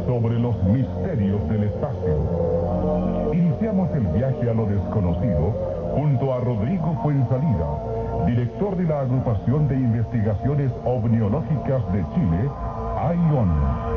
sobre los misterios del espacio. Iniciamos el viaje a lo desconocido junto a Rodrigo Fuenzalida, director de la Agrupación de Investigaciones Ovniológicas de Chile, AION.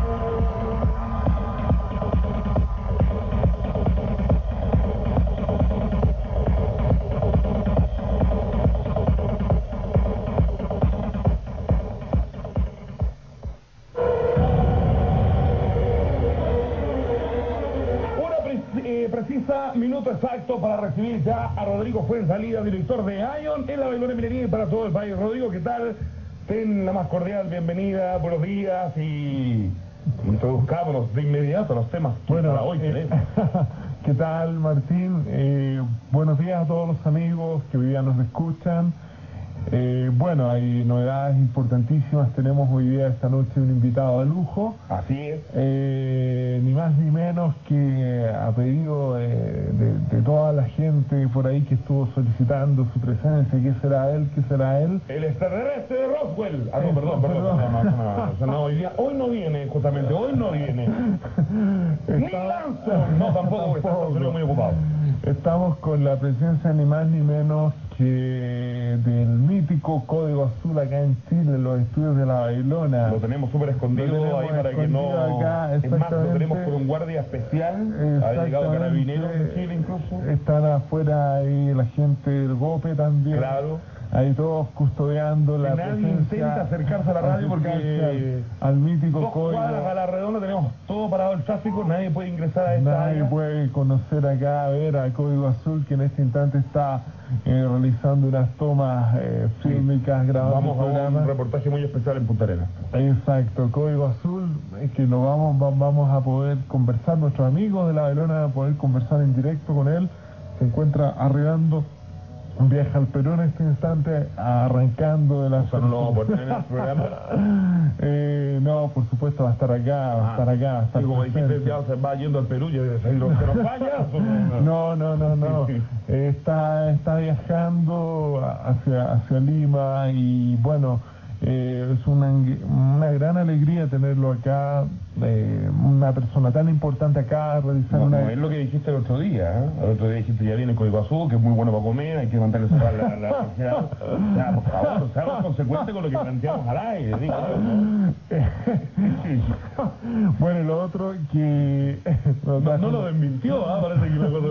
Precisa minuto exacto para recibir ya a Rodrigo Fuenzalida, director de AION en la Babilonia Minería y para todo el país. Rodrigo, ¿qué tal? Ten la más cordial bienvenida, buenos días y introduzcámonos de inmediato a los temas que para hoy tenemos. ¿Qué tal, Martín? Buenos días a todos los amigos que hoy día nos escuchan. Bueno, hay novedades importantísimas. Tenemos hoy día, esta noche, un invitado de lujo. Así es. Ni más ni menos que a pedido de toda la gente por ahí que estuvo solicitando su presencia. ¿Qué será él? ¿Qué será él? El extraterrestre de Roswell. Ah, no, perdón. Hoy no viene, justamente, hoy no viene. Ni Lanson. No, tampoco, estoy muy ocupado. Estamos con la presencia ni más ni menos que del mítico Código Azul acá en Chile, en los estudios de la Babilonia. Lo tenemos súper escondido ahí para que no... Acá, es más, lo tenemos con un guardia especial, ha llegado carabineros de Chile incluso. Están afuera ahí la gente del GOPE también. Claro. Ahí todos custodiando la nadie presencia. Intenta acercarse a la radio porque al mítico dos código. Cuadras a la redonda tenemos todo parado el tráfico, nadie puede ingresar a esta Nadie área. puede conocer acá, a ver al Código Azul, que en este instante está realizando unas tomas fílmicas, grabando Vamos programas. a un reportaje muy especial en Punta Arenas. Exacto, Código Azul, que lo vamos a poder conversar, nuestros amigos de la Babilonia van a poder conversar en directo con él. Se encuentra arribando un viaje al Perú en este instante, arrancando de la... No lo vamos a poner en el programa. No, por supuesto va a estar acá, va a estar acá. Y como dijiste, ya se va yendo al Perú, ya debe salir los que nos vaya. No. Está viajando hacia Lima y bueno, es una gran alegría tenerlo acá, una persona tan importante acá, realizar no es lo que dijiste el otro día, ¿eh? El otro día dijiste, ya viene el Código Azul, que es muy bueno para comer, hay que mandarle cerrar la sociedad. O sea, por favor, seamos consecuentes con lo que planteamos al aire, digo yo, ¿no? Bueno, y lo otro que... no lo desmintió, ¿ah? Parece que lo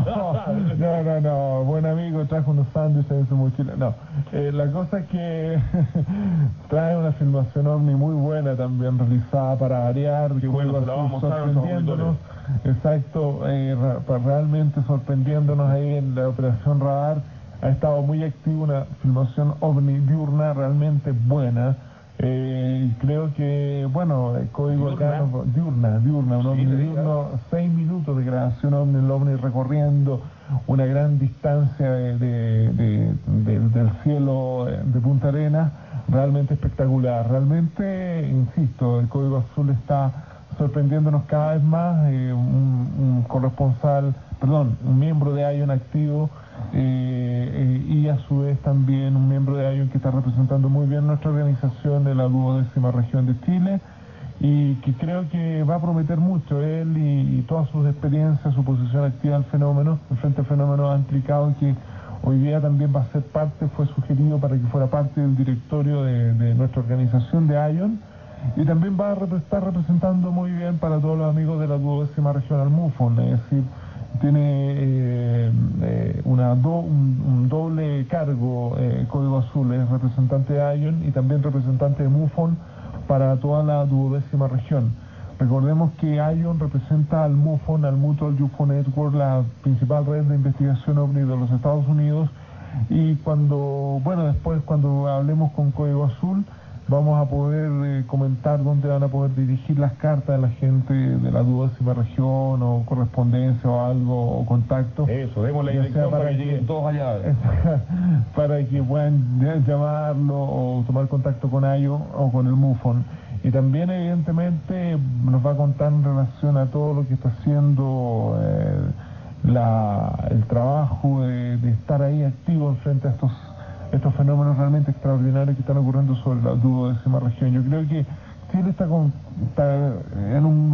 No, buen amigo, trajo unos sándwiches en su mochila. No, la cosa es que trae una filmación ovni muy buena también realizada para variar. Qué bueno, se la vamos a mostrar a nuestros auditores. Exacto, realmente sorprendiéndonos ahí en la operación Radar. Ha estado muy activa una filmación ovni diurna realmente buena. Creo que, bueno, el código acá... Diurna, un ovni diurno, 6 minutos de grabación ovni, el ovni recorriendo una gran distancia del cielo de Punta Arenas, realmente espectacular. Realmente, insisto, el Código Azul está sorprendiéndonos cada vez más. Un miembro de AION activo y a su vez también un miembro de AION que está representando muy bien nuestra organización de la 12ª región de Chile y que creo que va a prometer mucho. Él y todas sus experiencias, su posición activa al fenómeno, frente al fenómeno, ha implicado que hoy día también va a ser parte, fue sugerido para que fuera parte del directorio de nuestra organización de AION y también va a estar representando muy bien para todos los amigos de la 12ª región al MUFON, es decir, tiene un doble cargo. Código Azul es representante de AION y también representante de MUFON para toda la 12ª región. Recordemos que AION representa al MUFON, al Mutual UFO Network, la principal red de investigación ovni de los Estados Unidos, y después cuando hablemos con Código Azul vamos a poder comentar dónde van a poder dirigir las cartas de la gente de la 12ª región, o correspondencia o algo, o contacto. Eso, demos la dirección para que lleguen todos allá. Para que puedan llamarlo o tomar contacto con AION o con el MUFON. Y también, evidentemente, nos va a contar en relación a todo lo que está haciendo el trabajo de estar ahí activo frente a estos fenómenos realmente extraordinarios que están ocurriendo sobre la 12ª región. Yo creo que Chile está en un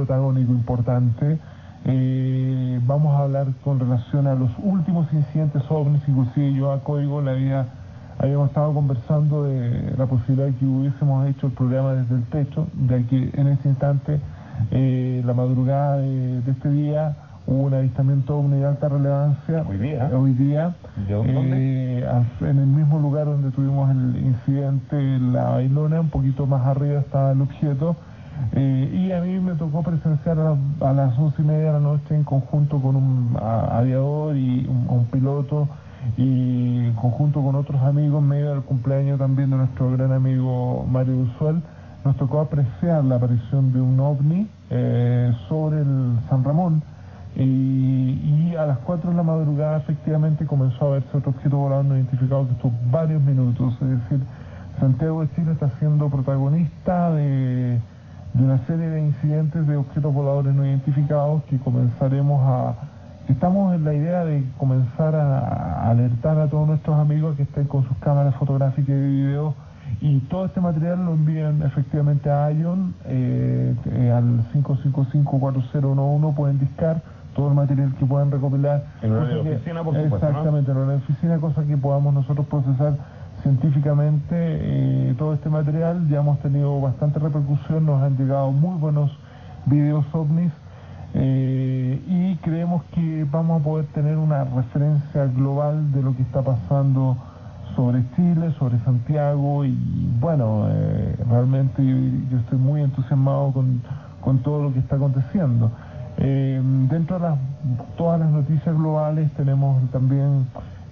protagónico importante. Vamos a hablar con relación a los últimos incidentes ovnis. Inclusive yo a Código habíamos estado conversando de la posibilidad de que hubiésemos hecho el programa desde el techo, de que en ese instante, la madrugada de este día, hubo un avistamiento ovni de alta relevancia. Hoy día. ¿De dónde? En el mismo lugar donde tuvimos el incidente en La Bailona, un poquito más arriba estaba el objeto. Y a mí me tocó presenciar a las 11:30 de la noche en conjunto con un aviador y un piloto, y en conjunto con otros amigos, en medio del cumpleaños también de nuestro gran amigo Mario Usual. Nos tocó apreciar la aparición de un ovni sobre el San Ramón, y a las 4 de la madrugada efectivamente comenzó a verse otro objeto volador no identificado que estuvo varios minutos. Es decir, Santiago de Chile está siendo protagonista de una serie de incidentes de objetos voladores no identificados que estamos en la idea de comenzar a alertar a todos nuestros amigos que estén con sus cámaras fotográficas y de video, y todo este material lo envían efectivamente a ION, al 555-4011, pueden discar todo el material que puedan recopilar. En la oficina, por supuesto, exactamente, ¿no? En la oficina, cosa que podamos nosotros procesar científicamente todo este material. Ya hemos tenido bastante repercusión, nos han llegado muy buenos videos ovnis, y creemos que vamos a poder tener una referencia global de lo que está pasando sobre Chile, sobre Santiago, y bueno, realmente yo estoy muy entusiasmado con todo lo que está aconteciendo. Dentro de todas las noticias globales tenemos también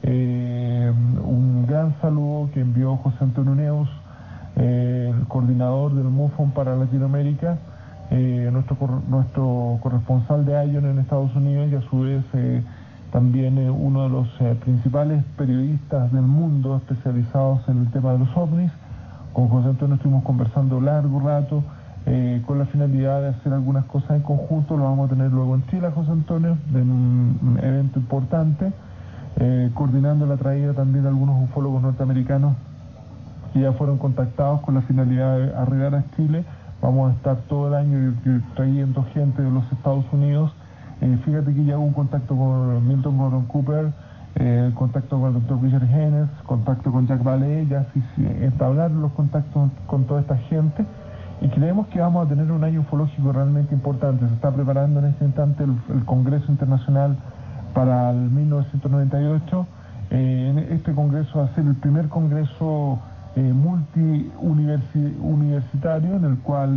un gran saludo que envió José Antonio Neus, el coordinador del MUFON para Latinoamérica, nuestro corresponsal de ION en Estados Unidos, y a su vez también uno de los principales periodistas del mundo especializados en el tema de los ovnis. Con José Antonio estuvimos conversando largo rato, con la finalidad de hacer algunas cosas en conjunto. Lo vamos a tener luego en Chile, José Antonio, en un evento importante, coordinando la traída también de algunos ufólogos norteamericanos que ya fueron contactados con la finalidad de arribar a Chile. Vamos a estar todo el año trayendo gente de los Estados Unidos. Fíjate que ya hubo un contacto con Milton Gordon Cooper, contacto con el doctor Richard Haynes, contacto con Jack Vallée, ya entablar los contactos con toda esta gente, y creemos que vamos a tener un año ufológico realmente importante. Se está preparando en este instante el Congreso Internacional para el 1998. Este congreso va a ser el primer congreso multi-universitario, en el cual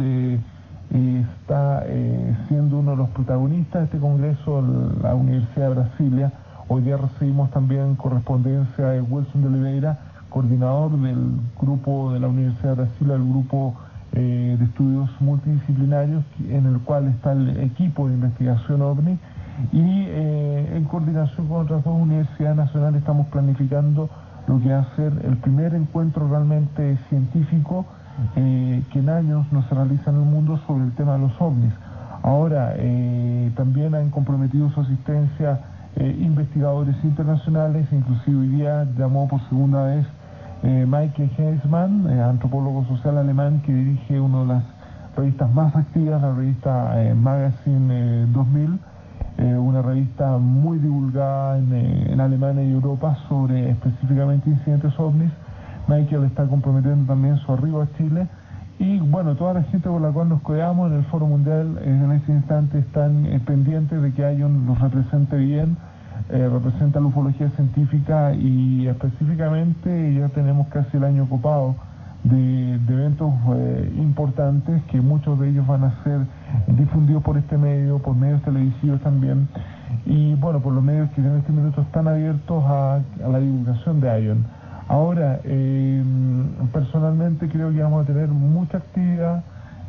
está siendo uno de los protagonistas de este congreso la Universidad de Brasilia. Hoy día recibimos también correspondencia de Wilson de Oliveira, coordinador del grupo de la Universidad de Brasilia, el grupo de estudios multidisciplinarios, en el cual está el equipo de investigación OVNI, y en coordinación con otras dos universidades nacionales estamos planificando lo que va a ser el primer encuentro realmente científico que en años no se realiza en el mundo sobre el tema de los ovnis. Ahora, también han comprometido su asistencia investigadores internacionales, inclusive hoy día llamó por segunda vez Michael Heisman, antropólogo social alemán que dirige una de las revistas más activas, la revista Magazine 2000, una revista muy divulgada en Alemania y Europa sobre específicamente incidentes ovnis. Michael está comprometiendo también su arribo a Chile, y bueno, toda la gente con la cual nos cuidamos en el Foro Mundial en este instante están pendientes de que ION los represente bien, representa la ufología científica, y específicamente ya tenemos casi el año copado de eventos importantes, que muchos de ellos van a ser difundidos por este medio, por medios televisivos también, y bueno, por los medios que en este minuto están abiertos a la divulgación de ION. Ahora, personalmente creo que vamos a tener mucha actividad,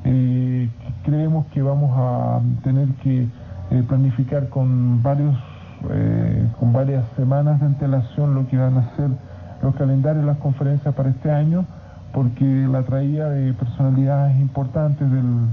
creemos que vamos a tener que planificar con varias semanas de antelación lo que van a ser los calendarios, las conferencias para este año, porque la traída de personalidades importantes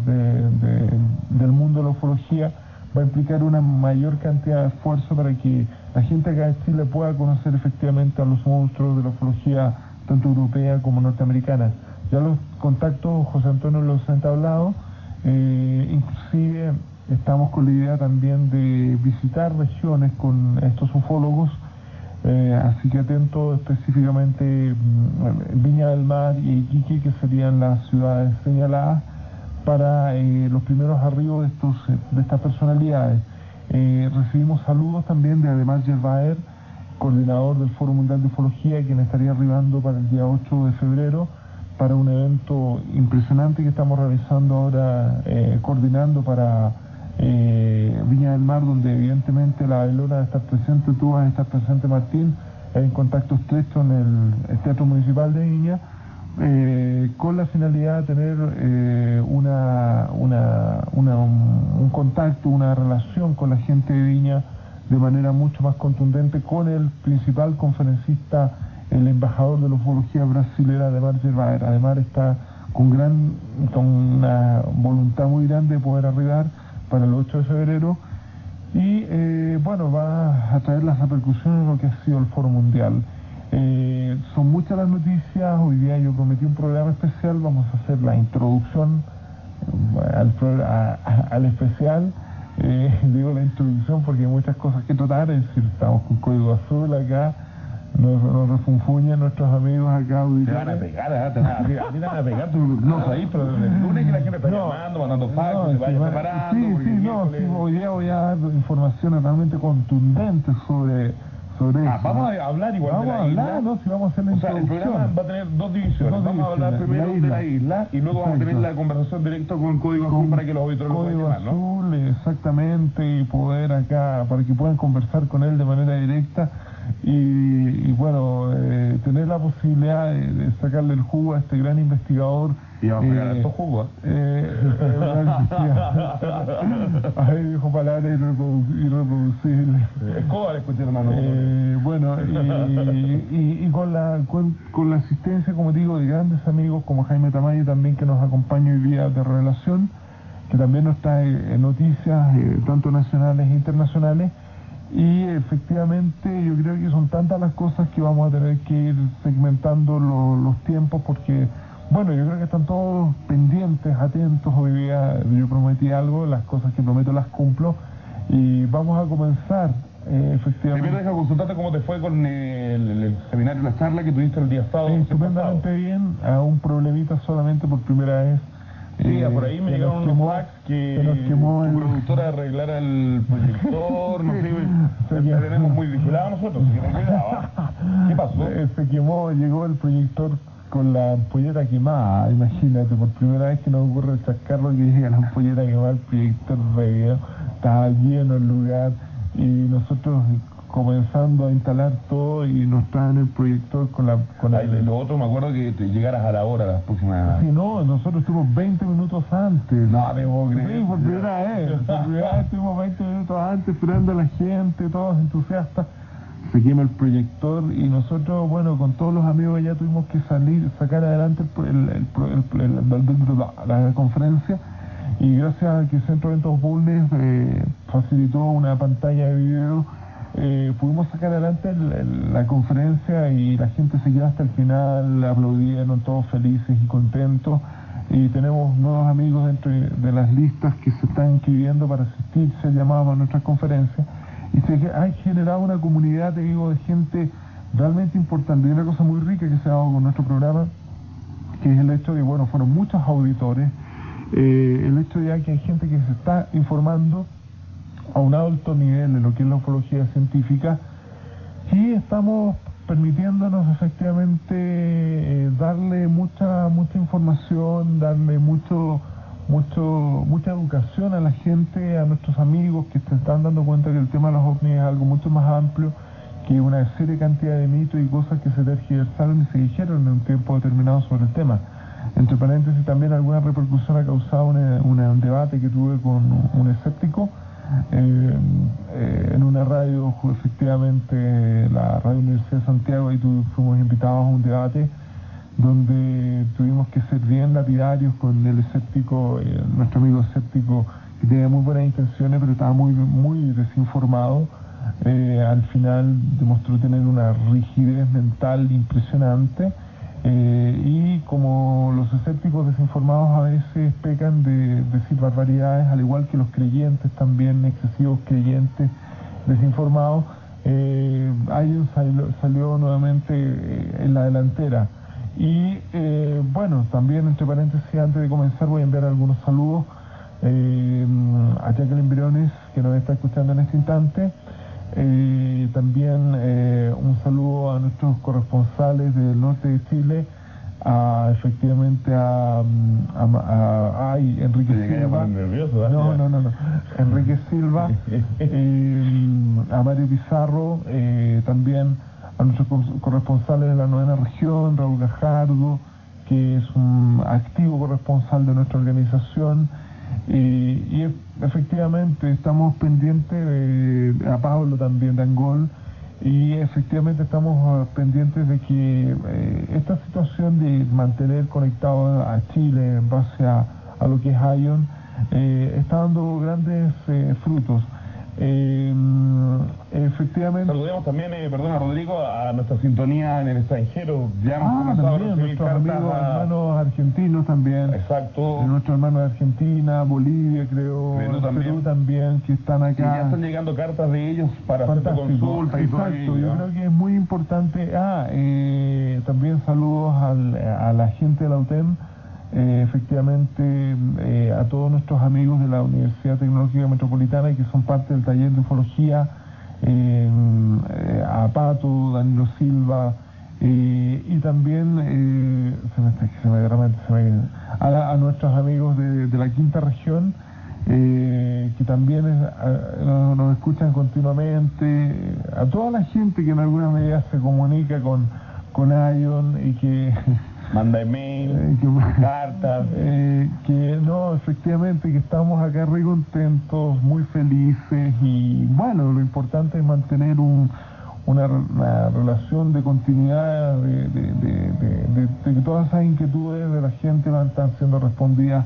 del mundo de la ufología va a implicar una mayor cantidad de esfuerzo para que la gente acá en Chile pueda conocer efectivamente a los monstruos de la ufología tanto europea como norteamericana. Ya los contactos, José Antonio, los ha entablado, inclusive estamos con la idea también de visitar regiones con estos ufólogos, así que atento específicamente Viña del Mar y Iquique, que serían las ciudades señaladas para los primeros arribos de estas personalidades. Recibimos saludos también de Ademar Yerbaer, coordinador del Foro Mundial de Ufología, quien estaría arribando para el día 8 de febrero para un evento impresionante que estamos realizando ahora, coordinando para Viña del Mar, donde evidentemente la Bailona va a estar presente, tú vas a estar presente, Martín, en contacto estrecho en el Teatro Municipal de Viña, con la finalidad de tener un contacto, una relación con la gente de Viña de manera mucho más contundente con el principal conferencista, el embajador de la ufología brasilera, Ademar Yerbaer. Ademar está con una voluntad muy grande de poder arribar para el 8 de febrero y va a traer las repercusiones de lo que ha sido el Foro Mundial. Son muchas las noticias. Hoy día yo prometí un programa especial, vamos a hacer la introducción al especial. Digo la introducción porque hay muchas cosas que tratar, es decir, estamos con Código Azul acá, nos refunfuñan nuestros amigos acá. Te van a pegar, a ti te van a pegar, tú no sabes, pero desde el lunes que la gente está llamando, mandando fax, se vaya preparando. Hoy día voy a dar informaciones realmente contundentes sobre eso. Vamos a hablar igual vamos de la isla. vamos a hacer la introducción. El programa va a tener dos divisiones. Vamos a hablar primero de la isla y luego vamos a tener la conversación directa con Código Azul para que los auditores lo puedan llamar, ¿no? Azul, exactamente, y poder acá, para que puedan conversar con él de manera directa y tener la posibilidad de sacarle el jugo a este gran investigador. Y vamos a sacar estos jugos. Ahí dijo palabras irreproducibles. Escobar, escuché, hermano. Con la asistencia, como digo, de grandes amigos como Jaime Tamayo también, que nos acompaña hoy día de Revelación, que también nos trae noticias tanto nacionales e internacionales. Y efectivamente yo creo que son tantas las cosas que vamos a tener que ir segmentando los tiempos, porque yo creo que están todos pendientes, atentos. Hoy día yo prometí algo, las cosas que prometo las cumplo, y vamos a comenzar efectivamente. Primero deja consultarte cómo te fue con el seminario, la charla que tuviste el día sábado. Estupendamente bien, a un problemita solamente por primera vez. Sí, por ahí me llegaron unos fax que tu productora arreglara el proyector, no sé, ya tenemos muy vigilado nosotros, así que ten cuidado. ¿Qué pasó? Se quemó, llegó el proyector con la ampolleta quemada, imagínate, por primera vez que nos ocurre el chascarro que llega la ampolleta quemada, el proyector de video, estaba lleno el lugar y nosotros comenzando a instalar todo y nos traen el proyector con lo otro, me acuerdo que te llegaras a la hora las próximas. Sí, no, nosotros estuvimos 20 minutos antes. No, te puedo creer. Sí, por primera vez estuvimos 20 minutos antes esperando a la gente, todos entusiastas. Se quema el proyector y nosotros, con todos los amigos ya tuvimos que sacar adelante la conferencia, y gracias a que Centro de Eventos Bulnes facilitó una pantalla de video, pudimos sacar adelante la conferencia y la gente se quedó hasta el final, aplaudieron, todos felices y contentos, y tenemos nuevos amigos dentro de las listas que se están inscribiendo para asistir, se llamaban a nuestras conferencias, y se ha generado una comunidad, te digo, de gente realmente importante. Y una cosa muy rica que se ha dado con nuestro programa, que es el hecho de, fueron muchos auditores, el hecho de que hay gente que se está informando a un alto nivel de lo que es la ufología científica, y estamos permitiéndonos efectivamente darle mucha información, darle mucha educación a la gente, a nuestros amigos que se están dando cuenta que el tema de los ovnis es algo mucho más amplio que una serie cantidad de mitos y cosas que se tergiversaron y se dijeron en un tiempo determinado sobre el tema. Entre paréntesis, también alguna repercusión ha causado un debate que tuve con un escéptico en una radio, efectivamente la Radio Universidad de Santiago, y fuimos invitados a un debate donde tuvimos que ser bien lapidarios con el escéptico, nuestro amigo escéptico, que tenía muy buenas intenciones pero estaba muy desinformado. Al final demostró tener una rigidez mental impresionante, Y como los escépticos desinformados a veces pecan de decir barbaridades, al igual que los creyentes también, excesivos creyentes desinformados, Ion salió nuevamente en la delantera. Y bueno, también entre paréntesis, antes de comenzar voy a enviar algunos saludos a Jacqueline Briones, que nos está escuchando en este instante. También un saludo a nuestros corresponsales del norte de Chile, efectivamente a Enrique Silva. Nervioso, ¿eh? No. Enrique Silva, a Mario Pizarro, también a nuestros corresponsales de la 9ª región, Raúl Gajardo, que es un activo corresponsal de nuestra organización. Y efectivamente estamos pendientes a Pablo también de Angol, y efectivamente estamos pendientes de que esta situación de mantener conectado a Chile en base a lo que es Ion está dando grandes frutos. Efectivamente. Saludemos también, perdona Rodrigo, a nuestra sintonía en el extranjero. Ya hemos comenzado a también, recibir nuestros amigos hermanos argentinos también. Exacto. Nuestros hermanos de Argentina, Bolivia, creo, Perú también, que están acá. Y ya están llegando cartas de ellos para hacer consultas y todo Exacto, ello, yo creo que es muy importante. También saludos a la gente de la UTEM. Efectivamente, a todos nuestros amigos de la Universidad Tecnológica Metropolitana y que son parte del taller de ufología, a Pato, Danilo Silva, y también a nuestros amigos de la 5ª región, que también nos escuchan continuamente, a toda la gente que en alguna medida se comunica con Ion y que manda email, cartas. Que no, efectivamente, que estamos acá re contentos, muy felices, y bueno, lo importante es mantener una relación de continuidad, de que todas esas inquietudes de la gente van están siendo respondidas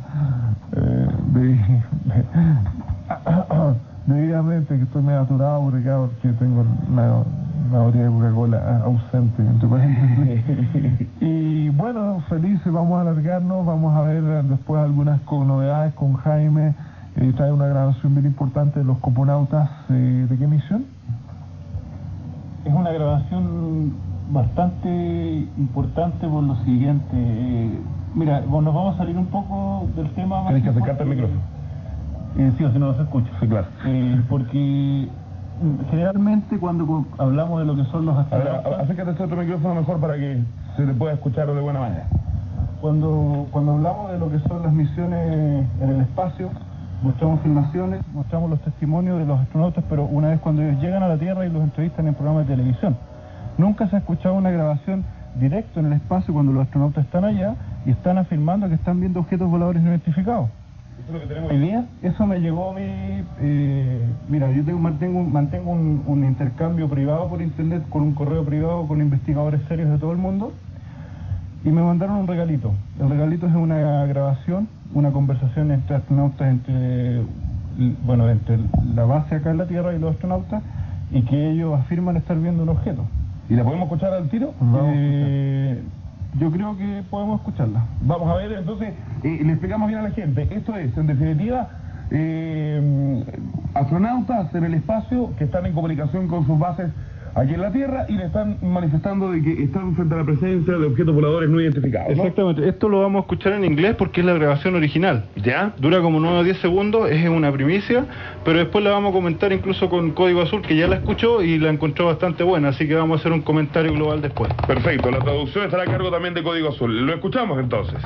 debidamente, que estoy medio aturado por acá porque tengo una botella de Coca-Cola ausente, entre paréntesis. Y bueno, felices, vamos a alargarnos, vamos a ver después algunas novedades con Jaime. Trae una grabación bien importante de los coponautas. ¿De qué misión? Es una grabación bastante importante por lo siguiente. Mira, nos vamos a salir un poco del tema. Tienes que acercarte al micrófono. Sí, o si no, no se escucha. Sí, claro. Porque generalmente cuando hablamos de lo que son los astronautas... A ver, acércate a otro micrófono mejor para que se te pueda escuchar de buena manera. Cuando hablamos de lo que son las misiones en el espacio, mostramos filmaciones, mostramos los testimonios de los astronautas, pero una vez cuando ellos llegan a la Tierra y los entrevistan en programas de televisión. Nunca se ha escuchado una grabación directo en el espacio cuando los astronautas están allá y están afirmando que están viendo objetos voladores no identificados. ¿Eso es lo que tenemos hoy día? Eso me llegó a mí. Mira, yo mantengo un intercambio privado por internet con un correo privado con investigadores serios de todo el mundo, y me mandaron un regalito. El regalito es una grabación, una conversación entre astronautas, entre la base acá en la Tierra y los astronautas, y que ellos afirman estar viendo un objeto. ¿Y la podemos escuchar al tiro? Yo creo que podemos escucharla. Vamos a ver, entonces, le explicamos bien a la gente. Esto es, en definitiva, astronautas en el espacio que están en comunicación con sus bases aquí en la Tierra y le están manifestando de que están frente a la presencia de objetos voladores no identificados, ¿no? Exactamente, esto lo vamos a escuchar en inglés porque es la grabación original. ¿Ya? Dura como 9 o 10 segundos, es una primicia, pero después la vamos a comentar incluso con Código Azul, que ya la escuchó y la encontró bastante buena, así que vamos a hacer un comentario global después. Perfecto, la traducción estará a cargo también de Código Azul. Lo escuchamos entonces.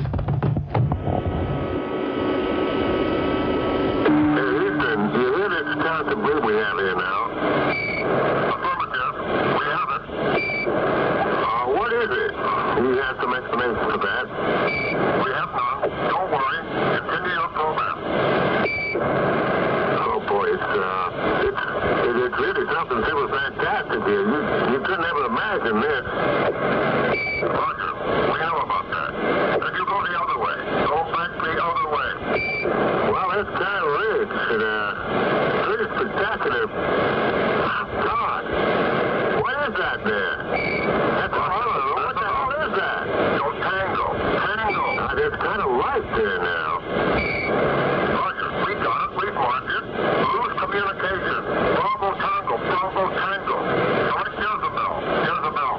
there now. Roger, we got it. We've marked it. Lose communication. Bravo Tango, Bravo Tango. All right, Jezebel, Jezebel.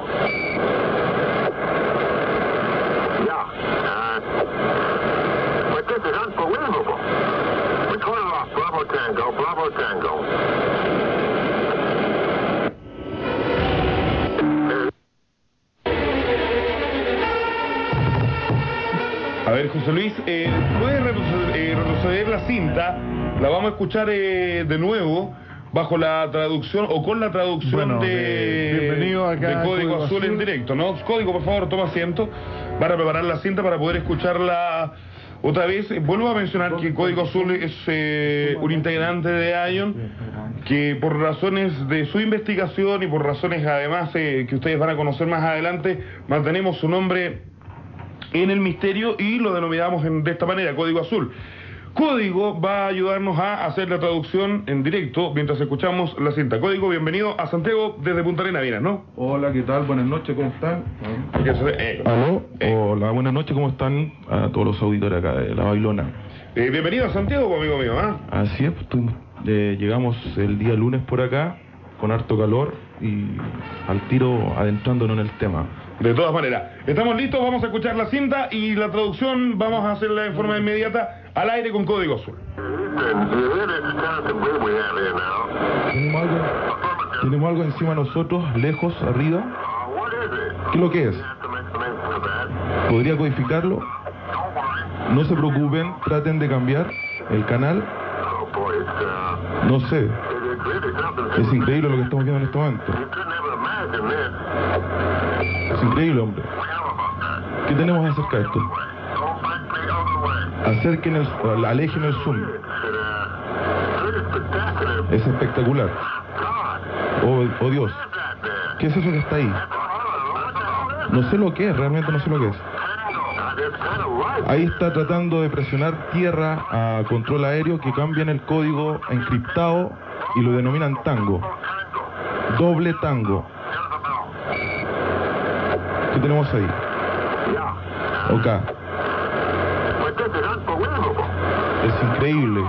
Yeah, but this is unbelievable. We call it off. Bravo Tango, Bravo Tango. A ver, José Luis, ¿puedes retroceder la cinta? La vamos a escuchar de nuevo, bajo la traducción, o con la traducción bienvenido acá de Código Código Azul en Azul. directo, ¿no? Código, por favor, toma asiento. Van a preparar la cinta para poder escucharla otra vez. Vuelvo a mencionar que Código Azul es un integrante de ION, que por razones de su investigación y por razones además que ustedes van a conocer más adelante, mantenemos su nombre en el misterio y lo denominamos de esta manera, Código Azul. Código va a ayudarnos a hacer la traducción en directo mientras escuchamos la cinta. Código, bienvenido a Santiago desde Punta Arenas, Vinas, ¿no? Hola, ¿qué tal? Buenas noches, ¿cómo están? ¿Aló? Hola, buenas noches, ¿cómo están? A todos los auditores acá de La Bailona. Bienvenido a Santiago, amigo mío, ¿ah? Así es, llegamos el día lunes por acá, con harto calor y al tiro adentrándonos en el tema. De todas maneras, estamos listos, vamos a escuchar la cinta y la traducción vamos a hacerla de forma inmediata al aire con Código Azul. ¿Tenemos algo encima de nosotros, lejos, arriba? ¿Qué es lo que es? ¿Podría codificarlo? No se preocupen, traten de cambiar el canal. No sé. Es increíble lo que estamos viendo en este momento. Es increíble, hombre. ¿Qué tenemos acerca de esto? Alejen el zoom. Es espectacular. Oh Dios. ¿Qué es eso que está ahí? No sé lo que es, realmente no sé lo que es. Ahí está tratando de presionar tierra a control aéreo que cambian el código encriptado y lo denominan tango. Doble tango. ¿Qué tenemos ahí? Ok. Es increíble.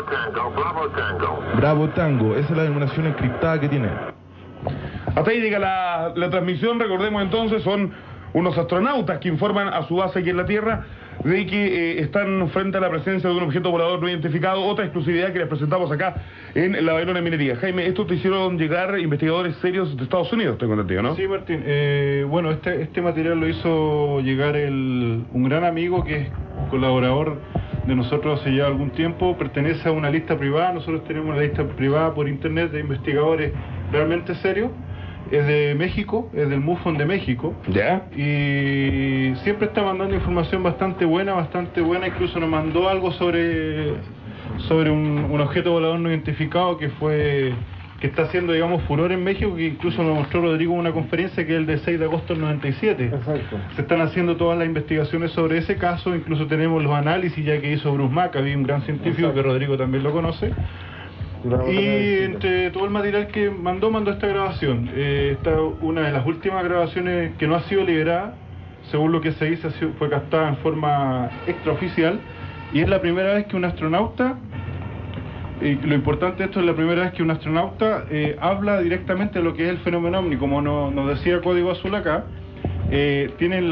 Bravo Tango. Esa es la denominación encriptada que tiene. Hasta ahí llega la transmisión. Recordemos entonces, son unos astronautas que informan a su base aquí en la Tierra de que están frente a la presencia de un objeto volador no identificado. Otra exclusividad que les presentamos acá en La Bailona Minería. Jaime, esto te hicieron llegar investigadores serios de Estados Unidos, tengo entendido, ¿no? Sí, Martín. Bueno, este material lo hizo llegar un gran amigo que es colaborador de nosotros hace ya algún tiempo. Pertenece a una lista privada. Nosotros tenemos una lista privada por internet de investigadores realmente serios. Es de México, es del MUFON de México. ¿Ya? Y siempre está mandando información bastante buena. Incluso nos mandó algo sobre un objeto volador no identificado que está haciendo, digamos, furor en México, que incluso nos mostró Rodrigo en una conferencia que es el de 6 de agosto del 97. Exacto. Se están haciendo todas las investigaciones sobre ese caso, incluso tenemos los análisis ya que hizo Bruce Maccabee, un gran científico. Exacto. Que Rodrigo también lo conoce. Y entre todo el material que mandó esta grabación. Esta una de las últimas grabaciones que no ha sido liberada, según lo que se dice, fue captada en forma extraoficial, y es la primera vez que un astronauta, y lo importante de esto, es la primera vez que un astronauta habla directamente de lo que es el fenómeno OVNI. Como nos decía Código Azul acá, tienen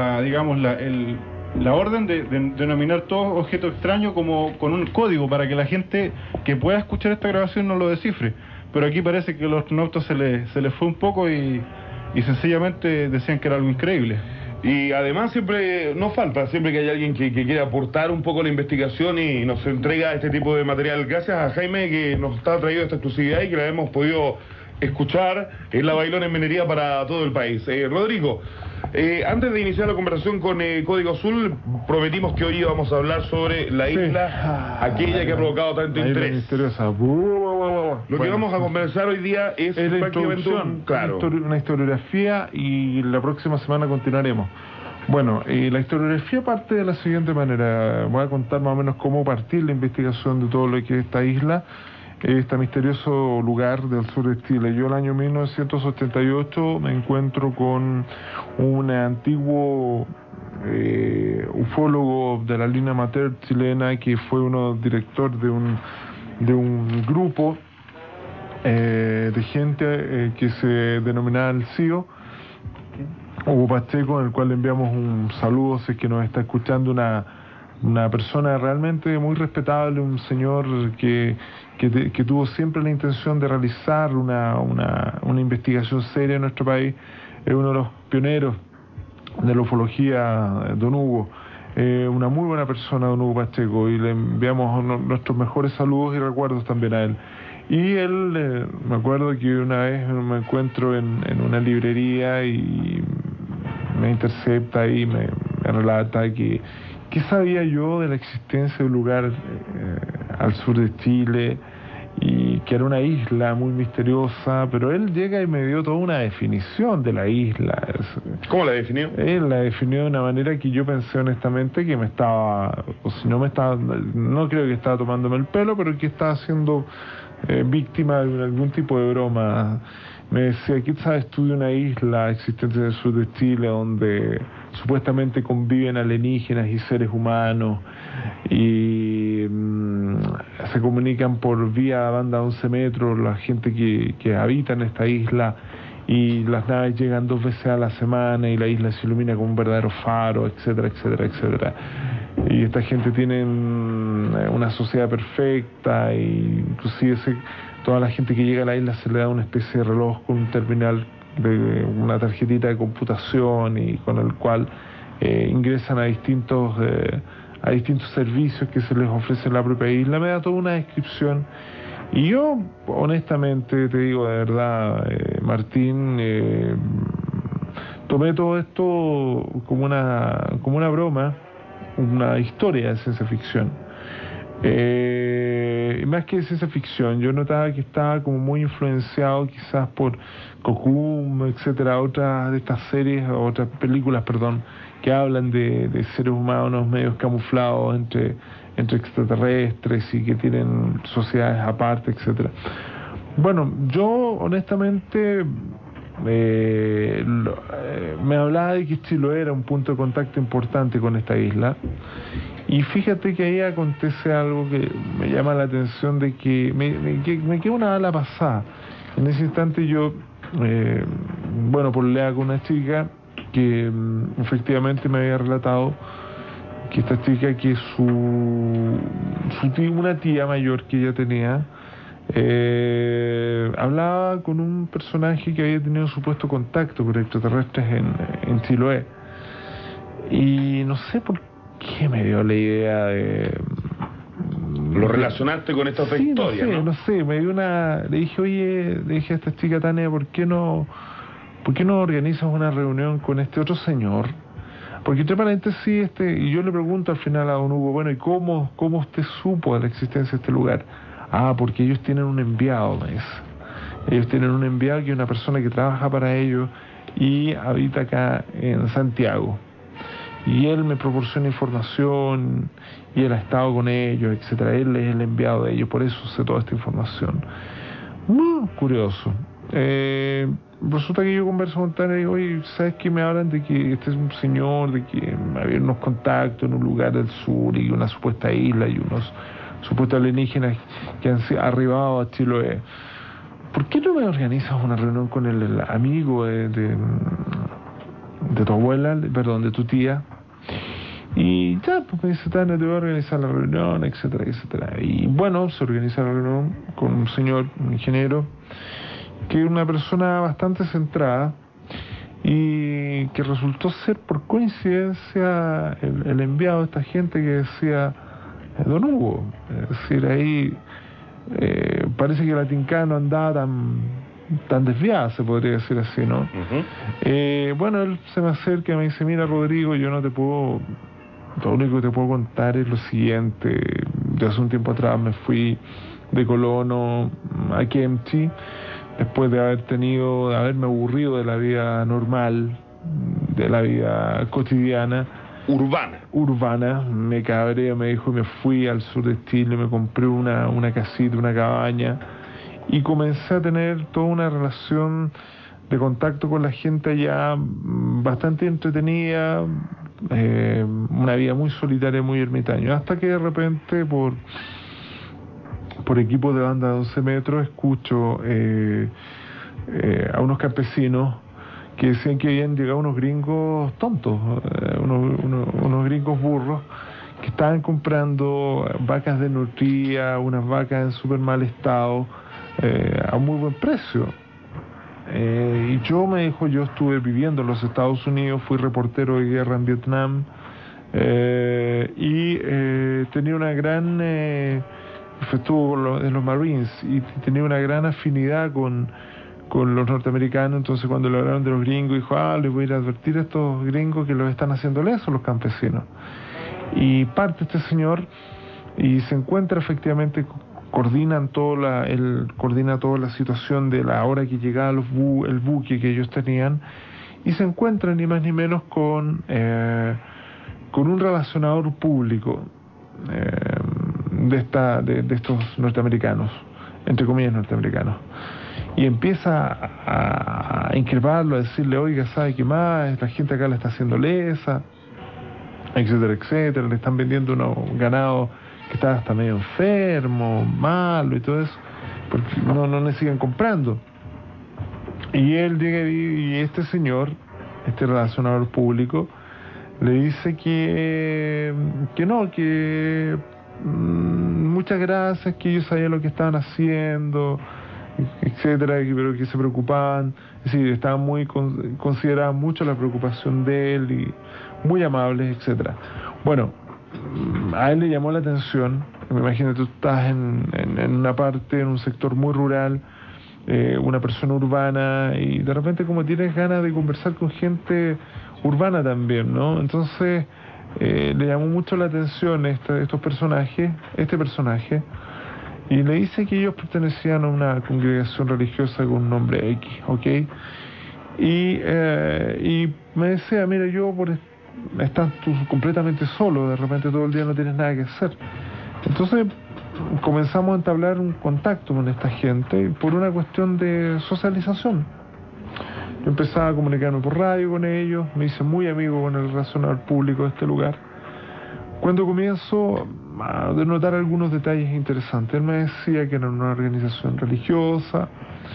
la orden de denominar todo objeto extraño como con un código para que la gente que pueda escuchar esta grabación no lo descifre. Pero aquí parece que a los astronautas se les fue un poco y sencillamente decían que era algo increíble. Y además siempre nos falta, siempre que hay alguien que quiera aportar un poco a la investigación y nos entrega este tipo de material. Gracias a Jaime que nos está traído esta exclusividad y que la hemos podido escuchar en La Bailona en Minería para todo el país. Rodrigo, antes de iniciar la conversación con Código Azul, prometimos que hoy íbamos a hablar sobre la isla, aquella que ha provocado tanto interés. Misteriosa. Lo que vamos a conversar hoy día es la prácticamente introducción, una historiografía, y la próxima semana continuaremos. Bueno, la historiografía parte de la siguiente manera. Voy a contar más o menos cómo partir la investigación de todo lo que es esta isla, este misterioso lugar del sur de Chile. Yo el año 1978 me encuentro con un antiguo ufólogo de la línea amateur chilena, que fue director de un grupo de gente que se denominaba el CIO, Hugo Pacheco, en el cual le enviamos un saludo, si es que nos está escuchando, una persona realmente muy respetable, un señor que tuvo siempre la intención de realizar una investigación seria en nuestro país. Es uno de los pioneros de la ufología, don Hugo. Una muy buena persona, don Hugo Pacheco, y le enviamos nuestros mejores saludos y recuerdos también a él. Y él, me acuerdo que una vez me encuentro en una librería y me intercepta y me relata que ¿qué sabía yo de la existencia de un lugar al sur de Chile? Y que era una isla muy misteriosa, pero él llega y me dio toda una definición de la isla. ¿Cómo la definió? Él la definió de una manera que yo pensé honestamente que no creo que estaba tomándome el pelo, pero que estaba siendo víctima de algún tipo de broma. Me decía, ¿qué sabes tú de una isla existente en el sur de Chile donde supuestamente conviven alienígenas y seres humanos y se comunican por vía banda de 11 metros la gente que habita en esta isla, y las naves llegan 2 veces a la semana y la isla se ilumina como un verdadero faro, etcétera, etcétera, etcétera? Y esta gente tiene una sociedad perfecta, y inclusive toda la gente que llega a la isla se le da una especie de reloj con un terminal de una tarjetita de computación, y con el cual ingresan a distintos servicios que se les ofrece en la propia isla. Me da toda una descripción, y yo honestamente te digo de verdad, Martín, tomé todo esto como una broma, una historia de ciencia ficción. Más que de ciencia ficción, yo notaba que estaba como muy influenciado quizás por Cocoon, etcétera, otras de estas series, otras películas, perdón, que hablan de seres humanos medios camuflados entre extraterrestres y que tienen sociedades aparte, etcétera. Bueno, yo honestamente me hablaba de que Chiloé era un punto de contacto importante con esta isla, y fíjate que ahí acontece algo que me llama la atención, de que me queda una bala pasada. En ese instante yo, polea con una chica que efectivamente me había relatado que esta chica, que una tía mayor que ella tenía, hablaba con un personaje que había tenido supuesto contacto con extraterrestres en Chiloé, y no sé por qué me dio la idea de... ¿Lo relacionaste con esta otra historia? No sé, me dio le dije a esta chica, Tania, ¿por qué no organizas una reunión con este otro señor? Porque entre paréntesis, y yo le pregunto al final a don Hugo, bueno, ¿y cómo usted supo de la existencia de este lugar? Ah, porque ellos tienen un enviado, me dice. Ellos tienen un enviado que es una persona que trabaja para ellos y habita acá en Santiago. Y él me proporciona información, y él ha estado con ellos, etcétera. Él es el enviado de ellos, por eso sé toda esta información. Muy curioso. Resulta que yo converso con Tania y digo, oye, ¿sabes qué? Me hablan de que este es un señor, de que había unos contactos en un lugar del sur y una supuesta isla y unos supuestos alienígenas que han arribado a Chiloé. ¿Por qué no me organizas una reunión con el amigo de tu abuela, perdón, de tu tía? Y ya, pues me dice, Tania, te voy a organizar la reunión, etcétera, etcétera. Y bueno, se organiza la reunión con un señor, un ingeniero, que es una persona bastante centrada, y que resultó ser por coincidencia el enviado de esta gente que decía don Hugo. Es decir, ahí parece que la tincada no andaba tan desviada, se podría decir así, ¿no? Uh-huh. Bueno, él se me acerca y me dice, mira, Rodrigo, lo único que te puedo contar es lo siguiente. Yo hace un tiempo atrás me fui de colono a Kempchi, después de haberme aburrido de la vida normal, de la vida cotidiana, urbana, me cabré, me dijo, y me fui al sur de Chile, me compré una casita, una cabaña, y comencé a tener toda una relación de contacto con la gente allá bastante entretenida, una vida muy solitaria, muy ermitaño, hasta que de repente por equipos de banda de 12 metros escucho a unos campesinos que decían que habían llegado unos gringos tontos, unos gringos burros, que estaban comprando vacas desnutridas, unas vacas en súper mal estado, a muy buen precio. Y yo estuve viviendo en los Estados Unidos, fui reportero de guerra en Vietnam, y tenía una gran... estuvo en los Marines y tenía una gran afinidad con los norteamericanos. Entonces cuando le hablaron de los gringos, dijo, les voy a ir a advertir a estos gringos que los están haciendo lesos los campesinos. Y parte este señor y se encuentra efectivamente, coordina toda la situación de la hora que llegaba el buque que ellos tenían, y se encuentra ni más ni menos con un relacionador público de estos norteamericanos, entre comillas norteamericanos, y empieza a increparlo, a decirle, oiga, ¿sabe qué más? La gente acá la está haciendo lesa, etcétera, etcétera, le están vendiendo unos ganados que está hasta medio enfermo, malo y todo eso, porque no le siguen comprando. Y él llega y este señor, este relacionador público, le dice que muchas gracias, que ellos sabían lo que estaban haciendo, etcétera, pero que se preocupaban, es decir, estaban consideraban mucho la preocupación de él y muy amables, etcétera. Bueno, a él le llamó la atención, me imagino que tú estás en una parte, en un sector muy rural, una persona urbana, y de repente como tienes ganas de conversar con gente urbana también, ¿no? Entonces le llamó mucho la atención este personaje, y le dice que ellos pertenecían a una congregación religiosa con un nombre X, ¿ok? Y me decía, mira, estás tú completamente solo, de repente todo el día no tienes nada que hacer. Entonces comenzamos a entablar un contacto con esta gente por una cuestión de socialización. Yo empezaba a comunicarme por radio con ellos, me hice muy amigo con el relacionador público de este lugar. Cuando comienzo a denotar algunos detalles interesantes, él me decía que era una organización religiosa,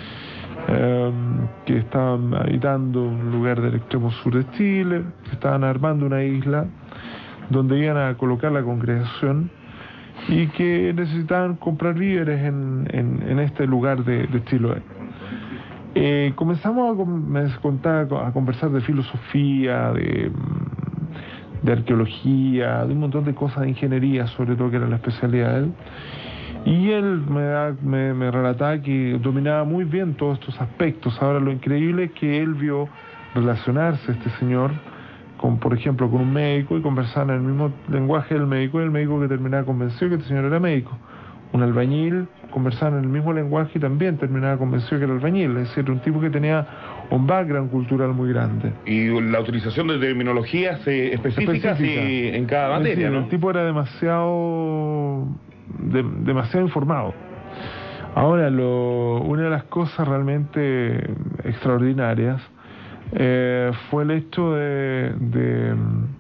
que estaban habitando un lugar del extremo sur de Chile, que estaban armando una isla donde iban a colocar la congregación y que necesitaban comprar víveres en este lugar de Chiloé. Comenzamos a conversar de filosofía, de arqueología, de un montón de cosas de ingeniería, sobre todo, que era la especialidad de él. Y él me relataba que dominaba muy bien todos estos aspectos. Ahora, lo increíble es que él vio relacionarse este señor por ejemplo, con un médico, y conversaban en el mismo lenguaje del médico, y el médico que terminaba convencido que este señor era médico. Un albañil, conversaban en el mismo lenguaje y también terminaba convencido que era albañil, es decir, un tipo que tenía un background cultural muy grande. Y la utilización de terminologías específicas y en cada materia, decir, ¿no? El tipo era demasiado informado. Ahora, una de las cosas realmente extraordinarias fue el hecho de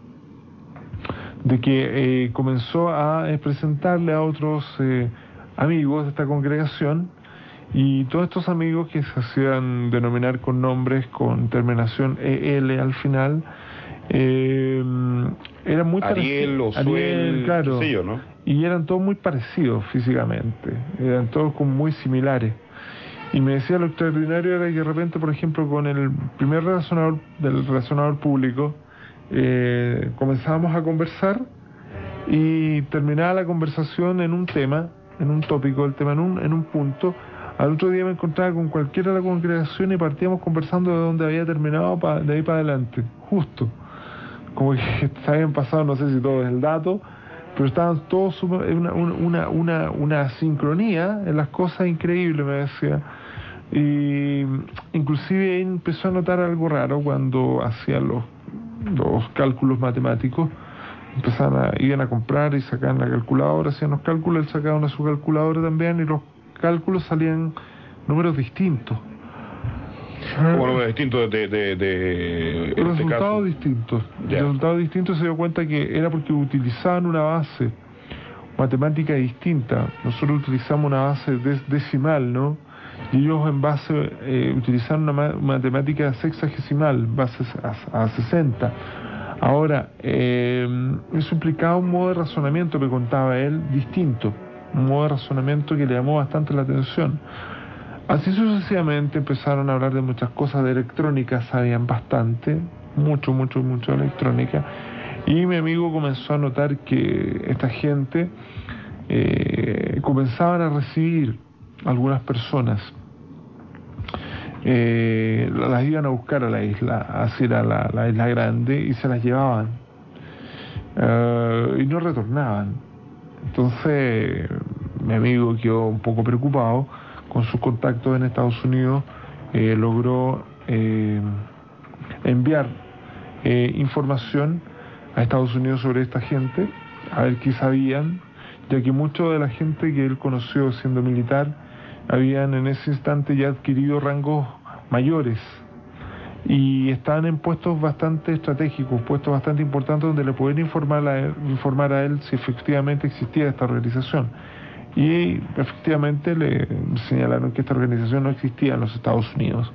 que comenzó a presentarle a otros amigos de esta congregación, y todos estos amigos que se hacían denominar con nombres con terminación EL al final, eran muy Ariel, Osuel, claro, qué sé yo, ¿no? Y eran todos muy parecidos físicamente, eran todos como muy similares. Y me decía, lo extraordinario era que de repente, por ejemplo, con el primer relacionador público, comenzábamos a conversar y terminaba la conversación en un tema, en un tópico, el tema en un punto. Al otro día me encontraba con cualquiera de la congregación y partíamos conversando de donde había terminado, de ahí para adelante, justo. Como que se habían pasado, no sé si todo es el dato, pero estaban todos una sincronía en las cosas increíbles, me decía. Y inclusive empezó a notar algo raro cuando hacían los cálculos matemáticos. Iban a comprar y sacaban la calculadora, hacían los cálculos, él sacaba una su calculadora también, y los cálculos salían números distintos. ¿Cómo lo ve distinto en este caso? Distintos. Ya. Resultados distintos. Se dio cuenta que era porque utilizaban una base matemática distinta. Nosotros utilizamos una base decimal, ¿no? Y ellos en base utilizaron una matemática sexagesimal, bases a 60. Ahora, eso implicaba un modo de razonamiento que contaba él distinto, un modo de razonamiento que le llamó bastante la atención. Así sucesivamente empezaron a hablar de muchas cosas, de electrónica sabían bastante, mucho electrónica, y mi amigo comenzó a notar que esta gente comenzaban a recibir algunas personas, las iban a buscar a la isla, así era la isla grande, y se las llevaban, y no retornaban. Entonces mi amigo quedó un poco preocupado. Con sus contactos en Estados Unidos logró enviar información a Estados Unidos sobre esta gente, a ver qué sabían, ya que mucho de la gente que él conoció siendo militar habían en ese instante ya adquirido rangos mayores y estaban en puestos bastante estratégicos, puestos bastante importantes donde le podían informar a él si efectivamente existía esta organización. Y efectivamente le señalaron que esta organización no existía en los Estados Unidos.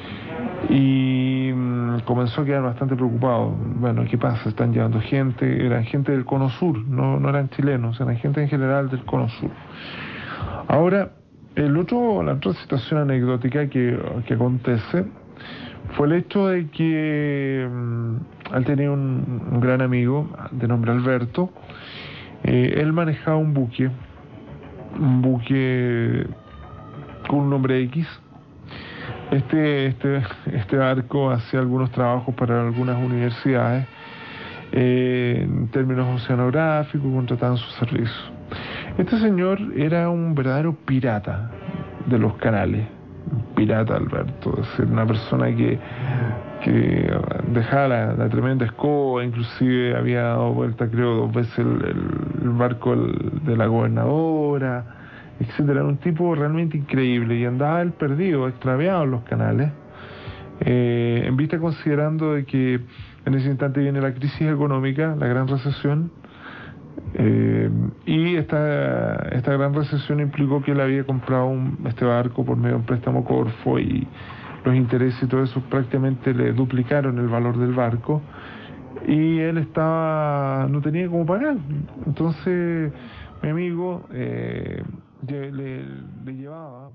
Y comenzó a quedar bastante preocupado. Bueno, ¿qué pasa? Están llevando gente, eran gente del Cono Sur, no eran chilenos, eran gente en general del Cono Sur. Ahora, la otra situación anecdótica que acontece fue el hecho de que él tenía un gran amigo de nombre Alberto. Él manejaba un buque con un nombre X. Este barco hacía algunos trabajos para algunas universidades en términos oceanográficos, contrataban sus servicios. Este señor era un verdadero pirata de los canales, pirata Alberto, es decir, una persona que dejaba la tremenda escoba, inclusive había dado vuelta creo 2 veces el barco de la gobernadora, etcétera. Era un tipo realmente increíble y andaba él perdido, extraviado en los canales, en vista considerando de que en ese instante viene la crisis económica, la gran recesión, y esta gran recesión implicó que él había comprado este barco por medio de un préstamo Corfo y los intereses y todo eso prácticamente le duplicaron el valor del barco y él no tenía cómo pagar. Entonces mi amigo le llevaba.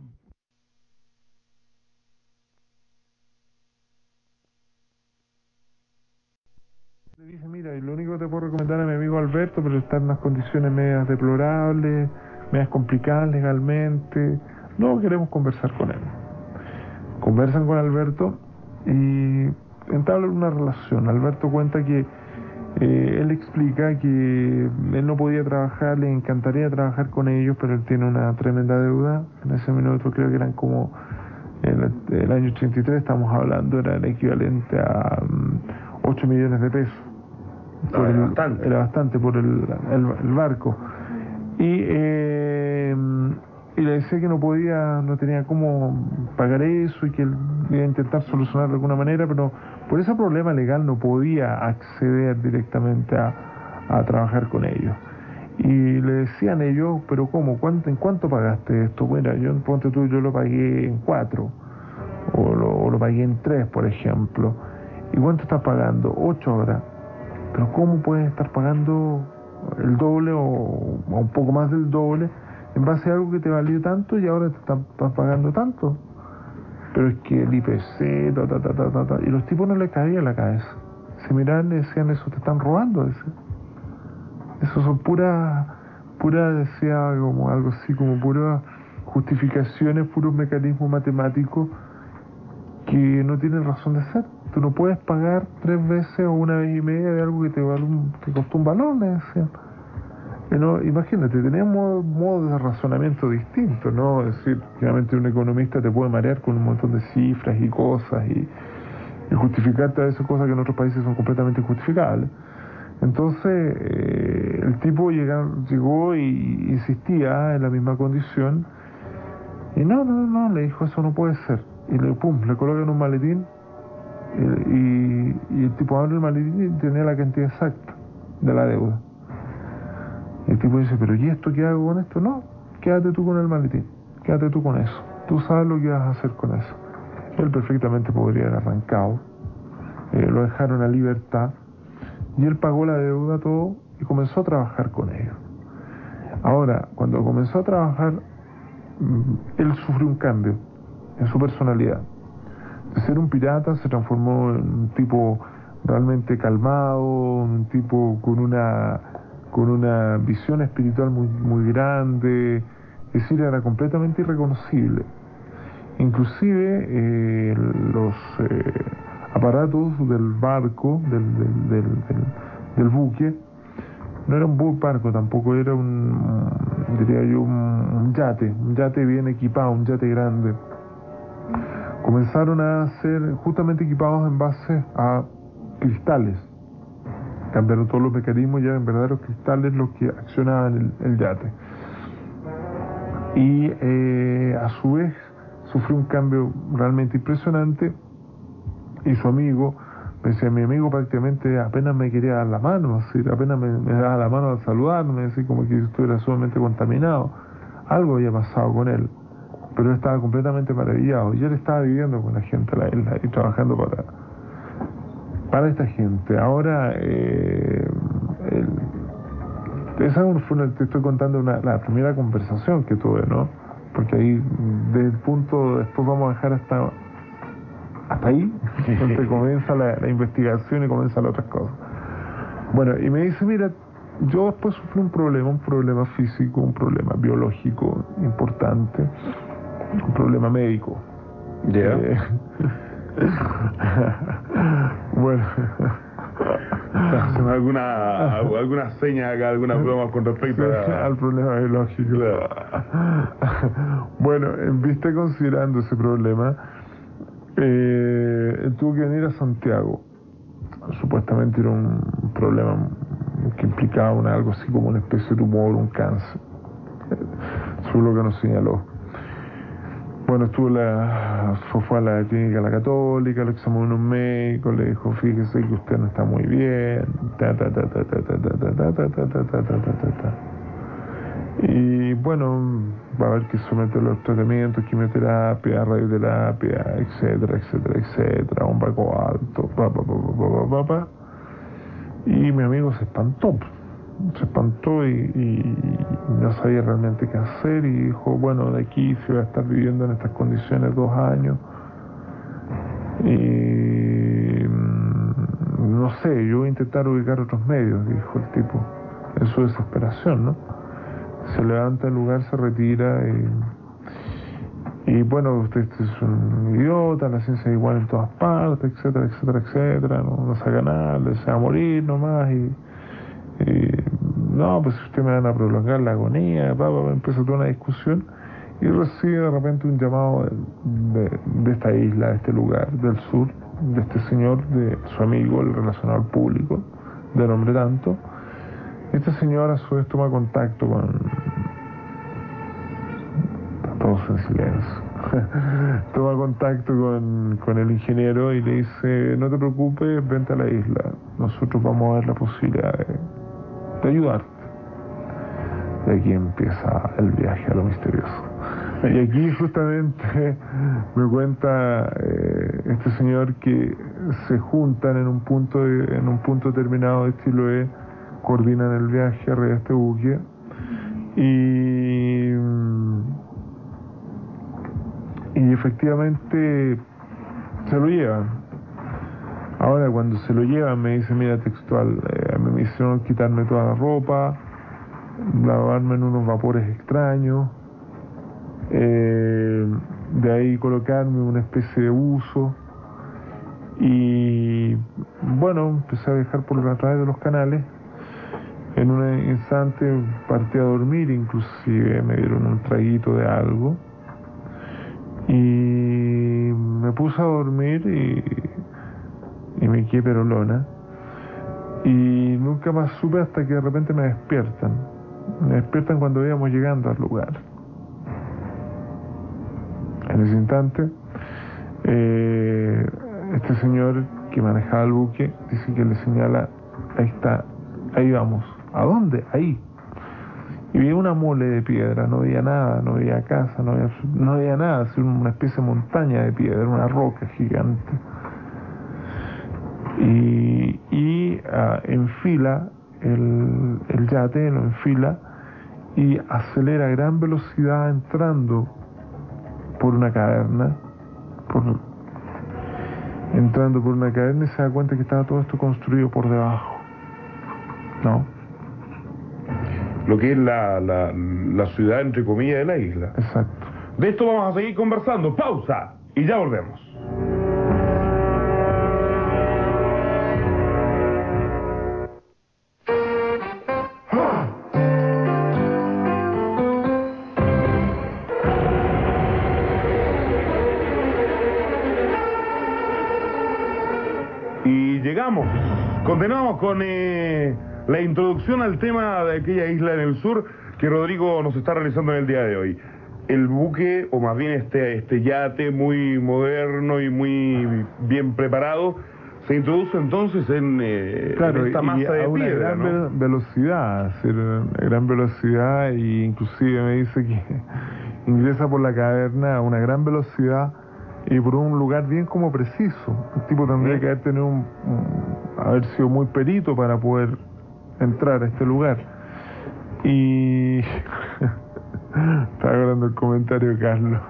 Le dice, mira, y lo único que te puedo recomendar a mi amigo Alberto, pero está en unas condiciones medias deplorables, medias complicadas legalmente, no queremos conversar con él. Conversan con Alberto y entablan una relación. Alberto cuenta que él explica que él no podía trabajar, le encantaría trabajar con ellos, pero él tiene una tremenda deuda. En ese minuto creo que eran como el año 83, estamos hablando, era el equivalente a 8 millones de pesos. Era bastante por el barco. Y le decía que no tenía cómo pagar eso y que él iba a intentar solucionar de alguna manera, pero por ese problema legal no podía acceder directamente a trabajar con ellos. Y le decían ellos, pero ¿cómo? ¿En cuánto pagaste esto? Bueno, ponte tú, yo lo pagué en 4, o lo pagué en 3, por ejemplo. ¿Y cuánto estás pagando? 8 horas. Pero ¿cómo puedes estar pagando el doble o un poco más del doble en base a algo que te valió tanto y ahora te estás pagando tanto? Pero es que el IPC, y los tipos no les caía la cabeza. Se miraban y decían, eso te están robando. Eso son pura, decía, como algo así, como puras justificaciones, puros mecanismos matemáticos que no tienen razón de ser. Tú no puedes pagar 3 veces o 1 vez y media de algo que te costó un valor, le decían. Imagínate, teníamos modos de razonamiento distintos, ¿no? Es decir, realmente un economista te puede marear con un montón de cifras y cosas y justificarte a veces cosas que en otros países son completamente injustificables. Entonces, el tipo llegó y insistía en la misma condición y no, le dijo, eso no puede ser. y le colocan un maletín y el tipo abre el maletín y tenía la cantidad exacta de la deuda. Y el tipo dice, pero ¿y esto qué hago con esto? No, quédate tú con el maletín, quédate tú con eso, tú sabes lo que vas a hacer con eso. Él perfectamente podría haber arrancado, lo dejaron a libertad y él pagó la deuda todo y comenzó a trabajar con ellos. Ahora, cuando comenzó a trabajar, él sufrió un cambio en su personalidad. De ser un pirata se transformó en un tipo realmente calmado, un tipo con una visión espiritual muy grande, es decir, era completamente irreconocible. Inclusive los aparatos del barco, del buque, no era un barco tampoco, era diría yo, un yate bien equipado, un yate grande. Comenzaron a ser justamente equipados en base a cristales. Cambiaron todos los mecanismos, ya en verdaderos cristales los que accionaban el yate. Y a su vez sufrió un cambio realmente impresionante y su amigo, me decía, mi amigo prácticamente apenas me quería dar la mano, así, apenas me daba la mano al saludarme, así como que estuviera sumamente contaminado. Algo había pasado con él, pero él estaba completamente maravillado y él estaba viviendo con la gente de la isla y trabajando para esta gente. Ahora, esa te estoy contando la primera conversación que tuve, ¿no? Porque ahí, desde el punto, después vamos a dejar hasta ahí, donde comienza la investigación y comienzan las otras cosas. Bueno, y me dice, mira, yo después sufrí un problema físico, un problema biológico importante, un problema médico. Ya. Bueno. ¿Hacemos alguna seña acá, alguna broma con respecto al problema biológico? Bueno, en vista considerando ese problema, tuvo que venir a Santiago. Supuestamente era un problema que implicaba algo así como una especie de tumor, un cáncer. Eso es lo que nos señaló. Bueno, fue a la clínica La Católica, lo examinó un médico, le dijo, fíjese que usted no está muy bien, y bueno, va a haber que someter los tratamientos, quimioterapia, radioterapia, etcétera, un banco alto, y mi amigo se espantó y no sabía realmente qué hacer y dijo, bueno, de aquí se va a estar viviendo en estas condiciones 2 años y no sé, yo voy a intentar ubicar otros medios, dijo el tipo, en su desesperación, ¿no? Se levanta del lugar, se retira y bueno, usted es un idiota, la ciencia es igual en todas partes, etcétera, no saca nada, se va a morir nomás y no, pues usted me van a prolongar la agonía, empieza toda una discusión y recibe de repente un llamado de esta isla, de este lugar, del sur, de este señor, de su amigo, el relacionado al público, de nombre tanto. Este señor a su vez toma contacto todos en silencio. Toma contacto con el ingeniero y le dice, no te preocupes, vente a la isla, nosotros vamos a ver la posibilidad de ayudarte. Y aquí empieza el viaje a lo misterioso. Y aquí justamente me cuenta este señor que se juntan en un punto determinado de Chiloé, coordinan el viaje arriba de este buque y efectivamente se lo llevan. Ahora cuando se lo llevan me dice, mira, textual, me hicieron quitarme toda la ropa, lavarme en unos vapores extraños, de ahí colocarme una especie de buzo y bueno, empecé a viajar por a través de los canales. En un instante partí a dormir, inclusive me dieron un traguito de algo y me puse a dormir y me quedé perolona y nunca más supe hasta que de repente me despiertan cuando íbamos llegando al lugar. En ese instante Este señor que manejaba el buque dice que le señala, ahí está, ahí vamos. ¿A dónde? Ahí. Y veía una mole de piedra, no veía nada, no veía casa, no veía nada, es una especie de montaña de piedra, una roca gigante. Y enfila el yate, lo enfila y acelera a gran velocidad entrando por una caverna, entrando por una caverna y se da cuenta que estaba todo esto construido por debajo, ¿no? Lo que es la ciudad, entre comillas, de la isla. Exacto. De esto vamos a seguir conversando. Pausa y ya volvemos. Y llegamos, continuamos con la introducción al tema de aquella isla en el sur que Rodrigo nos está realizando en el día de hoy. El buque, o más bien este yate muy moderno y muy bien preparado, se introduce entonces en esta masa de piedra, una gran velocidad, es decir, gran velocidad, y inclusive me dice que ingresa por la caverna a una gran velocidad y por un lugar bien como preciso. El tipo tendría que haber tenido haber sido muy perito para poder entrar a este lugar. Y estaba hablando el comentario de Carlos.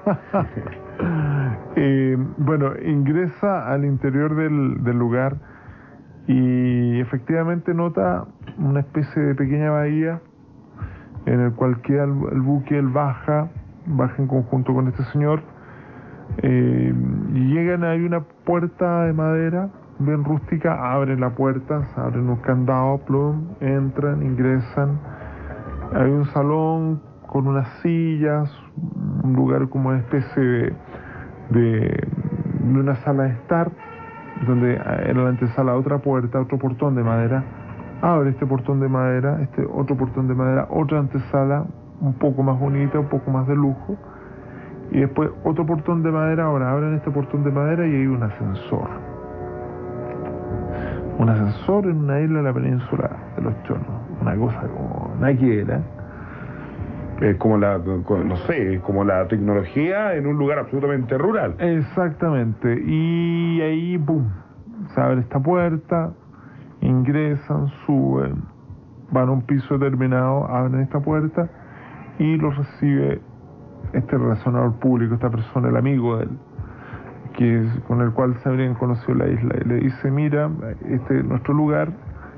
Bueno, ingresa al interior del lugar y efectivamente nota una especie de pequeña bahía en el cual queda el buque. Él baja en conjunto con este señor, y llegan, hay una puerta de madera bien rústica, abren la puerta, se abren un candado, plum, entran, ingresan. Hay un salón con unas sillas, un lugar como una especie de una sala de estar, donde en la antesala otra puerta, otro portón de madera. Abre este portón de madera, otro portón de madera, otra antesala un poco más bonita, un poco más de lujo, y después otro portón de madera. Ahora abren este portón de madera y hay un ascensor en una isla de la península de los Chonos, una cosa como nada que ver, como la tecnología en un lugar absolutamente rural. Exactamente. Y ahí, boom, se abre esta puerta, ingresan, suben, van a un piso determinado, abren esta puerta y los recibe este relacionador público, esta persona, el amigo de él, con el cual se habrían conocido la isla, y le dice: mira, este es nuestro lugar,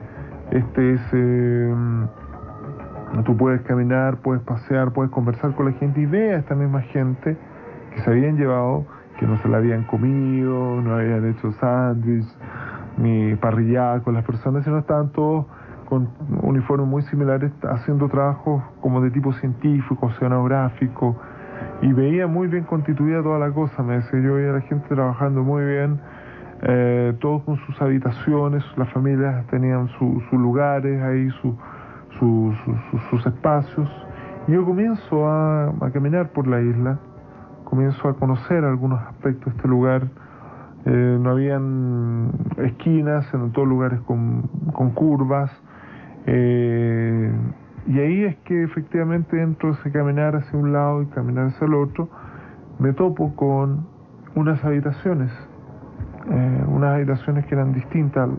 tú puedes caminar, puedes pasear, puedes conversar con la gente, y ve a esta misma gente que se habían llevado, que no se la habían comido, no habían hecho sándwich ni parrillada con las personas, sino estaban todos con uniformes muy similares, haciendo trabajos como de tipo científico, oceanográfico, y veía muy bien constituida toda la cosa. Me decía, yo veía a la gente trabajando muy bien, todos con sus habitaciones, las familias tenían sus lugares ahí, sus espacios. Y yo comienzo a caminar por la isla, comienzo a conocer algunos aspectos de este lugar. No habían esquinas, en todos lugares con curvas, y ahí es que efectivamente entro ese caminar hacia un lado y caminar hacia el otro, me topo con unas habitaciones que eran distintas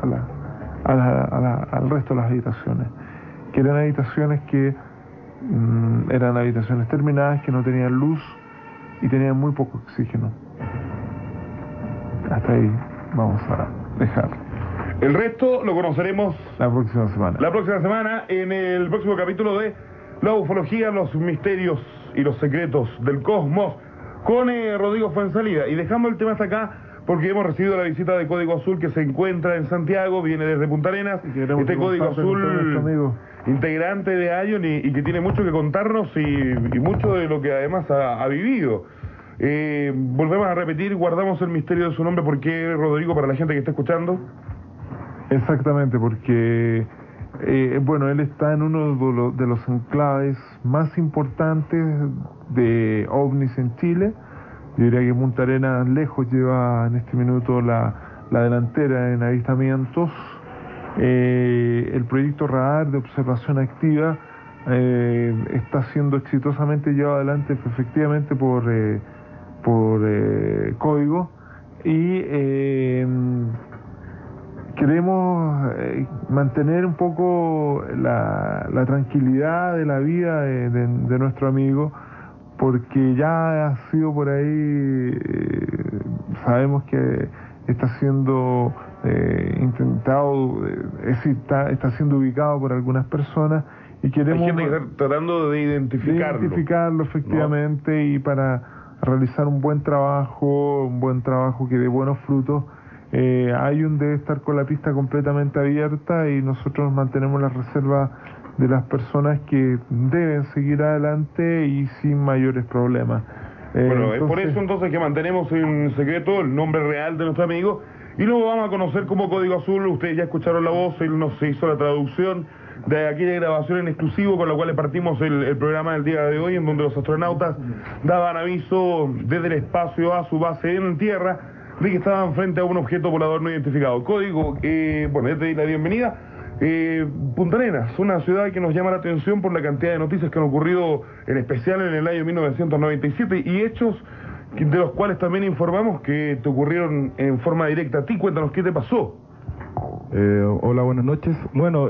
al resto de las habitaciones, que eran habitaciones que eran habitaciones terminadas, que no tenían luz y tenían muy poco oxígeno. Hasta ahí vamos a dejar. El resto lo conoceremos la próxima semana. La próxima semana, en el próximo capítulo de la ufología, los misterios y los secretos del cosmos, con Rodrigo Fuenzalida. Y dejamos el tema hasta acá porque hemos recibido la visita de Código Azul, que se encuentra en Santiago, viene desde Punta Arenas. Este Código Azul, integrante de ION y que tiene mucho que contarnos y mucho de lo que además ha vivido. Volvemos a repetir, guardamos el misterio de su nombre. ¿Por qué, Rodrigo, para la gente que está escuchando? Exactamente, porque bueno, él está en uno de los enclaves más importantes de ovnis en Chile. Yo diría que Punta Arenas lejos lleva en este minuto la delantera en avistamientos. El proyecto radar de observación activa está siendo exitosamente llevado adelante efectivamente por Código, y queremos mantener un poco la tranquilidad de la vida de nuestro amigo, porque ya ha sido por ahí, sabemos que está siendo intentado, es decir, está siendo ubicado por algunas personas, y queremos... Hay gente que está tratando de identificarlo. Efectivamente, ¿no? Y para realizar un buen trabajo que dé buenos frutos, Ion debe estar con la pista completamente abierta, y nosotros mantenemos la reserva de las personas que deben seguir adelante y sin mayores problemas. Bueno, es por eso entonces que mantenemos en secreto el nombre real de nuestro amigo, y lo vamos a conocer como Código Azul. Ustedes ya escucharon la voz, él nos hizo la traducción de aquella grabación en exclusivo con la cual partimos el programa del día de hoy, en donde los astronautas daban aviso desde el espacio a su base en tierra de que estaban frente a un objeto volador no identificado. Código, bueno, ya te di la bienvenida. Punta Arenas, una ciudad que nos llama la atención por la cantidad de noticias que han ocurrido, en especial en el año 1997, y hechos de los cuales también informamos que te ocurrieron en forma directa a ti. Cuéntanos qué te pasó. Hola, buenas noches. Bueno,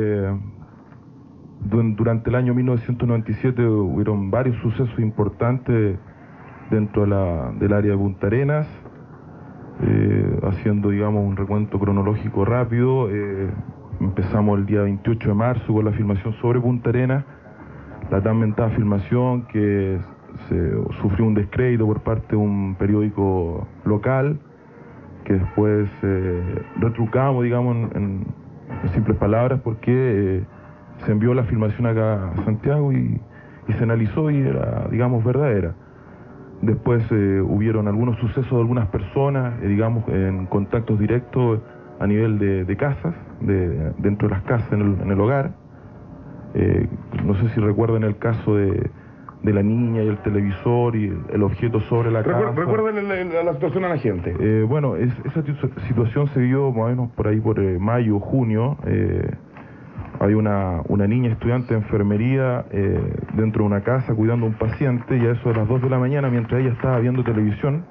durante el año 1997 hubieron varios sucesos importantes dentro del área de Punta Arenas. Haciendo, digamos, un recuento cronológico rápido, empezamos el día 28 de marzo con la filmación sobre Punta Arenas, la tan mentada filmación que sufrió un descrédito por parte de un periódico local, que después retrucamos, digamos, en simples palabras, porque se envió la filmación acá a Santiago y se analizó y era, digamos, verdadera. Después hubieron algunos sucesos de algunas personas, digamos, en contactos directos a nivel de casas, dentro de las casas, en el hogar. No sé si recuerdan el caso de la niña y el televisor y el objeto sobre la casa. Recuerden la situación a la gente. Bueno, esa situación se dio más o menos por ahí por mayo, junio. Hay una niña estudiante de enfermería dentro de una casa cuidando a un paciente, y a eso de las 2 de la mañana, mientras ella estaba viendo televisión,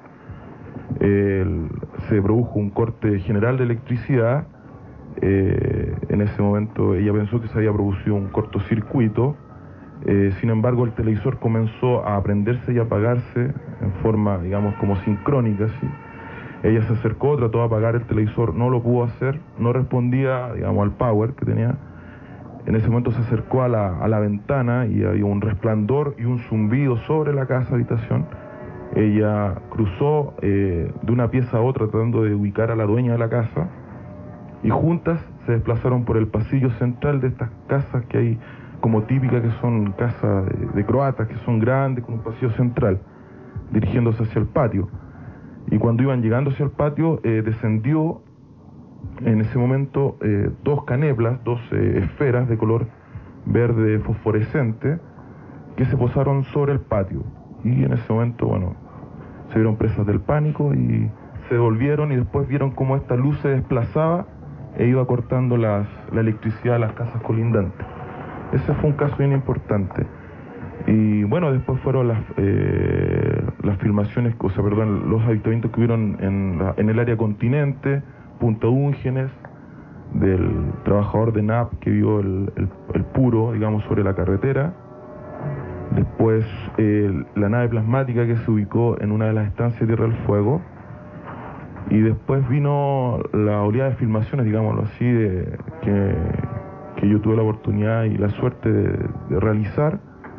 se produjo un corte general de electricidad. En ese momento ella pensó que se había producido un cortocircuito. Sin embargo, el televisor comenzó a prenderse y apagarse en forma, digamos, como sincrónica, ¿sí? Ella se acercó, trató de apagar el televisor, no lo pudo hacer, no respondía, digamos, al power que tenía. En ese momento se acercó a la ventana y había un resplandor y un zumbido sobre la casa habitación. Ella cruzó de una pieza a otra tratando de ubicar a la dueña de la casa, y juntas se desplazaron por el pasillo central de estas casas que hay como típicas, que son casas de croatas, que son grandes, con un pasillo central, dirigiéndose hacia el patio. Y cuando iban llegando hacia el patio, descendió en ese momento 2 caneplas, 2 esferas de color verde fosforescente, que se posaron sobre el patio. Y en ese momento, bueno, se vieron presas del pánico y se devolvieron, y después vieron cómo esta luz se desplazaba e iba cortando la electricidad de las casas colindantes. Ese fue un caso bien importante. Y bueno, después fueron las filmaciones, los avistamientos que hubieron en el área continente, Punta Úngenes, del trabajador de NAP que vio el puro, digamos, sobre la carretera. Después la nave plasmática que se ubicó en una de las estancias de Tierra del Fuego. Y después vino la oleada de filmaciones, digámoslo así, que yo tuve la oportunidad y la suerte de realizar,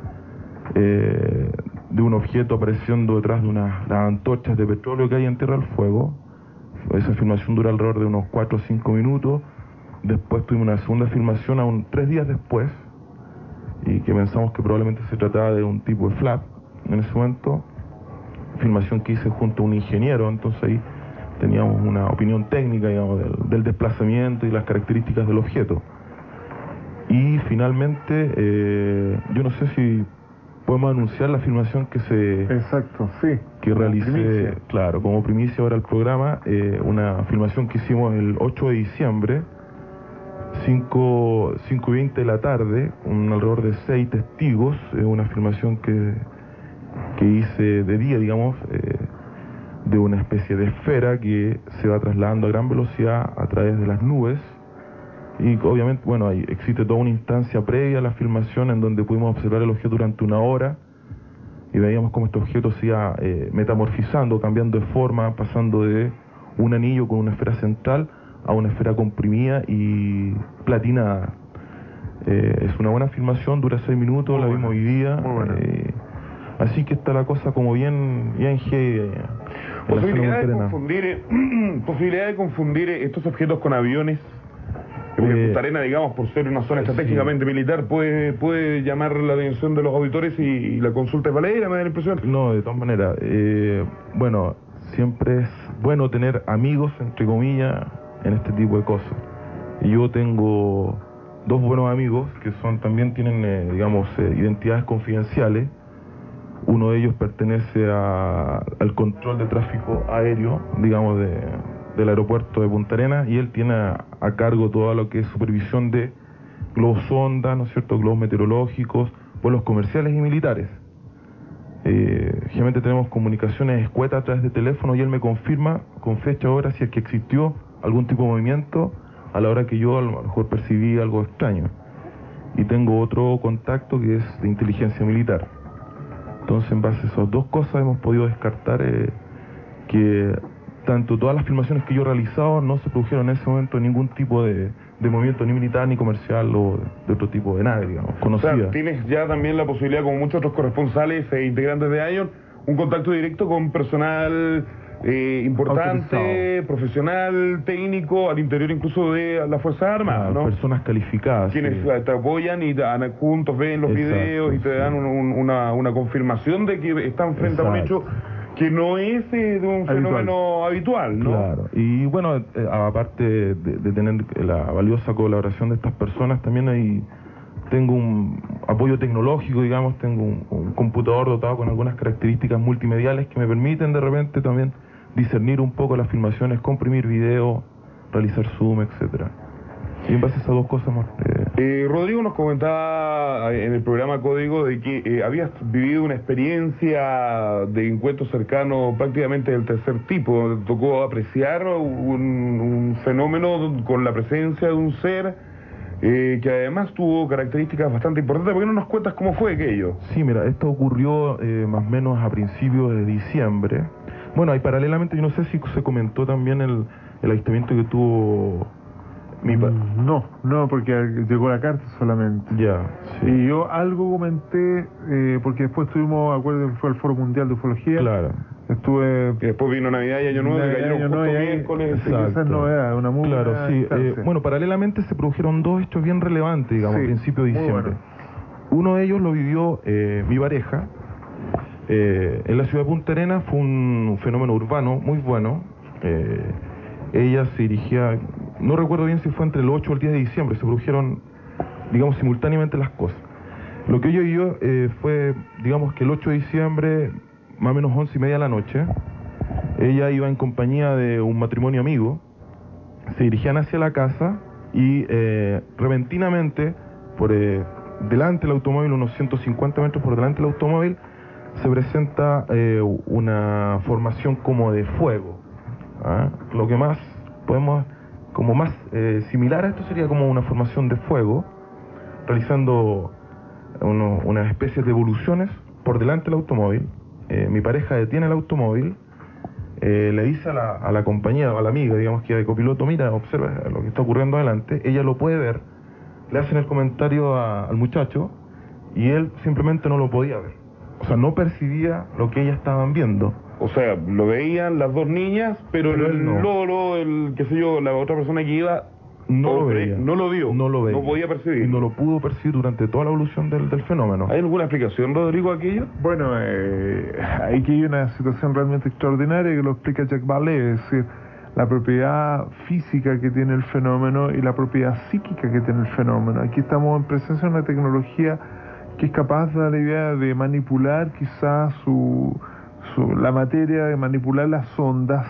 de un objeto apareciendo detrás de las antorchas de petróleo que hay en Tierra del Fuego. Esa filmación dura alrededor de unos 4 o 5 minutos. Después tuvimos una segunda filmación aún 3 días después, y que pensamos que probablemente se trataba de un tipo de flap en ese momento. Filmación que hice junto a un ingeniero, entonces ahí teníamos una opinión técnica, digamos, del desplazamiento y las características del objeto. Y finalmente, yo no sé si podemos anunciar la filmación que Exacto, sí. que Como realicé, primicia. claro, como primicia ahora el programa, una filmación que hicimos el 8 de diciembre, 5:20 de la tarde, con alrededor de 6 testigos, una filmación que hice de día, digamos, de una especie de esfera que se va trasladando a gran velocidad a través de las nubes. Y obviamente, bueno, existe toda una instancia previa a la filmación en donde pudimos observar el objeto durante una hora y veíamos cómo este objeto se iba metamorfizando, cambiando de forma, pasando de un anillo con una esfera central a una esfera comprimida y platinada. Es una buena filmación, dura 6 minutos, la vimos hoy día. Muy buena. Así que está la cosa como bien heavy. Posibilidad de confundir estos objetos con aviones. Porque Punta Arenas, digamos, por ser una zona estratégicamente militar, puede llamar la atención de los auditores y la consulta es valedera, me da la impresión. No, de todas maneras. Bueno, siempre es bueno tener amigos, entre comillas, en este tipo de cosas. Y yo tengo 2 buenos amigos que también tienen, digamos, identidades confidenciales. Uno de ellos pertenece al control de tráfico aéreo, digamos, del aeropuerto de Punta Arenas, y él tiene a cargo todo lo que es supervisión de globos sonda, ¿no es cierto?, globos meteorológicos, vuelos comerciales y militares. Generalmente tenemos comunicaciones escuetas a través de teléfono y él me confirma con fecha, hora, si es que existió algún tipo de movimiento a la hora que yo a lo mejor percibí algo extraño. Y tengo otro contacto que es de inteligencia militar. Entonces, en base a esas 2 cosas hemos podido descartar que tanto todas las filmaciones que yo he realizado no se produjeron en ese momento ningún tipo de movimiento ni militar ni comercial o de otro tipo de nave, digamos, conocida. O sea, tienes ya también la posibilidad, como muchos otros corresponsales e integrantes de ION, un contacto directo con personal importante, autorizado, profesional, técnico, al interior incluso de las Fuerzas Armadas, ¿no? Personas calificadas. Quienes te apoyan y juntos ven los videos y te dan una confirmación de que están frente a un hecho que no es de un fenómeno habitual, ¿no? Claro, y bueno, aparte de tener la valiosa colaboración de estas personas, también tengo un apoyo tecnológico, digamos, tengo un computador dotado con algunas características multimediales que me permiten de repente también discernir un poco las filmaciones, comprimir video, realizar zoom, etcétera. Y en base a esas 2 cosas más... Rodrigo nos comentaba en el programa Código de que habías vivido una experiencia de encuentro cercano prácticamente del tercer tipo. Te tocó apreciar un fenómeno con la presencia de un ser que además tuvo características bastante importantes. ¿Por qué no nos cuentas cómo fue aquello? Sí, mira, esto ocurrió más o menos a principios de diciembre. Bueno, y paralelamente, yo no sé si se comentó también el avistamiento que tuvo... No, porque llegó la carta solamente. Ya, sí. Y yo algo comenté, porque después tuvimos, acuerdo que fue el Foro Mundial de Ufología. Claro. Estuve... Que después vino Navidad y Año Nuevo, que cayeron justo miércoles. Exacto. Esa es novedad, una muy Claro, buena sí. instancia. Bueno, paralelamente se produjeron 2 hechos bien relevantes, digamos, a principios de muy diciembre. bueno. Uno de ellos lo vivió mi pareja. En la ciudad de Punta Arenas fue un fenómeno urbano muy bueno. Ella se dirigía, no recuerdo bien si fue entre el 8 o el 10 de diciembre, se produjeron, digamos, simultáneamente las cosas. Lo que ella vivió fue, digamos, que el 8 de diciembre, más o menos 11:30 de la noche, ella iba en compañía de un matrimonio amigo, se dirigían hacia la casa y repentinamente, por delante del automóvil, unos 150 metros por delante del automóvil, se presenta una formación como de fuego. Lo que más podemos, como más similar a esto sería como una formación de fuego, realizando unas especies de evoluciones por delante del automóvil. Mi pareja detiene el automóvil, le dice a la compañía o a la amiga, digamos, que de copiloto, mira, observa lo que está ocurriendo adelante. Ella lo puede ver, le hacen el comentario al muchacho y él simplemente no lo podía ver. O sea, no percibía lo que ellas estaban viendo. O sea, lo veían las 2 niñas, pero el no. loro, qué sé yo, la otra persona que iba, No lo veía. No lo vio. No lo veía. No podía percibir. Y no lo pudo percibir durante toda la evolución del fenómeno. ¿Hay alguna explicación, Rodrigo, a aquello? Bueno, aquí hay una situación realmente extraordinaria que lo explica Jack Vallée, es decir, la propiedad física que tiene el fenómeno y la propiedad psíquica que tiene el fenómeno. Aquí estamos en presencia de una tecnología que es capaz de dar la idea de manipular quizás la materia, de manipular las ondas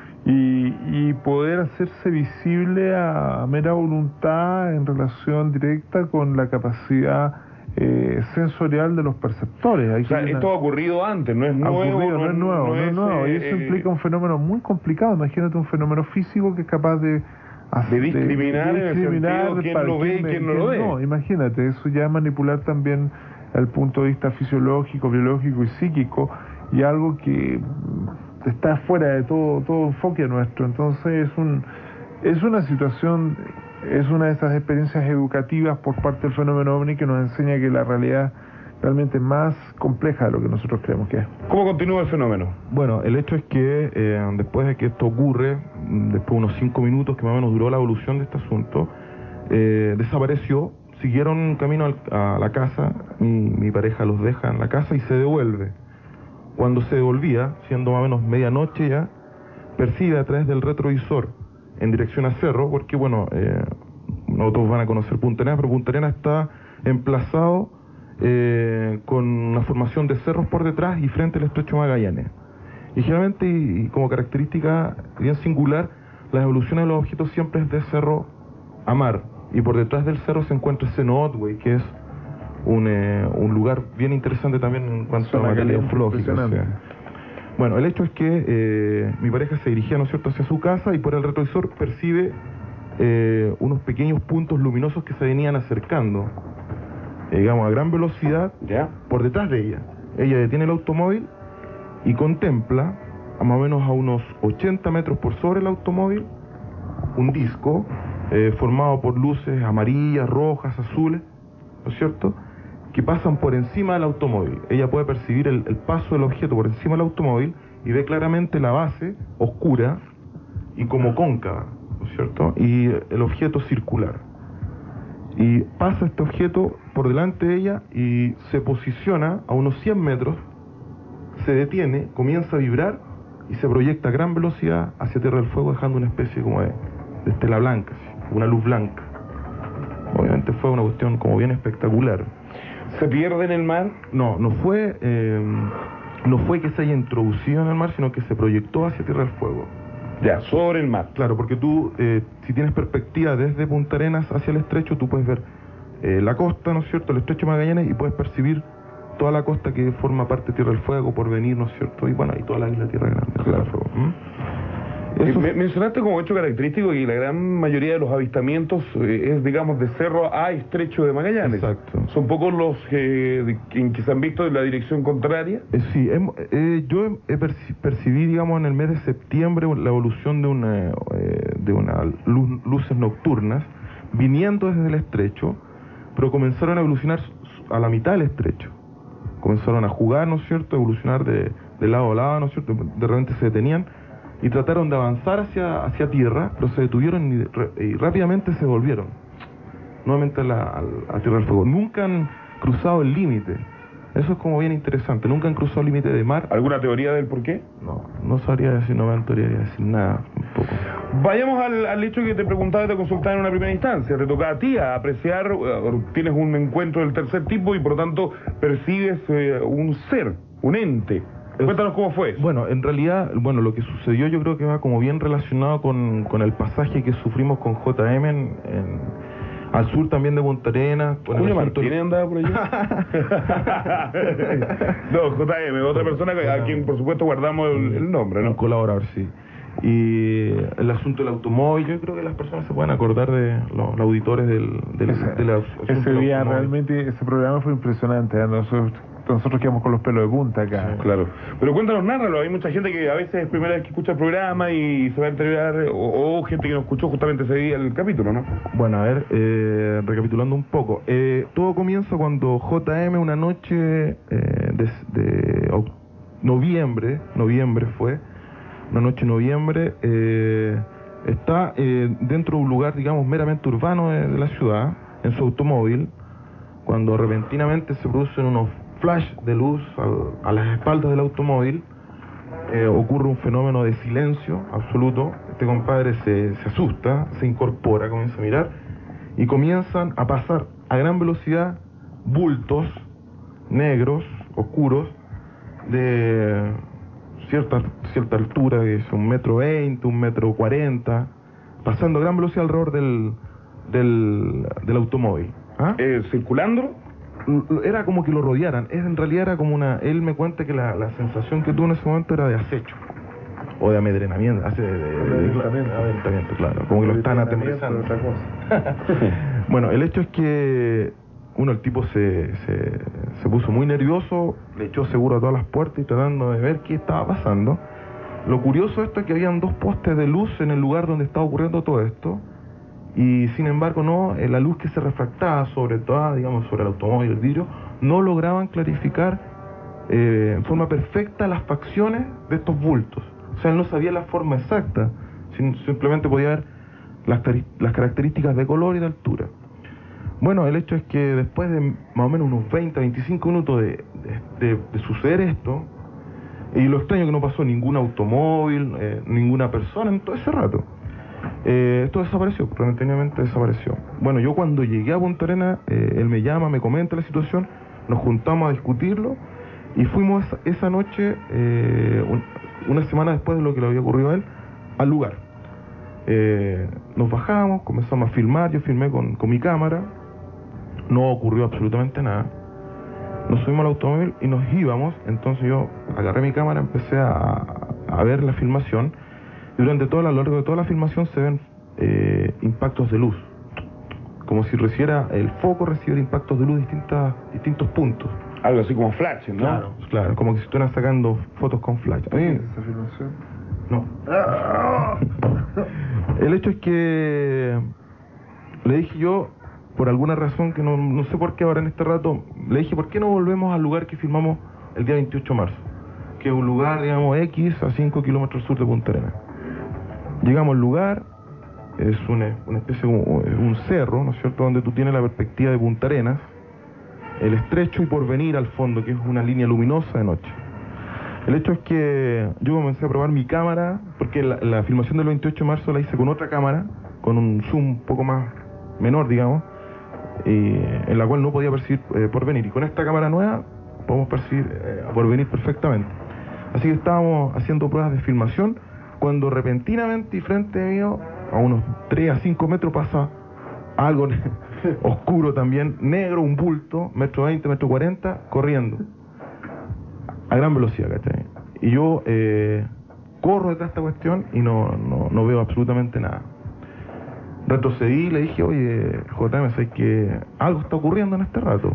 y poder hacerse visible a mera voluntad en relación directa con la capacidad sensorial de los perceptores. O sea, esto ha ocurrido antes, no es nuevo. No es nuevo. Y eso implica un fenómeno muy complicado. Imagínate un fenómeno físico que es capaz de discriminar en el sentido quién lo ve y quién no lo ve. No, imagínate, eso ya es manipular también el punto de vista fisiológico, biológico y psíquico, y algo que está fuera de todo enfoque nuestro. Entonces es una situación, es una de esas experiencias educativas por parte del fenómeno OVNI que nos enseña que la realidad realmente es más compleja de lo que nosotros creemos que es. ¿Cómo continúa el fenómeno? Bueno, el hecho es que después de que esto ocurre, después de unos 5 minutos que más o menos duró la evolución de este asunto, desapareció, siguieron camino a la casa, mi pareja los deja en la casa y se devuelve. Cuando se devolvía, siendo más o menos medianoche ya, percibe a través del retrovisor en dirección a Cerro, porque bueno, no todos van a conocer Punta Arenas, pero Punta Arenas está emplazado con una formación de cerros por detrás y frente al estrecho Magallanes. Y generalmente, y como característica bien singular, las evoluciones de los objetos siempre es de cerro a mar, y por detrás del cerro se encuentra Seno Otway, que es un lugar bien interesante también en cuanto a materia ufológica. O sea. Bueno, el hecho es que mi pareja se dirigía, ¿no es cierto?, hacia su casa, y por el retrovisor percibe unos pequeños puntos luminosos que se venían acercando, digamos, a gran velocidad, por detrás de ella. Ella detiene el automóvil y contempla, a más o menos a unos 80 metros por sobre el automóvil, un disco formado por luces amarillas, rojas, azules, ¿no es cierto?, que pasan por encima del automóvil. Ella puede percibir el paso del objeto por encima del automóvil y ve claramente la base oscura y como cóncava, ¿no es cierto?, y el objeto circular. Y pasa este objeto por delante de ella y se posiciona a unos 100 metros, se detiene, comienza a vibrar y se proyecta a gran velocidad hacia Tierra del Fuego, dejando una especie como de estela blanca, ¿sí?, una luz blanca. Obviamente fue una cuestión como bien espectacular. ¿Se pierde en el mar? No fue que se haya introducido en el mar, sino que se proyectó hacia Tierra del Fuego. Ya, sobre el mar. Claro, porque tú, si tienes perspectiva desde Punta Arenas hacia el estrecho, tú puedes ver la costa, ¿no es cierto?, el estrecho Magallanes, y puedes percibir toda la costa que forma parte de Tierra del Fuego, Porvenir, ¿no es cierto?, y bueno, y toda la isla de Tierra Grande, Tierra del Fuego. Mencionaste como hecho característico que la gran mayoría de los avistamientos es, digamos, de cerro a estrecho de Magallanes. Exacto. ¿Son pocos los que se han visto en la dirección contraria? Sí, yo percibí, digamos, en el mes de septiembre la evolución de unas luces nocturnas viniendo desde el estrecho, pero comenzaron a evolucionar a la mitad del estrecho. Comenzaron a jugar, ¿no es cierto?, a evolucionar de lado a lado, ¿no es cierto?, de repente se detenían y trataron de avanzar hacia tierra, pero se detuvieron y rápidamente se volvieron nuevamente a Tierra del Fuego. Nunca han cruzado el límite. Eso es como bien interesante. Nunca han cruzado el límite de mar. ¿Alguna teoría del por qué? No sabría decir, no me atrevería a decir nada, tampoco. Vayamos al hecho que te preguntaba y te consultaba en una primera instancia. Te toca a ti a apreciar, tienes un encuentro del tercer tipo y por lo tanto percibes un ser, un ente. Cuéntanos cómo fue eso. Bueno, en realidad, lo que sucedió yo creo que va como bien relacionado con el pasaje que sufrimos con JM al sur también de Punta Arenas. ¿Julio Martínez andaba por allá? No, JM, otra persona a quien por supuesto guardamos el nombre, ¿no? Un colaborador, sí. Y el asunto del automóvil, yo creo que las personas se pueden acordar de los auditores ese día realmente, ese programa fue impresionante. Nosotros quedamos con los pelos de punta acá. Sí, claro. Pero cuéntanos, nárralo. Hay mucha gente que a veces es primera vez que escucha el programa y se va a enterar, o gente que no escuchó justamente ese día el capítulo, ¿no? Bueno, a ver, recapitulando un poco. Todo comienza cuando JM, una noche de noviembre fue, una noche de noviembre, está dentro de un lugar, digamos, meramente urbano de la ciudad, en su automóvil, cuando repentinamente se producen unos flash de luz a las espaldas del automóvil. Ocurre un fenómeno de silencio absoluto. Este compadre se asusta, se incorpora, comienza a mirar y comienzan a pasar a gran velocidad bultos negros, oscuros, de cierta altura, que es 1,20 m, 1,40 m, pasando a gran velocidad alrededor del automóvil. ¿Ah? ¿Circulando? Era como que lo rodearan. En realidad era como una... Él me cuenta que la sensación que tuvo en ese momento era de acecho. O de amedrenamiento. Amedrentamiento, claro. Como que lo están atemorizando. Bueno, el hecho es que... el tipo se puso muy nervioso, le echó seguro a todas las puertas y tratando de ver qué estaba pasando. Lo curioso de esto es que habían 2 postes de luz en el lugar donde estaba ocurriendo todo esto. Y sin embargo la luz que se refractaba sobre el automóvil, el vidrio, no lograban clarificar en forma perfecta las facciones de estos bultos. O sea, él no sabía la forma exacta, simplemente podía ver las características de color y de altura. Bueno, el hecho es que después de más o menos unos 20-25 minutos de suceder esto, y lo extraño que no pasó ningún automóvil, ninguna persona en todo ese rato, esto desapareció, repentinamente desapareció. Bueno, yo cuando llegué a Punta Arenas, él me llama, me comenta la situación, nos juntamos a discutirlo y fuimos esa noche, una semana después de lo que le había ocurrido a él, al lugar. Nos bajamos, comenzamos a filmar, yo filmé con mi cámara, no ocurrió absolutamente nada. Nos subimos al automóvil y nos íbamos, entonces yo agarré mi cámara, empecé a ver la filmación. Y durante a lo largo de toda la filmación se ven impactos de luz, como si el foco recibiera impactos de luz de distintos puntos. Algo así como flash, ¿no? Claro, como que si estuvieran sacando fotos con flash. ¿Esa filmación? No. El hecho es que le dije yo, por alguna razón que no sé por qué ahora en este rato, le dije, ¿por qué no volvemos al lugar que filmamos el día 28 de marzo? Que es un lugar, digamos, X a 5 kilómetros al sur de Punta Arenas. Llegamos al lugar, es una especie de un cerro, ¿no es cierto?, donde tú tienes la perspectiva de Punta Arenas, el Estrecho y Porvenir al fondo, que es una línea luminosa de noche. El hecho es que yo comencé a probar mi cámara, porque la filmación del 28 de marzo la hice con otra cámara, con un zoom un poco más menor, digamos, en la cual no podía percibir Porvenir. Y con esta cámara nueva podemos percibir Porvenir perfectamente. Así que estábamos haciendo pruebas de filmación, cuando repentinamente y frente mío, a unos 3 a 5 metros, pasa algo oscuro también, negro, un bulto, 1,20 m, 1,40 m, corriendo a gran velocidad, ¿cachai? Y yo corro detrás de esta cuestión y no veo absolutamente nada. Retrocedí y le dije, oye, JM, sé que algo está ocurriendo en este rato.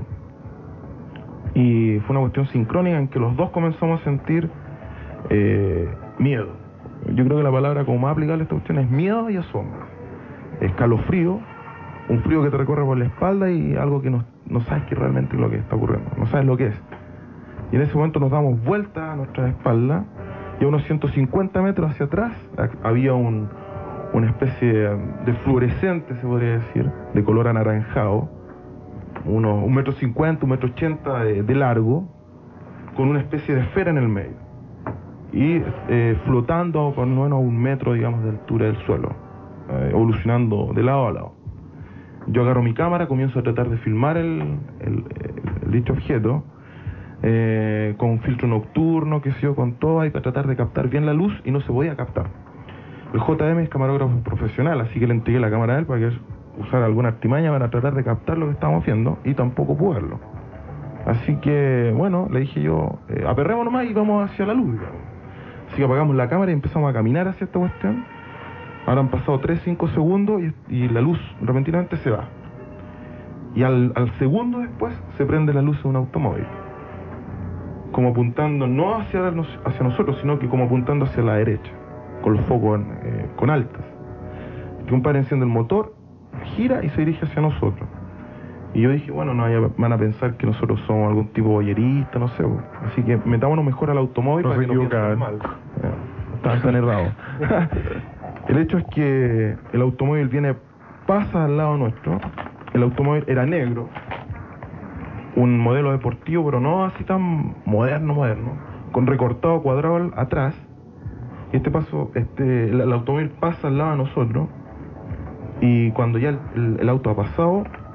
Y fue una cuestión sincrónica en que los dos comenzamos a sentir miedo. Yo creo que la palabra como más aplicable a esta cuestión es miedo y asombro. Escalofrío, un frío que te recorre por la espalda y algo que no sabes que realmente es lo que está ocurriendo, no sabes lo que es. Y en ese momento nos damos vuelta a nuestra espalda y a unos 150 metros hacia atrás había una especie de fluorescente, se podría decir, de color anaranjado, unos 1,50 m, 1,80 m de largo, con una especie de esfera en el medio. Y flotando por lo menos a 1 metro, digamos, de altura del suelo, evolucionando de lado a lado. Yo agarro mi cámara, comienzo a tratar de filmar dicho objeto, con un filtro nocturno, que sé yo, con todo, hay para tratar de captar bien la luz, y no se podía captar. El JM es camarógrafo profesional, así que le entregué la cámara a él para que usara alguna artimaña para tratar de captar lo que estábamos viendo, y tampoco pudo verlo. Así que, bueno, le dije yo, aperremos nomás y vamos hacia la luz, digamos. Así que apagamos la cámara y empezamos a caminar hacia esta cuestión. Ahora han pasado 3-5 segundos y la luz repentinamente se va. Y al segundo después se prende la luz de un automóvil, como apuntando no hacia nosotros, sino que como apuntando hacia la derecha, con los focos con altas. El compadre enciende el motor, gira y se dirige hacia nosotros. Y yo dije, bueno, no van a pensar que nosotros somos algún tipo boyerista, no sé. Así que metámonos mejor al automóvil para que no piensen mal. Estaban tan errados. El hecho es que el automóvil pasa al lado nuestro. El automóvil era negro, un modelo deportivo, pero no así tan moderno, con recortado cuadrado atrás. Y el automóvil pasa al lado de nosotros, y cuando ya el auto ha pasado,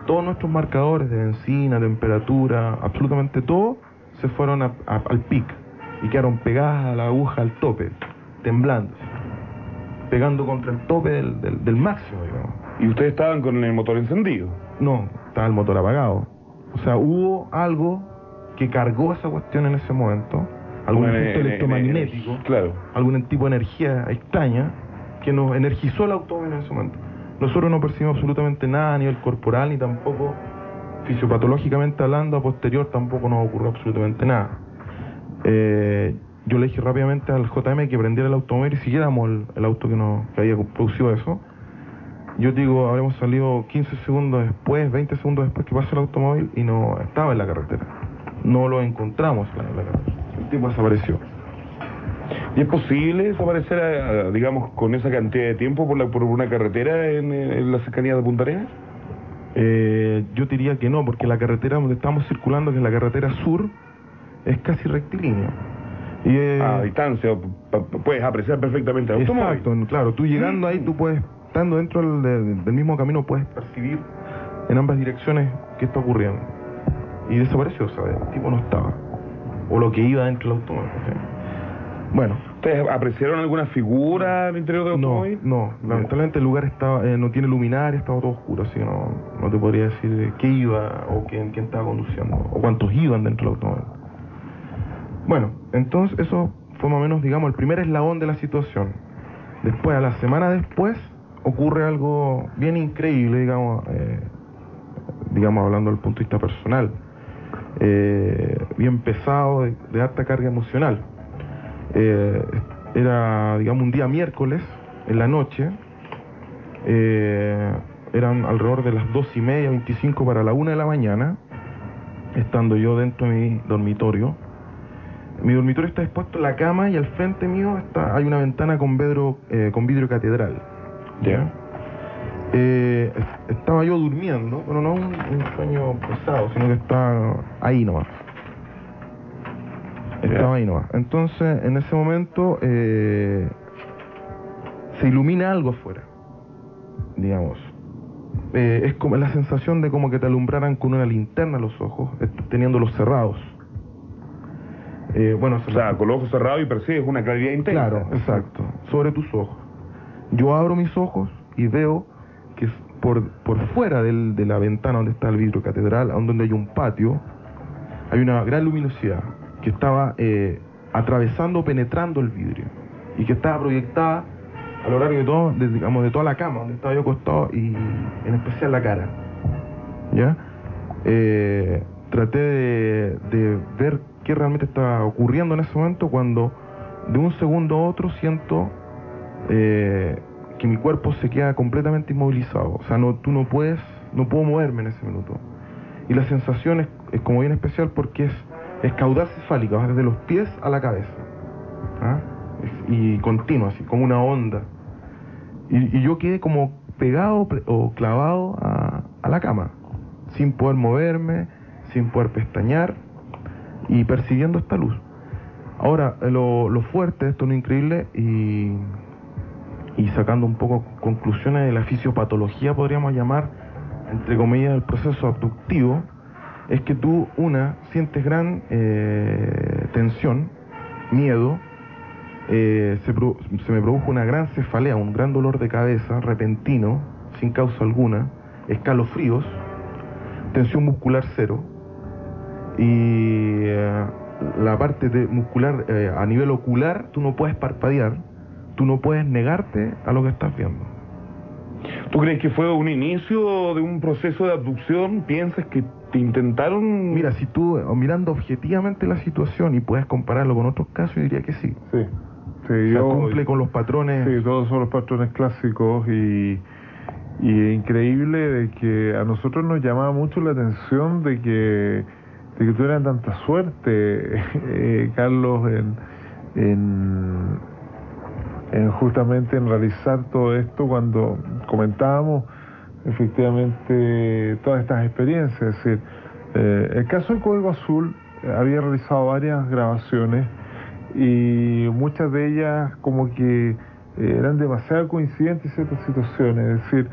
todos nuestros marcadores de benzina, temperatura, absolutamente todo, se fueron al pic y quedaron pegadas a la aguja al tope, temblando, pegando contra el tope del máximo, digamos. ¿Y ustedes estaban con el motor encendido? No, estaba el motor apagado. O sea, hubo algo que cargó esa cuestión en ese momento, algún efecto electromagnético, claro, algún tipo de energía extraña que nos energizó el automóvil en ese momento. Nosotros no percibimos absolutamente nada a nivel corporal, ni tampoco fisiopatológicamente hablando, a posterior tampoco nos ocurrió absolutamente nada. Yo le dije rápidamente al JM que prendiera el automóvil y siguiéramos el auto que había producido eso. Yo digo, habremos salido 15 segundos después, 20 segundos después que pasó el automóvil y no estaba en la carretera. No lo encontramos en la carretera. El tipo desapareció. ¿Y es posible desaparecer, digamos, con esa cantidad de tiempo por una carretera en la cercanía de Punta Arenas? Yo diría que no, porque la carretera donde estamos circulando, que es la carretera sur, es casi rectilínea. Y, a distancia, puedes apreciar perfectamente el automóvil. Exacto, claro, tú llegando ahí, tú puedes, estando dentro del mismo camino, puedes percibir en ambas direcciones qué está ocurriendo. Y desapareció, ¿sabes? El tipo no estaba. O lo que iba dentro del automóvil, ¿sí? Bueno. ¿Ustedes apreciaron alguna figura al interior del automóvil? No, lamentablemente el lugar estaba, no tiene luminaria, estaba todo oscuro, así que no te podría decir qué iba o quién estaba conduciendo, o cuántos iban dentro del automóvil. Bueno, entonces eso fue más o menos, digamos, el primer eslabón de la situación. Después, a la semana después, ocurre algo bien increíble, digamos hablando desde el punto de vista personal, bien pesado, de alta carga emocional. Era, digamos, un día miércoles, en la noche, eran alrededor de las 2:30, 25 para la 1 de la mañana, estando yo dentro de mi dormitorio. Mi dormitorio está dispuesto en la cama y al frente mío hay una ventana con vidrio catedral. ¿Ya? Estaba yo durmiendo, pero no un sueño pesado, sino que estaba ahí nomás. Estaba ahí nomás. Entonces, en ese momento, se ilumina algo afuera, digamos. Es como la sensación de como que te alumbraran con una linterna los ojos, teniéndolos cerrados. Bueno, o sea, con los ojos cerrados y percibes una claridad intensa. Claro, exacto, sobre tus ojos. Yo abro mis ojos y veo que por fuera de la ventana donde está el vidrio catedral, donde hay un patio, hay una gran luminosidad que estaba atravesando, penetrando el vidrio y que estaba proyectada a lo largo de todo, digamos, de toda la cama donde estaba yo acostado y en especial la cara. ¿Ya? Traté de ver qué realmente estaba ocurriendo en ese momento cuando de un segundo a otro siento que mi cuerpo se queda completamente inmovilizado. O sea, no puedo moverme en ese minuto. Y la sensación es como bien especial porque es caudal cefálica, va desde los pies a la cabeza. ¿Ah? Y continua, así, como una onda. Y yo quedé como pegado o clavado a la cama, sin poder moverme, sin poder pestañear y percibiendo esta luz. Ahora, lo fuerte de esto, lo increíble, y sacando un poco conclusiones de la fisiopatología, podríamos llamar, entre comillas, el proceso abductivo, es que tú, sientes gran tensión, miedo, se me produjo una gran cefalea, un gran dolor de cabeza repentino, sin causa alguna, escalofríos, tensión muscular cero, y la parte muscular, a nivel ocular, tú no puedes parpadear, tú no puedes negarte a lo que estás viendo. ¿Tú crees que fue un inicio de un proceso de abducción? ¿Piensas que te intentaron...? Mira, si tú, mirando objetivamente la situación y puedes compararlo con otros casos, yo diría que sí. Sí. Sí, cumple con los patrones. Sí, todos son los patrones clásicos y increíble de que a nosotros nos llamaba mucho la atención de que tuvieran tanta suerte, Carlos, justamente en realizar todo esto cuando comentábamos efectivamente todas estas experiencias. Es decir, el caso del Código Azul había realizado varias grabaciones y muchas de ellas como que eran demasiado coincidentes en ciertas situaciones. Es decir,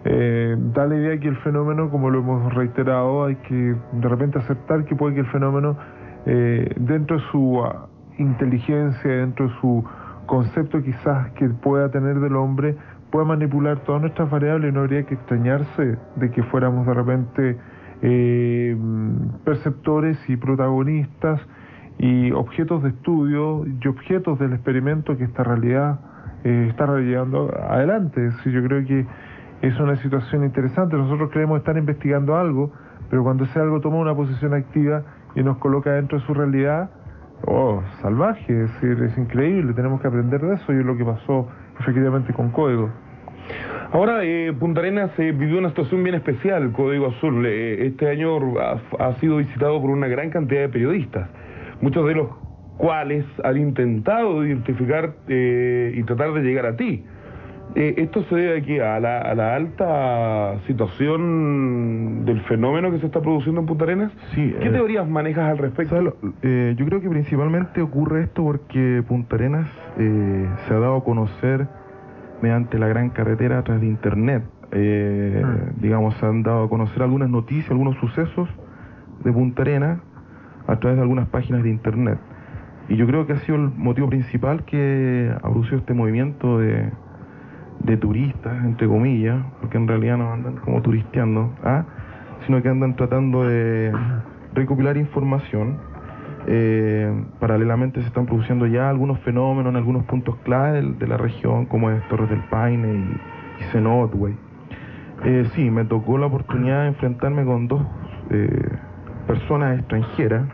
Da la idea que el fenómeno, como lo hemos reiterado, hay que de repente aceptar que puede que el fenómeno, dentro de su inteligencia, dentro de su concepto quizás que pueda tener del hombre, pueda manipular todas nuestras variables, y no habría que extrañarse de que fuéramos de repente perceptores y protagonistas y objetos de estudio y objetos del experimento que esta realidad está llevando adelante. Es decir, yo creo que es una situación interesante. Nosotros creemos estar investigando algo, pero cuando ese algo toma una posición activa y nos coloca dentro de su realidad, salvaje, es decir, es increíble, tenemos que aprender de eso, y es lo que pasó efectivamente con Código. Ahora, Punta Arenas vivió una situación bien especial, Código Azul. Este año ha sido visitado por una gran cantidad de periodistas, muchos de los cuales han intentado identificar y tratar de llegar a ti. ¿Esto se debe aquí a la alta situación del fenómeno que se está produciendo en Punta Arenas? Sí. ¿Qué teorías manejas al respecto? Yo creo que principalmente ocurre esto porque Punta Arenas se ha dado a conocer mediante la gran carretera a través de internet. Digamos, se han dado a conocer algunas noticias, algunos sucesos de Punta Arenas a través de algunas páginas de internet. Y yo creo que ha sido el motivo principal que ha producido este movimiento de turistas, entre comillas, porque en realidad no andan como turisteando, sino que andan tratando de recopilar información. Paralelamente se están produciendo ya algunos fenómenos en algunos puntos clave de la región, como es Torres del Paine y Cenote. Sí, me tocó la oportunidad de enfrentarme con dos personas extranjeras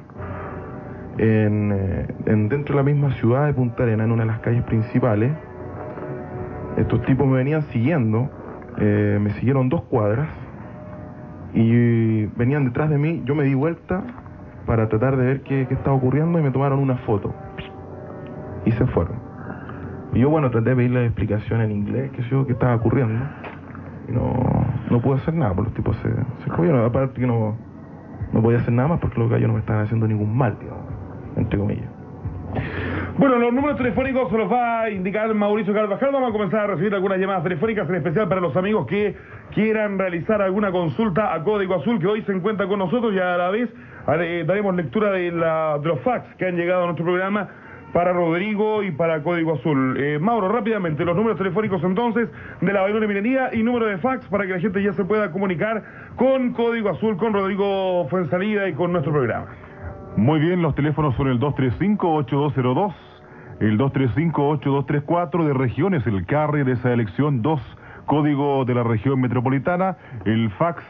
dentro de la misma ciudad de Punta Arenas, en una de las calles principales. Estos tipos me venían siguiendo, me siguieron 2 cuadras y venían detrás de mí. Yo me di vuelta para tratar de ver qué estaba ocurriendo y me tomaron una foto y se fueron. Y yo, bueno, traté de pedirle explicación en inglés, qué estaba ocurriendo, y no pude hacer nada, porque los tipos se escogieron. Aparte que no podía hacer nada más porque los gallos no me estaban haciendo ningún mal, digamos, entre comillas. Bueno, los números telefónicos se los va a indicar Mauricio Carvajal. Vamos a comenzar a recibir algunas llamadas telefónicas, en especial para los amigos que quieran realizar alguna consulta a Código Azul, que hoy se encuentra con nosotros, y a la vez daremos lectura de los fax que han llegado a nuestro programa para Rodrigo y para Código Azul. Mauro, rápidamente, los números telefónicos entonces de la Babilonia Minería y número de fax para que la gente ya se pueda comunicar con Código Azul, con Rodrigo Fuenzalida y con nuestro programa. Muy bien, los teléfonos son el 235-8202, el 235-8234 de regiones, el carrier de esa elección 2, código de la región metropolitana, el fax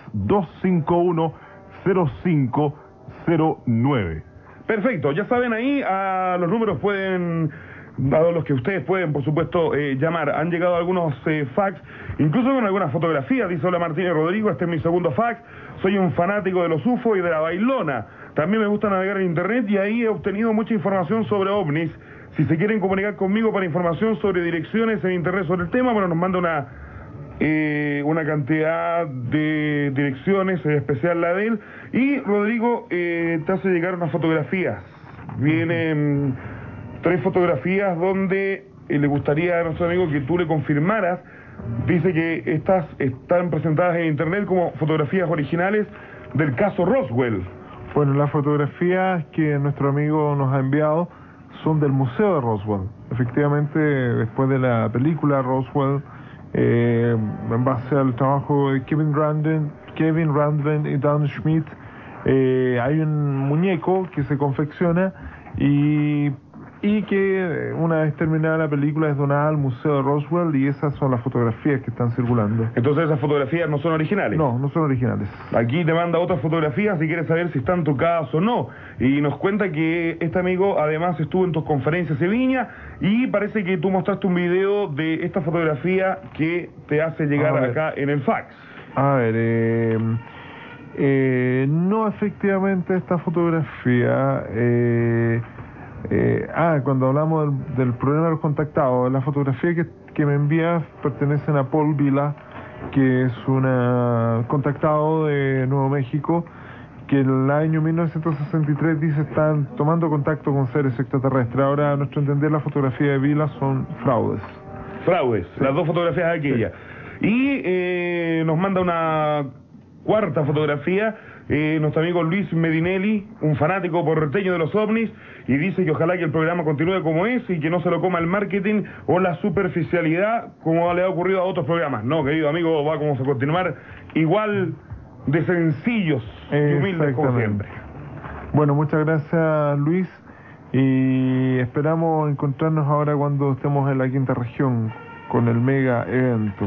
251-0509. Perfecto, ya saben ahí, a los números a los que ustedes pueden, por supuesto, llamar. Han llegado algunos fax, incluso con algunas fotografías. Dice: hola Martínez Rodrigo, este es mi segundo fax. Soy un fanático de los UFO y de la bailona. También me gusta navegar en internet y ahí he obtenido mucha información sobre ovnis. Si se quieren comunicar conmigo para información sobre direcciones en internet sobre el tema, bueno, nos manda una cantidad de direcciones, en especial la de él. Y Rodrigo te hace llegar unas fotografías. Vienen 3 fotografías donde le gustaría a nuestro amigo que tú le confirmaras. Dice que estas están presentadas en internet como fotografías originales del caso Roswell. Bueno, las fotografías que nuestro amigo nos ha enviado son del Museo de Roswell. Efectivamente, después de la película Roswell, en base al trabajo de Kevin Randlen y Dan Schmidt, hay un muñeco que se confecciona y que una vez terminada la película es donada al Museo de Roswell, y esas son las fotografías que están circulando. Entonces esas fotografías no son originales. No son originales. Aquí te manda otras fotografías si quieres saber si están trucadas o no. Y nos cuenta que este amigo además estuvo en tus conferencias en Viña, y parece que tú mostraste un video de esta fotografía que te hace llegar acá en el fax. A ver, no, efectivamente esta fotografía... cuando hablamos del problema de los contactados, las fotografías que me envías pertenecen a Paul Vila, que es un contactado de Nuevo México, que en el año 1963 dice están tomando contacto con seres extraterrestres. Ahora, a nuestro entender, las fotografías de Vila son fraudes. Fraudes, sí. Las 2 fotografías aquellas. Y nos manda una cuarta fotografía nuestro amigo Luis Medinelli, un fanático porteño de los ovnis, y dice que ojalá que el programa continúe como es y que no se lo coma el marketing o la superficialidad como le ha ocurrido a otros programas. No, querido amigo, vamos a continuar igual de sencillos y humildes como siempre. Bueno, muchas gracias, Luis, y esperamos encontrarnos ahora cuando estemos en la quinta región con el mega evento.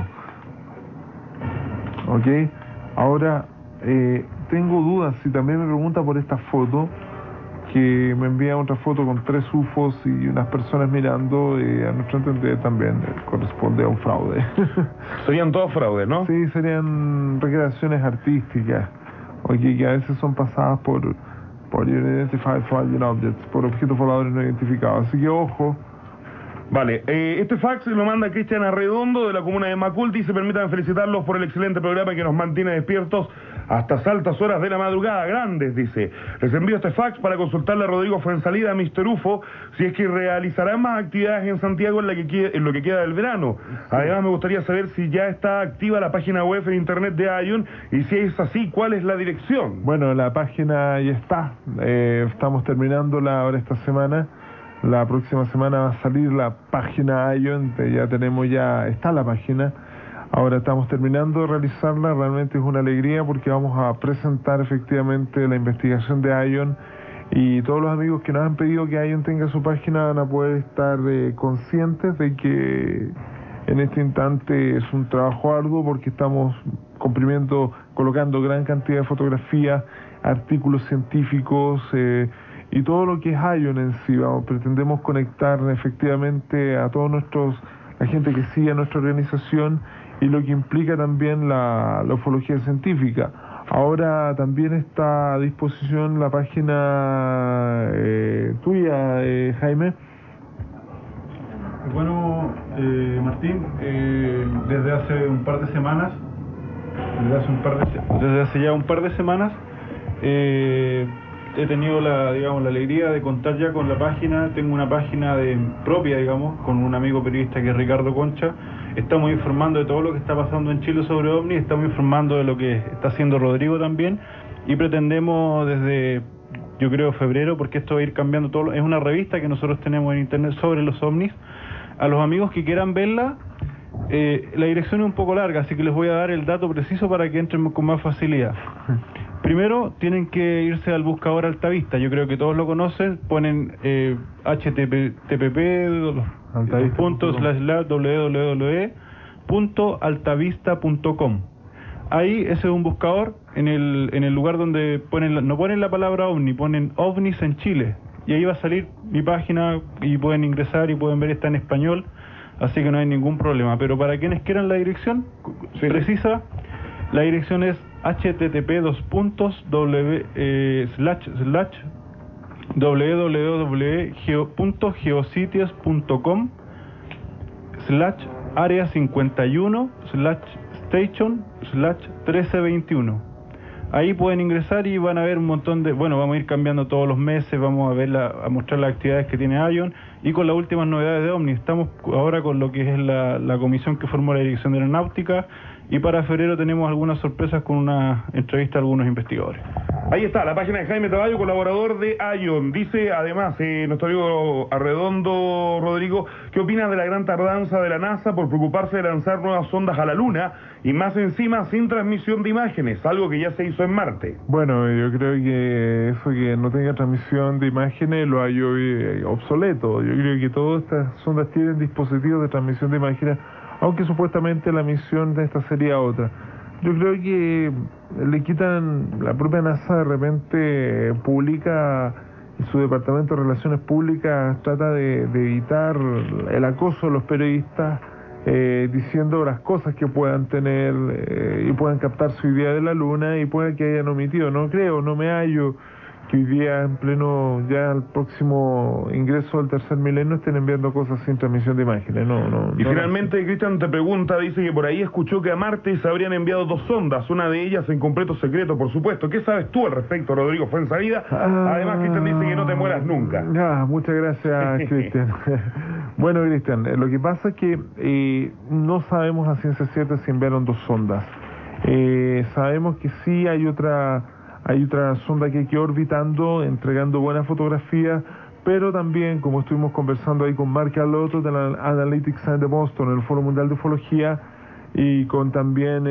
Ok, ahora tengo dudas, si también me pregunta por esta foto, que me envía otra foto con 3 UFOs y unas personas mirando, a nuestro entender también corresponde a un fraude. Serían todos fraudes, ¿no? Sí, serían recreaciones artísticas, okay, que a veces son pasadas por Unidentified Flying Objects, por objetos voladores no identificados, así que ojo. Vale, este fax lo manda Cristian Arredondo de la comuna de Maculti y se permitan felicitarlos por el excelente programa que nos mantiene despiertos hasta altas horas de la madrugada, grandes, dice. Les envío este fax para consultarle a Rodrigo Fuenzalida, Mr. UFO, si es que realizará más actividades en Santiago en lo que queda del verano. Además me gustaría saber si ya está activa la página web en internet de Ion y si es así, ¿cuál es la dirección? Bueno, la página ya está, estamos terminándola ahora esta semana. La próxima semana va a salir la página Ion, está la página. Ahora estamos terminando de realizarla, realmente es una alegría porque vamos a presentar efectivamente la investigación de Ion y todos los amigos que nos han pedido que Ion tenga su página van a poder estar conscientes de que en este instante es un trabajo arduo porque estamos colocando gran cantidad de fotografías, artículos científicos, y todo lo que es Ion en sí. Pretendemos conectar efectivamente a todos la gente que sigue a nuestra organización y lo que implica también la ufología científica. Ahora también está a disposición la página tuya, Jaime. Bueno, Martín, desde hace ya un par de semanas, he tenido la alegría de contar ya con la página. Tengo una página propia, con un amigo periodista que es Ricardo Concha. Estamos informando de todo lo que está pasando en Chile sobre OVNI, estamos informando de lo que está haciendo Rodrigo también, y pretendemos desde, yo creo, febrero, porque esto va a ir cambiando todo. Es una revista que nosotros tenemos en internet sobre los OVNIs. A los amigos que quieran verla, la dirección es un poco larga, así que les voy a dar el dato preciso para que entren con más facilidad. Primero tienen que irse al buscador Altavista, yo creo que todos lo conocen, ponen http://www.altavista.com. Ahí ese es un buscador, en el lugar donde no ponen la palabra OVNI, ponen OVNIs en Chile, y ahí va a salir mi página y pueden ingresar y pueden ver, está en español, así que no hay ningún problema. Pero para quienes quieran la dirección precisa, la dirección es http://www.geocities.com/area51/station/1321. Ahí pueden ingresar y van a ver un montón de... Bueno, vamos a ir cambiando todos los meses, vamos a mostrar las actividades que tiene Ion y con las últimas novedades de OVNI. Estamos ahora con lo que es la comisión que formó la Dirección de Aeronáutica, y para febrero tenemos algunas sorpresas con una entrevista a algunos investigadores. Ahí está, la página de Jaime Taballo, colaborador de Ion. Dice además nuestro amigo Arredondo, Rodrigo, ¿qué opinas de la gran tardanza de la NASA por preocuparse de lanzar nuevas sondas a la Luna y más encima sin transmisión de imágenes, algo que ya se hizo en Marte? Bueno, yo creo que eso que no tenga transmisión de imágenes lo hay hoy obsoleto. Yo creo que todas estas sondas tienen dispositivos de transmisión de imágenes, aunque supuestamente la misión de esta sería otra. Yo creo que le quitan, la propia NASA de repente publica, y su departamento de relaciones públicas trata de evitar el acoso de los periodistas, diciendo las cosas que puedan tener y puedan captar su idea de la Luna y pueda que hayan omitido. No me hallo que hoy día en pleno, ya al próximo ingreso del tercer milenio estén enviando cosas sin transmisión de imágenes. Finalmente, Cristian te pregunta, dice que por ahí escuchó que a Marte se habrían enviado 2 sondas, una de ellas en completo secreto, por supuesto. ¿Qué sabes tú al respecto, Rodrigo Fuenzalida? Además, Cristian dice que no te mueras nunca. Muchas gracias, Cristian. Bueno, Cristian, lo que pasa es que no sabemos a ciencia cierta si enviaron 2 sondas. Sabemos que sí hay otra sonda que quedó orbitando, entregando buenas fotografías, pero también, como estuvimos conversando ahí con Mark Carlotto de la Analytics Center de Boston, en el Foro Mundial de Ufología, y con también,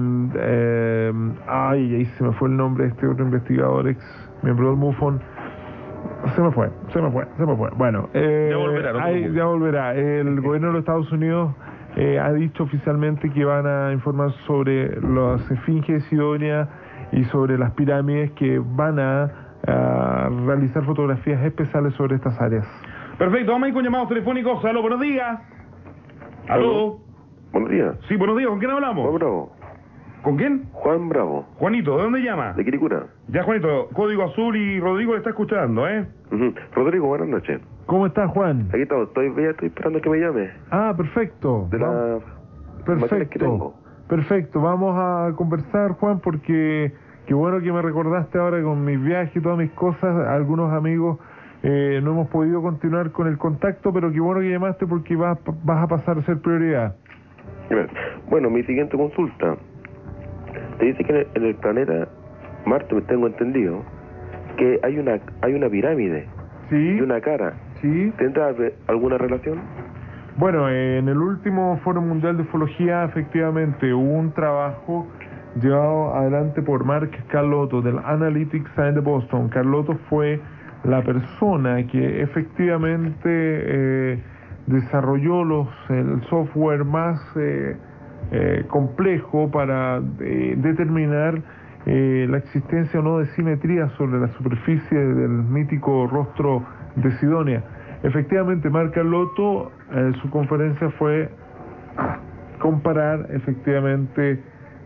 ahí se me fue el nombre de este otro investigador, ex miembro del MUFON. Se me fue. Bueno, ya volverá. El gobierno de los Estados Unidos ha dicho oficialmente que van a informar sobre las esfinges de Sidonia y sobre las pirámides, que van a realizar fotografías especiales sobre estas áreas. Perfecto, vamos a ir con llamados telefónicos. Aló, buenos días. Aló. Buenos días. Sí, buenos días. ¿Con quién hablamos? Juan Bravo. ¿Con quién? Juan Bravo. Juanito, ¿de dónde llama? De Quiricura. Ya, Juanito, Código Azul y Rodrigo le está escuchando, ¿eh? Rodrigo, buenas noches. ¿Cómo estás, Juan? Aquí estoy esperando que me llame. Ah, perfecto. De las materias que tengo. Perfecto, vamos a conversar, Juan, porque qué bueno que me recordaste ahora con mis viajes y todas mis cosas. Algunos amigos no hemos podido continuar con el contacto, pero qué bueno que llamaste porque vas a pasar a ser prioridad. Bueno, mi siguiente consulta. Te dice que en el planeta Marte, me tengo entendido, que hay una pirámide. Sí. Y una cara. Sí. ¿Tendrá alguna relación? Bueno, en el último Foro Mundial de Ufología, efectivamente, hubo un trabajo llevado adelante por Mark Carlotto del Analytics Center de Boston. Carlotto fue la persona que efectivamente desarrolló el software más complejo para determinar la existencia o no de simetría sobre la superficie del mítico rostro de Sidonia. Efectivamente, Mark Carlotto, su conferencia fue comparar efectivamente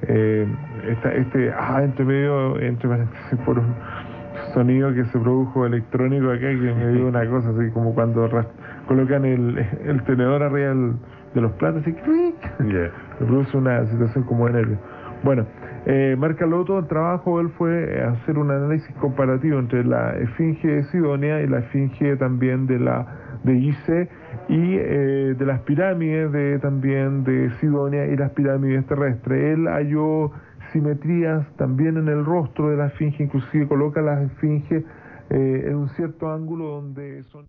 entre paréntesis, por un sonido que se produjo electrónico acá, que me dio una cosa así como cuando colocan el tenedor arriba de los platos, así que me produce una situación como de nervio. Bueno, Mark Carlotto, el trabajo de él fue hacer un análisis comparativo entre la esfinge de Sidonia y la esfinge también de Gizeh, y de las pirámides también de Sidonia y las pirámides terrestres. Él halló simetrías también en el rostro de la esfinge, inclusive coloca las esfinges en un cierto ángulo donde son...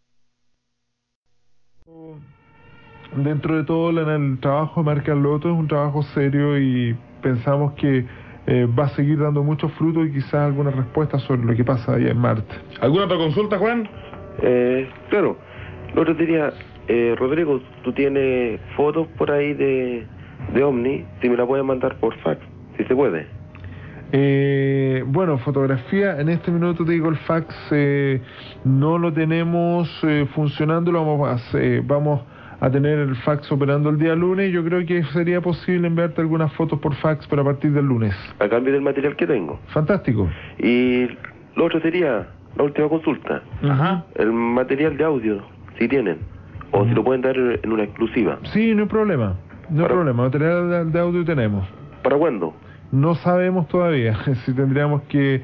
Dentro de todo, el trabajo de Mark Carlotto es un trabajo serio y pensamos que va a seguir dando muchos frutos y quizás algunas respuestas sobre lo que pasa allá en Marte. ¿Alguna otra consulta, Juan? Claro. Lo otro diría, Rodrigo, tú tienes fotos por ahí de OVNI, si me la puedes mandar por fax, si se puede. Bueno, fotografía, en este minuto te digo el fax no lo tenemos funcionando, vamos a tener el fax operando el día lunes. Yo creo que sería posible enviarte algunas fotos por fax para partir del lunes. A cambio del material que tengo. Fantástico. Y lo otro sería la última consulta. Ajá. El material de audio, si tienen, o si lo pueden dar en una exclusiva. Sí, no hay problema. No hay problema. Material de audio tenemos. ¿Para cuándo? No sabemos todavía. Si tendríamos que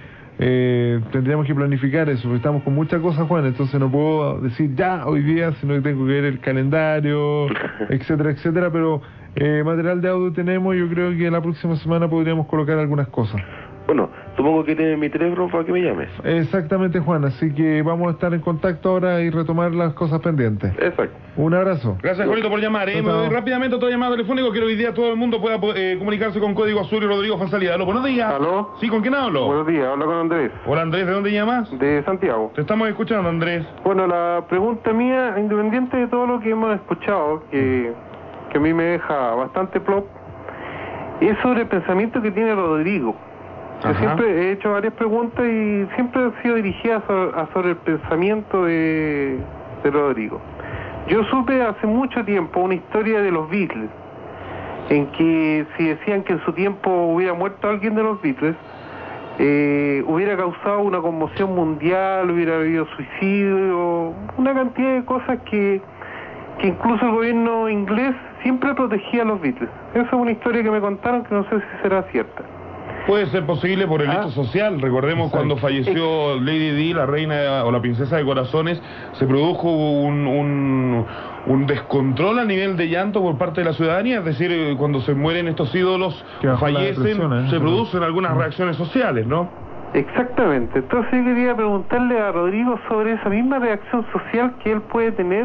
planificar eso, porque estamos con muchas cosas, Juan, entonces no puedo decir ya hoy día, sino que tengo que ver el calendario, etcétera, pero material de audio tenemos. Yo creo que la próxima semana podríamos colocar algunas cosas. Bueno, supongo que tienes mi teléfono para que me llames. Exactamente, Juan, así que vamos a estar en contacto ahora y retomar las cosas pendientes. Exacto. Un abrazo. Gracias, Juanito, por llamar. Me voy rápidamente a otro llamado telefónico. Quiero que hoy día todo el mundo pueda comunicarse con Código Azul y Rodrigo Fonsalida. Aló, buenos días. ¿Aló? Sí, ¿con quién hablo? Buenos días, hablo con Andrés. Hola, Andrés, ¿de dónde llamas? De Santiago. Te estamos escuchando, Andrés. Bueno, la pregunta mía, independiente de todo lo que hemos escuchado, que a mí me deja bastante plop, es sobre el pensamiento que tiene Rodrigo. Yo siempre he hecho varias preguntas y siempre han sido dirigidas sobre el pensamiento de Rodrigo. Yo supe hace mucho tiempo una historia de los Beatles, en que si decían que en su tiempo hubiera muerto alguien de los Beatles, hubiera causado una conmoción mundial, hubiera habido suicidio, una cantidad de cosas que incluso el gobierno inglés siempre protegía a los Beatles. Esa es una historia que me contaron que no sé si será cierta. Puede ser posible por el hecho social. Recordemos cuando falleció Lady Di, la reina o la princesa de corazones, se produjo un descontrol a nivel de llanto por parte de la ciudadanía. Es decir, cuando se mueren estos ídolos, fallecen, se producen algunas reacciones sociales, ¿no? Exactamente. Entonces yo quería preguntarle a Rodrigo sobre esa misma reacción social que él puede tener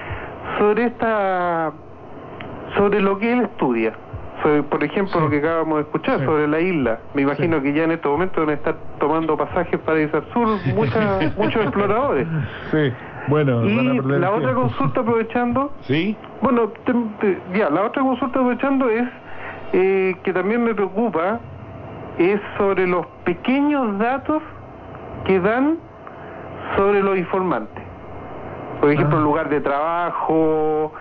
sobre lo que él estudia. Por ejemplo, lo que acabamos de escuchar sobre la isla. Me imagino que ya en estos momentos van a estar tomando pasajes para irse al sur muchos exploradores. Sí, bueno. Y la otra consulta aprovechando... ¿Sí? Bueno, la otra consulta aprovechando es que también me preocupa, es sobre los pequeños datos que dan sobre los informantes. Por ejemplo, lugar de trabajo...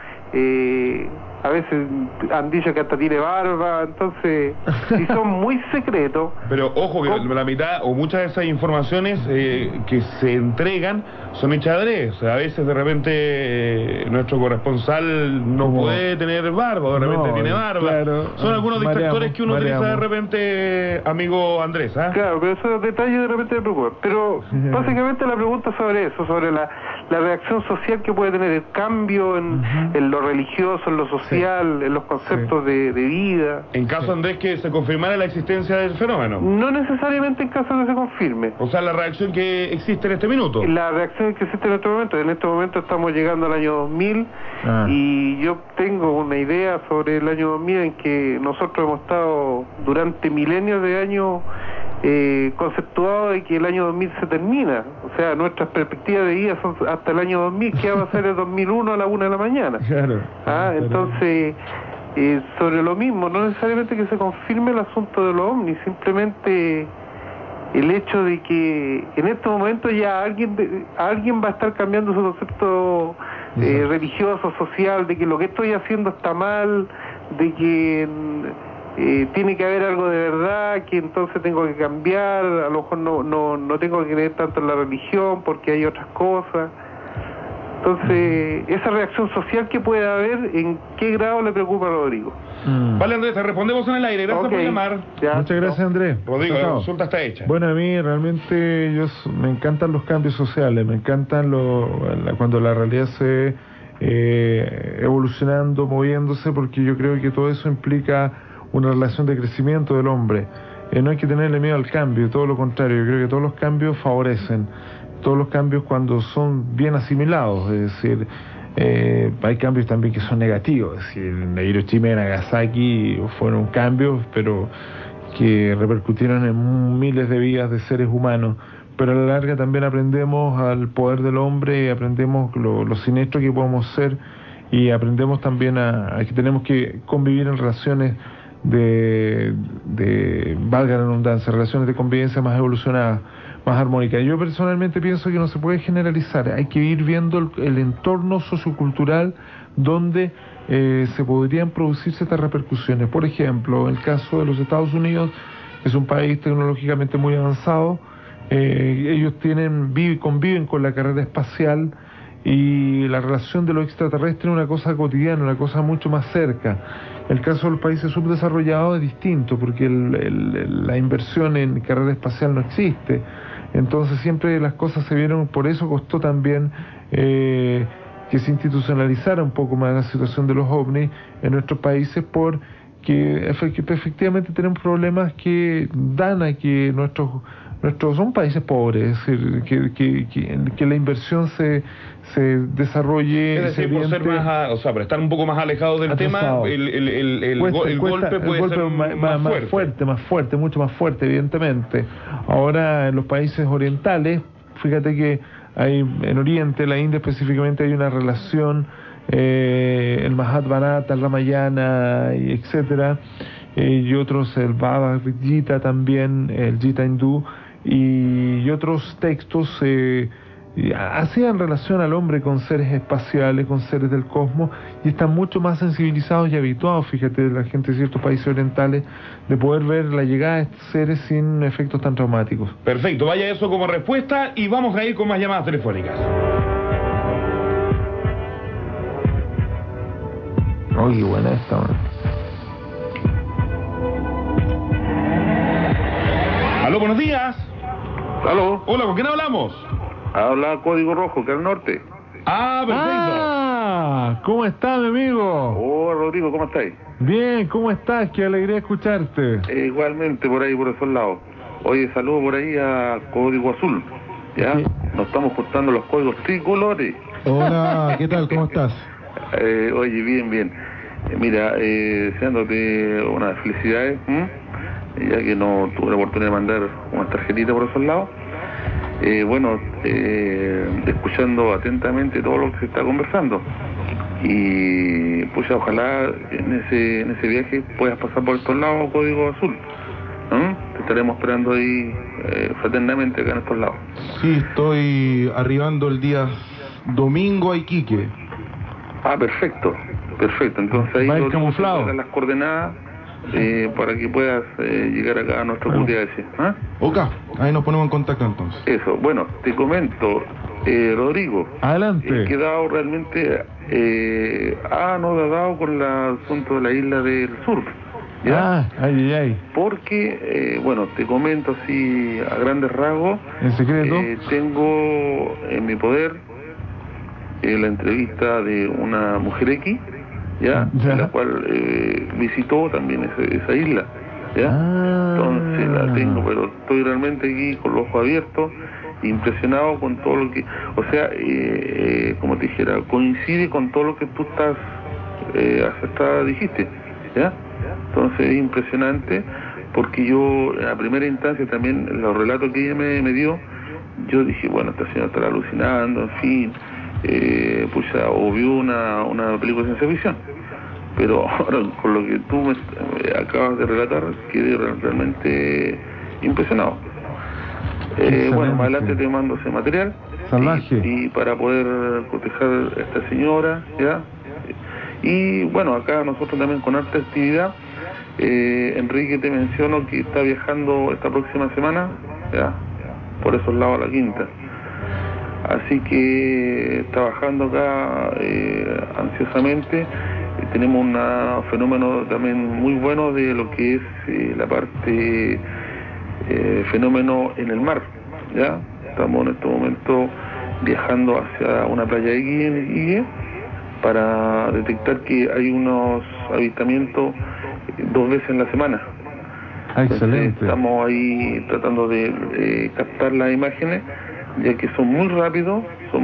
a veces han dicho que hasta tiene barba, entonces, si son muy secretos... Pero ojo que la mitad o muchas de esas informaciones que se entregan son hechas adrede. O sea, a veces de repente nuestro corresponsal no puede tener barba, o de repente tiene barba. Claro, son algunos distractores que uno utiliza de repente, amigo Andrés. Claro, pero esos detalles de repente me preocupan. Pero básicamente la pregunta sobre eso, sobre la reacción social que puede tener el cambio en lo religioso, en lo social, en los conceptos de vida. En caso, Andrés, que se confirmara la existencia del fenómeno. No necesariamente en caso de que se confirme. O sea, la reacción que existe en este minuto. La reacción que existe en este momento. En este momento estamos llegando al año 2000 y yo tengo una idea sobre el año 2000 en que nosotros hemos estado durante milenios de años conceptuado de que el año 2000 se termina. O sea, nuestras perspectivas de vida son hasta el año 2000. ¿Qué va a ser el 2001 a la 1 de la mañana? Claro. Entonces, sobre lo mismo, no necesariamente que se confirme el asunto de los ovnis, simplemente el hecho de que en este momento ya alguien va a estar cambiando su concepto religioso, social, de que lo que estoy haciendo está mal, de que tiene que haber algo de verdad, que entonces tengo que cambiar, a lo mejor no tengo que creer tanto en la religión porque hay otras cosas. Entonces, esa reacción social que puede haber, ¿en qué grado le preocupa a Rodrigo? Vale, Andrés, te respondemos en el aire. Gracias por llamar. Muchas gracias, Andrés. Rodrigo, la consulta está hecha. Bueno, a mí realmente me encantan los cambios sociales, me encantan cuando la realidad se evolucionando, moviéndose, porque yo creo que todo eso implica una relación de crecimiento del hombre. No hay que tenerle miedo al cambio, todo lo contrario. Yo creo que todos los cambios favorecen. Todos los cambios cuando son bien asimilados, es decir, hay cambios también que son negativos, es decir, en Hiroshima y Nagasaki fueron cambios, pero que repercutieron en miles de vidas de seres humanos, pero a la larga también aprendemos al poder del hombre, y aprendemos lo siniestro que podemos ser, y aprendemos también a que tenemos que convivir en relaciones de valga la redundancia, relaciones de convivencia más evolucionadas, más armónicas. Yo personalmente pienso que no se puede generalizar, hay que ir viendo el entorno sociocultural donde se podrían producir ciertas repercusiones. Por ejemplo, el caso de los Estados Unidos es un país tecnológicamente muy avanzado, ellos conviven con la carrera espacial, y la relación de lo extraterrestre es una cosa cotidiana, una cosa mucho más cerca. El caso de los países subdesarrollados es distinto, porque la inversión en carrera espacial no existe. Entonces siempre las cosas se vieron, por eso costó también que se institucionalizara un poco más la situación de los ovnis en nuestros países, porque efectivamente tenemos problemas que dan a que nuestros son países pobres, es decir, que la inversión se desarrolle. Es decir, por ser por estar un poco más alejados del tema, el golpe puede ser más fuerte, mucho más fuerte, evidentemente. Ahora, en los países orientales, fíjate que hay en Oriente, la India específicamente, hay una relación, el Mahabharata, el Ramayana, y etcétera, y otros, el Bhagavad Gita también, el Gita hindú, y otros textos hacían relación al hombre con seres espaciales, con seres del cosmos, y están mucho más sensibilizados y habituados, fíjate, la gente de ciertos países orientales, de poder ver la llegada de estos seres sin efectos tan traumáticos. Perfecto, vaya eso como respuesta, y vamos a ir con más llamadas telefónicas. Oye, buena esta, man. Aló, buenos días. ¿Aló? Hola, ¿con quién hablamos? Habla Código Rojo, que es al norte. Ah, perfecto. ¿Cómo está, mi amigo? Oh, Rodrigo, ¿cómo estáis? Bien, ¿cómo estás? Qué alegría escucharte. Igualmente, por ahí, por esos lados. Oye, saludo por ahí a Código Azul. ¿Ya? Sí. Nos estamos cortando los códigos tricolores. Hola, ¿qué tal? ¿Cómo estás? Oye, bien. Mira, deseándote unas felicidades, ya que no tuve la oportunidad de mandar unas tarjetitas por esos lados. Escuchando atentamente todo lo que se está conversando. Y pues ojalá en ese viaje puedas pasar por estos lados, Código Azul. Te estaremos esperando ahí fraternamente acá en estos lados. Sí, estoy arribando el día domingo a Iquique. Ah, perfecto. Entonces ahí ¿Va camuflado? las coordenadas para que puedas llegar acá a nuestro QTH. Ok, ahí nos ponemos en contacto entonces. Eso, bueno, te comento, Rodrigo. Adelante. He quedado realmente anodadado con el asunto de la isla del sur. ¿Ya? Ay. Porque, te comento así a grandes rasgos. ¿En secreto? Tengo en mi poder la entrevista de una mujer X, ¿ya? La cual visitó también esa isla, ¿ya? Entonces la tengo, pero estoy realmente aquí con los ojos abiertos, impresionado con todo lo que, como te dijera, coincide con todo lo que tú dijiste, ¿ya? Entonces es impresionante, porque yo en la primera instancia también, los relatos que ella me dio, yo dije, bueno, esta señora estará alucinando, en fin, o vio una película de ciencia ficción. Pero ahora, con lo que tú me acabas de relatar, quedé realmente impresionado. Más adelante te mando ese material. Salvaje. Y para poder proteger a esta señora, ¿ya? Y bueno, acá nosotros también con harta actividad. Enrique, te menciono que está viajando esta próxima semana, ¿ya? Por esos lados a la quinta. Así que trabajando acá ansiosamente. Tenemos un fenómeno también muy bueno de lo que es la parte fenómeno en el mar, ¿ya? Estamos en este momento viajando hacia una playa X en Iquique para detectar que hay unos avistamientos 2 veces en la semana. Excelente. Estamos ahí tratando de captar las imágenes, ya que son muy rápidos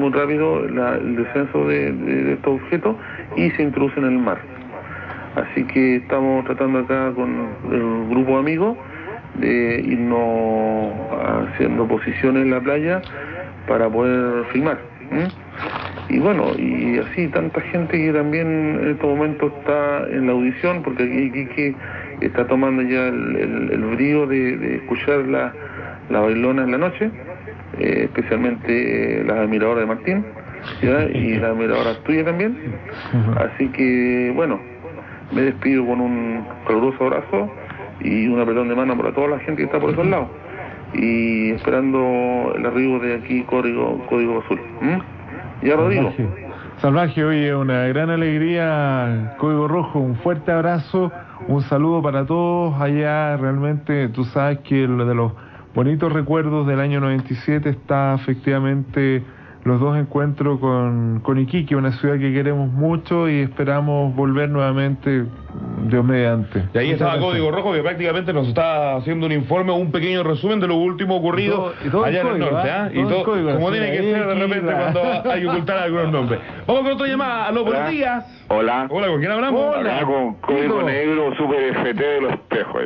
el descenso de estos objetos y se introducen en el mar. Así que estamos tratando acá con el grupo de amigos de irnos haciendo posiciones en la playa para poder filmar. Y bueno, y así tanta gente que también en estos momentos está en la audición, porque aquí está tomando ya el brío de escuchar la bailona en la noche, especialmente las admiradoras de Martín, ¿ya? Y las admiradoras tuyas también. Así que bueno, me despido con un caluroso abrazo y un apretón de mano para toda la gente que está por esos lados, y esperando el arribo de aquí Código Azul. Ya, Rodrigo. Salvaje, oye, una gran alegría, Código Rojo, un fuerte abrazo, un saludo para todos allá. Realmente tú sabes que lo de los bonitos recuerdos del año 97 está efectivamente los 2 encuentros con Iquique, una ciudad que queremos mucho y esperamos volver nuevamente, Dios mediante. Y ahí estaba Código Rojo, que prácticamente nos está haciendo un informe, un pequeño resumen de lo último ocurrido allá en el norte, Y todo como tiene que ser de repente cuando hay que ocultar algunos nombres. Vamos con otra llamada. Aló, buenos días. Hola. Hola, ¿con quién hablamos? Acá con Código Negro, Super FT de los espejos.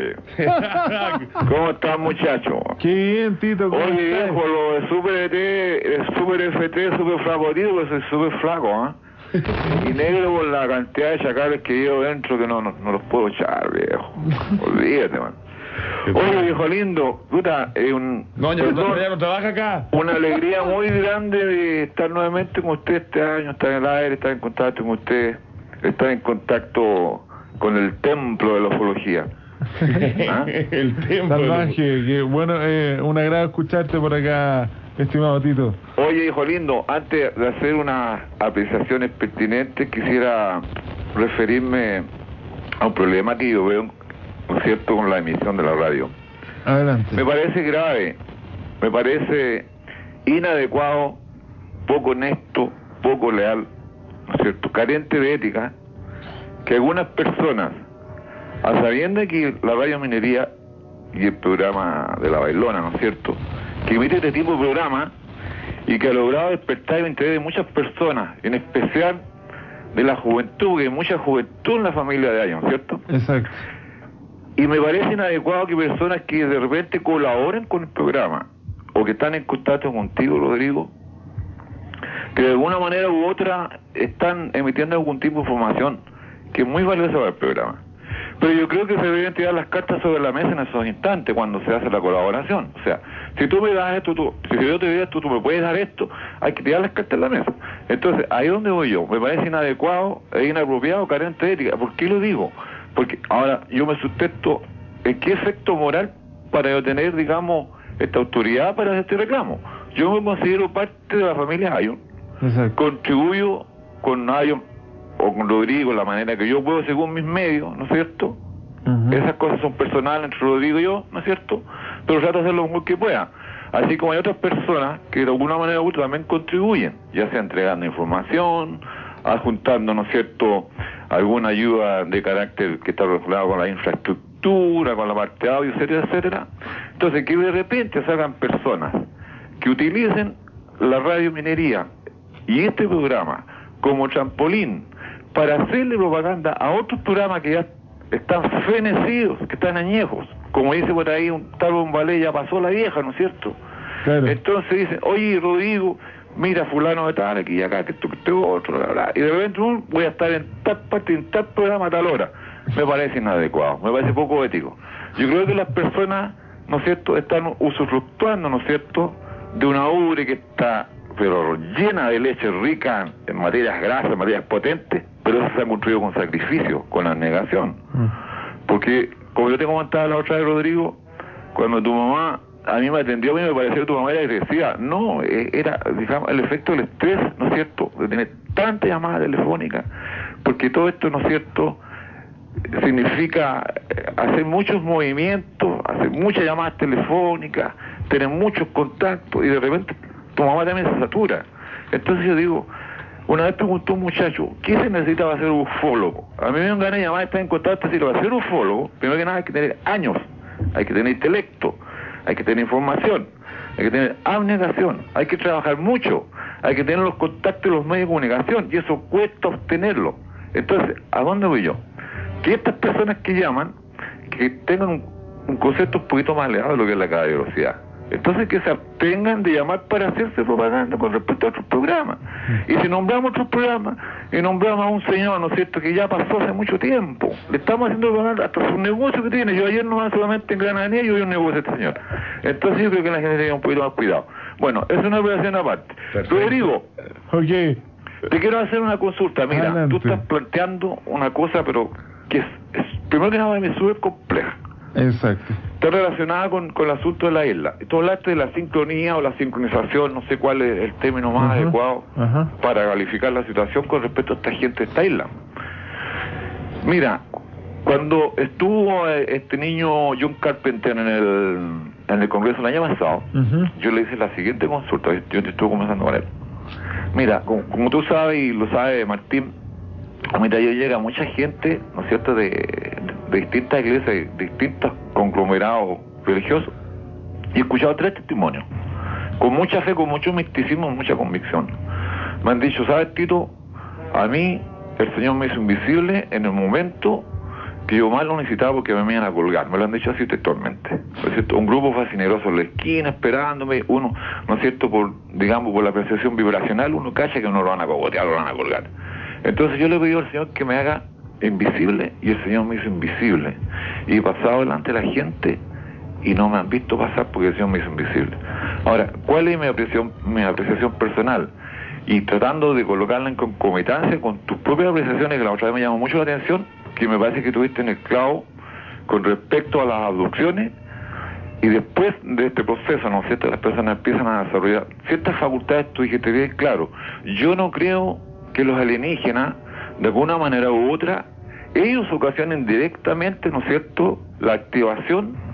¿Cómo están, muchachos? Qué bien, Tito. Oye, viejo, lo de Super FT, super flacotito, porque soy super flaco, Y negro por la cantidad de chacales que llevo dentro, que no los puedo echar, viejo. Olvídate, man. Oye, viejo lindo, puta, ya no trabaja acá. Una alegría muy grande de estar nuevamente con usted este año, estar en el aire, estar en contacto con usted, estar en contacto con el templo de la ufología. El templo. Salvaje, que bueno, un agrado escucharte por acá, estimado Tito. Oye, hijo lindo, antes de hacer unas apreciaciones pertinentes, quisiera referirme a un problema que yo veo, ¿no es cierto?, con la emisión de la radio. Adelante. Me parece grave, me parece inadecuado, poco honesto, poco leal, ¿no es cierto?, carente de ética, que algunas personas, a sabiendas que la Radio Minería y el programa de La Bailona, ¿no es cierto?, que emite este tipo de programa y que ha logrado despertar el interés de muchas personas, en especial de la juventud, porque hay mucha juventud en la familia de Ion, ¿cierto? Exacto. Y me parece inadecuado que personas que de repente colaboren con el programa o que están en contacto contigo, Rodrigo, que de alguna manera u otra están emitiendo algún tipo de información que es muy valiosa para el programa. Pero yo creo que se deben tirar las cartas sobre la mesa en esos instantes cuando se hace la colaboración. O sea, si tú me das esto, si yo te doy esto, tú me puedes dar esto, hay que tirar las cartas en la mesa. Entonces, ahí es donde voy yo. Me parece inadecuado, inapropiado, carente de ética. ¿Por qué lo digo? Porque ahora yo me sustento en qué efecto moral para yo tener, digamos, esta autoridad para hacer este reclamo. Yo me considero parte de la familia Ion. Exacto. Contribuyo con Ion o con Rodrigo, la manera que yo puedo según mis medios, ¿no es cierto? Esas cosas son personales entre Rodrigo y yo, ¿no es cierto? Pero trato de hacer lo mejor que pueda. Así como hay otras personas que de alguna manera u otra también contribuyen, ya sea entregando información, adjuntando, ¿no es cierto?, alguna ayuda de carácter que está relacionado con la infraestructura, con la parte de audio, etcétera, etcétera. Entonces, que de repente salgan personas que utilicen la Radio Minería y este programa como trampolín para hacerle propaganda a otros programas que ya están fenecidos, que están añejos. Como dice por ahí un tal Bombalé, ya pasó la vieja, ¿no es cierto? Claro. Entonces dicen, oye, Rodrigo, mira fulano de tal, aquí y acá, que esto, otro, bla, bla. Y de repente voy a estar en tal parte, en tal programa a tal hora. Me parece inadecuado, me parece poco ético. Yo creo que las personas, ¿no es cierto?, están usufructuando, ¿no es cierto?, de una ubre que está, pero llena de leche rica en materias grasas, en materias potentes, pero eso se ha construido con sacrificio, con abnegación. Porque, como yo te comentaba la otra vez, Rodrigo, cuando tu mamá a mí me atendió, a mí me pareció que tu mamá era agresiva. No, era, digamos, el efecto del estrés, ¿no es cierto?, de tener tanta llamada telefónica, porque todo esto, ¿no es cierto?, significa hacer muchos movimientos, hacer muchas llamadas telefónicas, tener muchos contactos, y de repente tu mamá también se satura. Entonces yo digo, una vez preguntó un muchacho, ¿qué se necesita para ser ufólogo? A mí me dan ganas de llamar, estar en contacto, decir, para ser ufólogo, primero que nada hay que tener años, hay que tener intelecto, hay que tener información, hay que tener abnegación, hay que trabajar mucho, hay que tener los contactos de los medios de comunicación, y eso cuesta obtenerlo. Entonces, ¿a dónde voy yo? Que estas personas que llaman, que tengan un concepto un poquito más elevado de lo que es la caballerosidad. Entonces que se abstengan de llamar para hacerse propaganda con respecto a otros programas. Y si nombramos otros programas, y nombramos a un señor, ¿no es cierto?, que ya pasó hace mucho tiempo, le estamos haciendo propaganda hasta su negocio que tiene. Yo ayer nomás solamente en Granadía yo vi un negocio de este señor. Entonces yo creo que la gente tenga un poquito más cuidado. Bueno, es una operación aparte. Perfecto. Rodrigo, Oye, te quiero hacer una consulta. Mira, adelante. tú estás planteando una cosa, pero que es primero que nada es súper compleja. Exacto. Está relacionada con el asunto de la isla. Tú hablaste de la sincronía o la sincronización, no sé cuál es el término más adecuado para calificar la situación con respecto a esta gente de esta isla. Mira, cuando estuvo este niño John Carpenter en el Congreso el año pasado, yo le hice la siguiente consulta. Yo te estuve conversando con él. Mira, como tú sabes y lo sabe Martín, a mí yo llega mucha gente, ¿no es cierto?, de distintas iglesias, de distintos conglomerados religiosos, y he escuchado 3 testimonios, con mucha fe, con mucho misticismo, mucha convicción. Me han dicho, ¿sabes, Tito? A mí el Señor me hizo invisible en el momento que yo más lo necesitaba porque me iban a colgar. Me lo han dicho así textualmente, ¿no es cierto? Un grupo fascineroso en la esquina esperándome, uno, ¿no es cierto?, por la apreciación vibracional, uno cacha que uno lo van a cogotear, lo van a colgar. Entonces yo le pedí al Señor que me haga invisible, y el Señor me hizo invisible, y he pasado delante de la gente y no me han visto pasar porque el Señor me hizo invisible. Ahora, ¿cuál es mi apreciación personal? Y tratando de colocarla en concomitancia con tus propias apreciaciones, que la otra vez me llamó mucho la atención, que me parece que tuviste en el clavo con respecto a las abducciones, y después de este proceso, ¿no es cierto?, las personas empiezan a desarrollar ciertas facultades. Tú dijiste bien claro, yo no creo que los alienígenas, de alguna manera u otra, ellos ocasionen directamente, ¿no es cierto?, la activación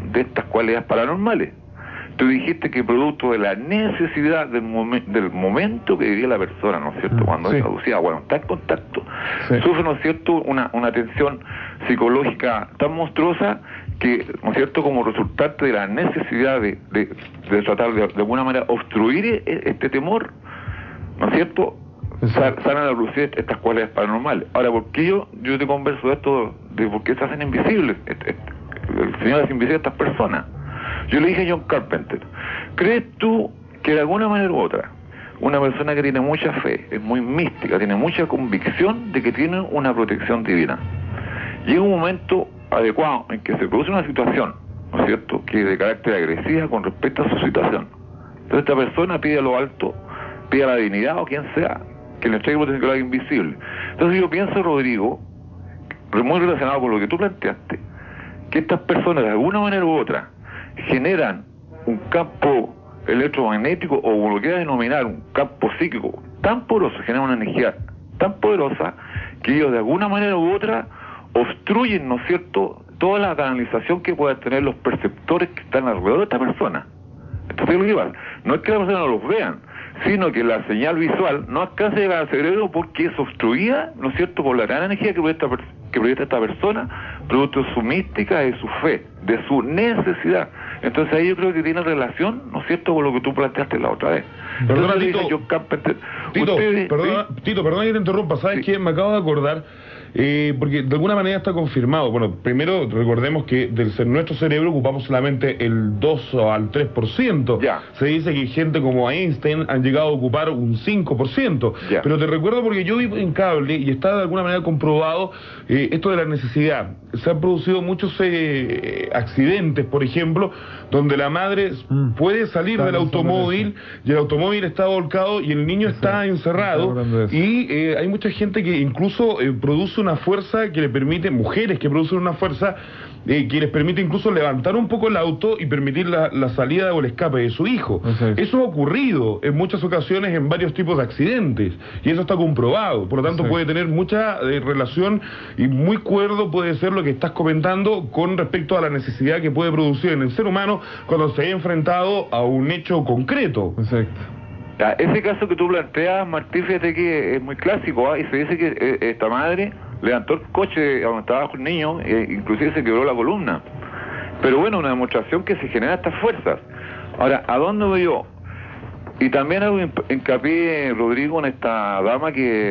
de estas cualidades paranormales. Tú dijiste que producto de la necesidad del momento que vivía la persona, ¿no es cierto? Cuando es traducida, bueno, está en contacto, sufre, ¿no es cierto?, una tensión psicológica tan monstruosa que, ¿no es cierto?, como resultante de la necesidad de tratar de alguna manera obstruir este temor, ¿no es cierto?, salen a la luz estas cualidades paranormales. Ahora, ¿por qué yo te converso de esto, de por qué se hacen invisibles? El Señor hace invisible a estas personas. Yo le dije a John Carpenter, ¿crees tú que de alguna manera u otra, una persona que tiene mucha fe, es muy mística, tiene mucha convicción de que tiene una protección divina, llega un momento adecuado en que se produce una situación, ¿no es cierto?, que es de carácter agresiva con respecto a su situación? Entonces esta persona pide a lo alto, pide a la divinidad o quien sea, que le entregue protección que lo haga invisible. Entonces yo pienso, Rodrigo, muy relacionado con lo que tú planteaste, que estas personas de alguna manera u otra generan un campo electromagnético, o como lo quieras denominar, un campo psíquico tan poroso, generan una energía tan poderosa que ellos de alguna manera u otra obstruyen, ¿no es cierto?, toda la canalización que puedan tener los perceptores que están alrededor de esta persona. Entonces, no es que la persona no los vean, sino que la señal visual no alcanza a llegar al cerebro porque es obstruida, ¿no es cierto?, por la gran energía que proyecta esta persona, producto de su mística, de su fe, de su necesidad. Entonces ahí yo creo que tiene relación, ¿no es cierto?, con lo que tú planteaste la otra vez. Perdona, Tito, perdona que te interrumpa, ¿sabes qué? Me acabo de acordar, porque de alguna manera está confirmado. Bueno, primero recordemos que nuestro cerebro ocupamos solamente el 2 al 3%. Ya. Se dice que gente como Einstein han llegado a ocupar un 5%. Ya. Pero te recuerdo porque yo vivo en cable y está de alguna manera comprobado esto de la necesidad. Se han producido muchos accidentes, por ejemplo, donde la madre puede salir del automóvil y el automóvil está volcado y el niño está encerrado, y hay mucha gente que incluso produce una fuerza que le permite, mujeres que producen una fuerza que les permite incluso levantar un poco el auto y permitir la salida o el escape de su hijo. Eso ha ocurrido en muchas ocasiones en varios tipos de accidentes y eso está comprobado, por lo tanto puede tener mucha relación y muy cuerdo puede ser lo que estás comentando con respecto a la necesidad que puede producir en el ser humano cuando se ha enfrentado a un hecho concreto. Ese caso que tú planteas, Martín, fíjate que es muy clásico, y se dice que esta madre levantó el coche donde estaba con el niño, inclusive se quebró la columna. Pero bueno, una demostración que se generan estas fuerzas. Ahora, ¿a dónde voy yo? Y también hago hincapié, Rodrigo, en esta dama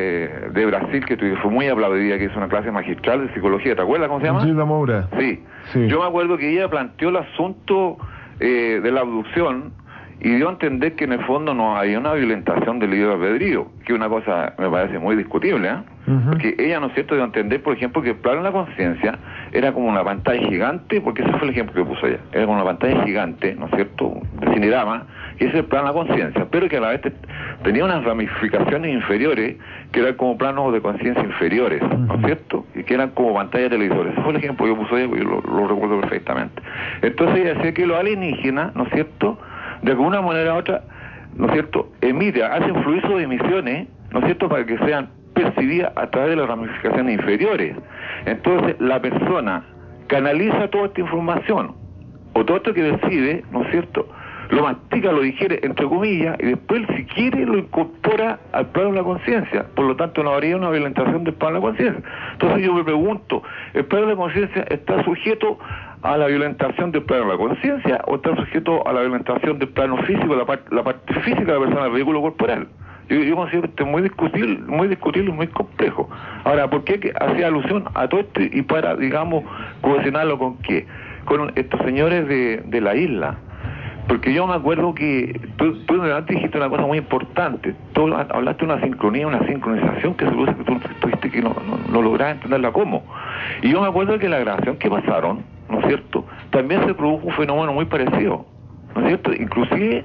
de Brasil, que fue muy aplaudida, que hizo una clase magistral de psicología, ¿te acuerdas cómo se llama? Gilda Moura. Sí. Yo me acuerdo que ella planteó el asunto de la abducción y dio a entender que en el fondo no había una violentación del libre albedrío, que una cosa me parece muy discutible, porque ella, ¿no es cierto?, dio a entender, por ejemplo, que el plano de la conciencia era como una pantalla gigante, porque ese fue el ejemplo que puso ella, era como una pantalla gigante, ¿no es cierto?, de cinerama, que ese es el plano de la conciencia, pero que a la vez tenía unas ramificaciones inferiores, que eran como planos de conciencia inferiores, ¿no es cierto?, y que eran como pantallas de televisores. Ese fue el ejemplo que puso ella, porque yo lo recuerdo perfectamente. Entonces ella decía que los alienígenas, ¿no es cierto?, de alguna manera u otra, ¿no es cierto?, hacen fluidos de emisiones, ¿no es cierto?, para que sean percibidas a través de las ramificaciones inferiores. Entonces la persona canaliza toda esta información, o todo esto que recibe, ¿no es cierto?, lo mastica, lo digiere, entre comillas, y después, si quiere, lo incorpora al plano de la conciencia. Por lo tanto, no habría una violentación del plano de la conciencia. Entonces yo me pregunto, ¿el plano de la conciencia está sujeto a la violentación del plano de la conciencia o está sujeto a la violentación del plano físico, la parte física de la persona, el vehículo corporal? Yo considero que esto es muy discutible y muy complejo. Ahora, ¿por qué hacía alusión a todo esto y para, digamos, cohesionarlo con qué? Con estos señores de la isla. Porque yo me acuerdo que tú antes dijiste una cosa muy importante. Tú hablaste de una sincronía, una sincronización que se produce, que tú dijiste que no lográs entenderla cómo. Y yo me acuerdo que la grabación que pasaron, ¿no es cierto?, también se produjo un fenómeno muy parecido, ¿no es cierto? Inclusive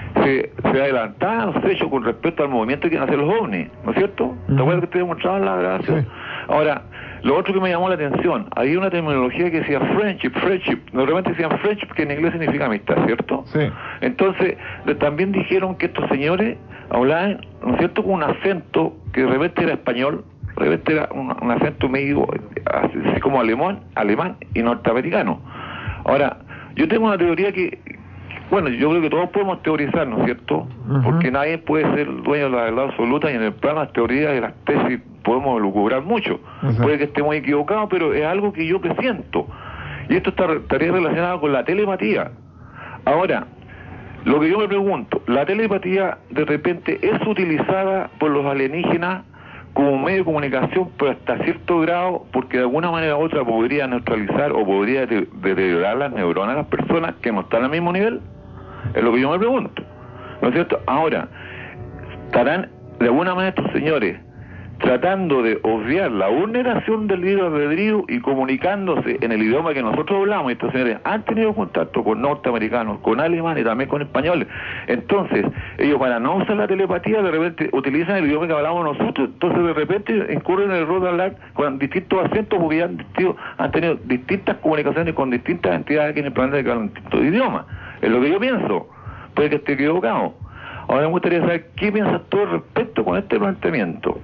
se adelantaban los hechos con respecto al movimiento que quieren hacer los ovnis, ¿no es cierto? ¿Te acuerdas que te demostraban la grabación? Ahora, lo otro que me llamó la atención, hay una terminología que decía friendship, normalmente decían friendship, que en inglés significa amistad, ¿cierto? Entonces, también dijeron que estos señores hablaban, ¿no es cierto?, con un acento que de repente era español, de repente era un acento medio así como alemán y norteamericano. Ahora, Yo tengo una teoría que, bueno, yo creo que todos podemos teorizar, ¿no es cierto? Porque nadie puede ser dueño de la verdad absoluta, y en el plano de las teorías y las tesis podemos lucubrar mucho. Puede que estemos equivocados, pero es algo que yo presiento. Y esto estaría relacionado con la telepatía. Ahora, lo que yo me pregunto, la telepatía de repente es utilizada por los alienígenas como medio de comunicación, pero hasta cierto grado, porque de alguna manera u otra podría neutralizar o podría deteriorar las neuronas de las personas que no están al mismo nivel. Es lo que yo me pregunto, ¿no es cierto? Ahora, estarán de alguna manera estos señores tratando de obviar la vulneración del libre albedrío y comunicándose en el idioma que nosotros hablamos. Y estos señores han tenido contacto con norteamericanos, con alemanes y también con españoles. Entonces, ellos, para no usar la telepatía, de repente utilizan el idioma que hablamos nosotros. Entonces, de repente incurren en el error de hablar con distintos acentos, porque ya han tenido distintas comunicaciones con distintas entidades aquí en el planeta que hablan distintos idiomas. Es lo que yo pienso. Puede que esté equivocado. Ahora me gustaría saber qué piensas tú al respecto con este planteamiento.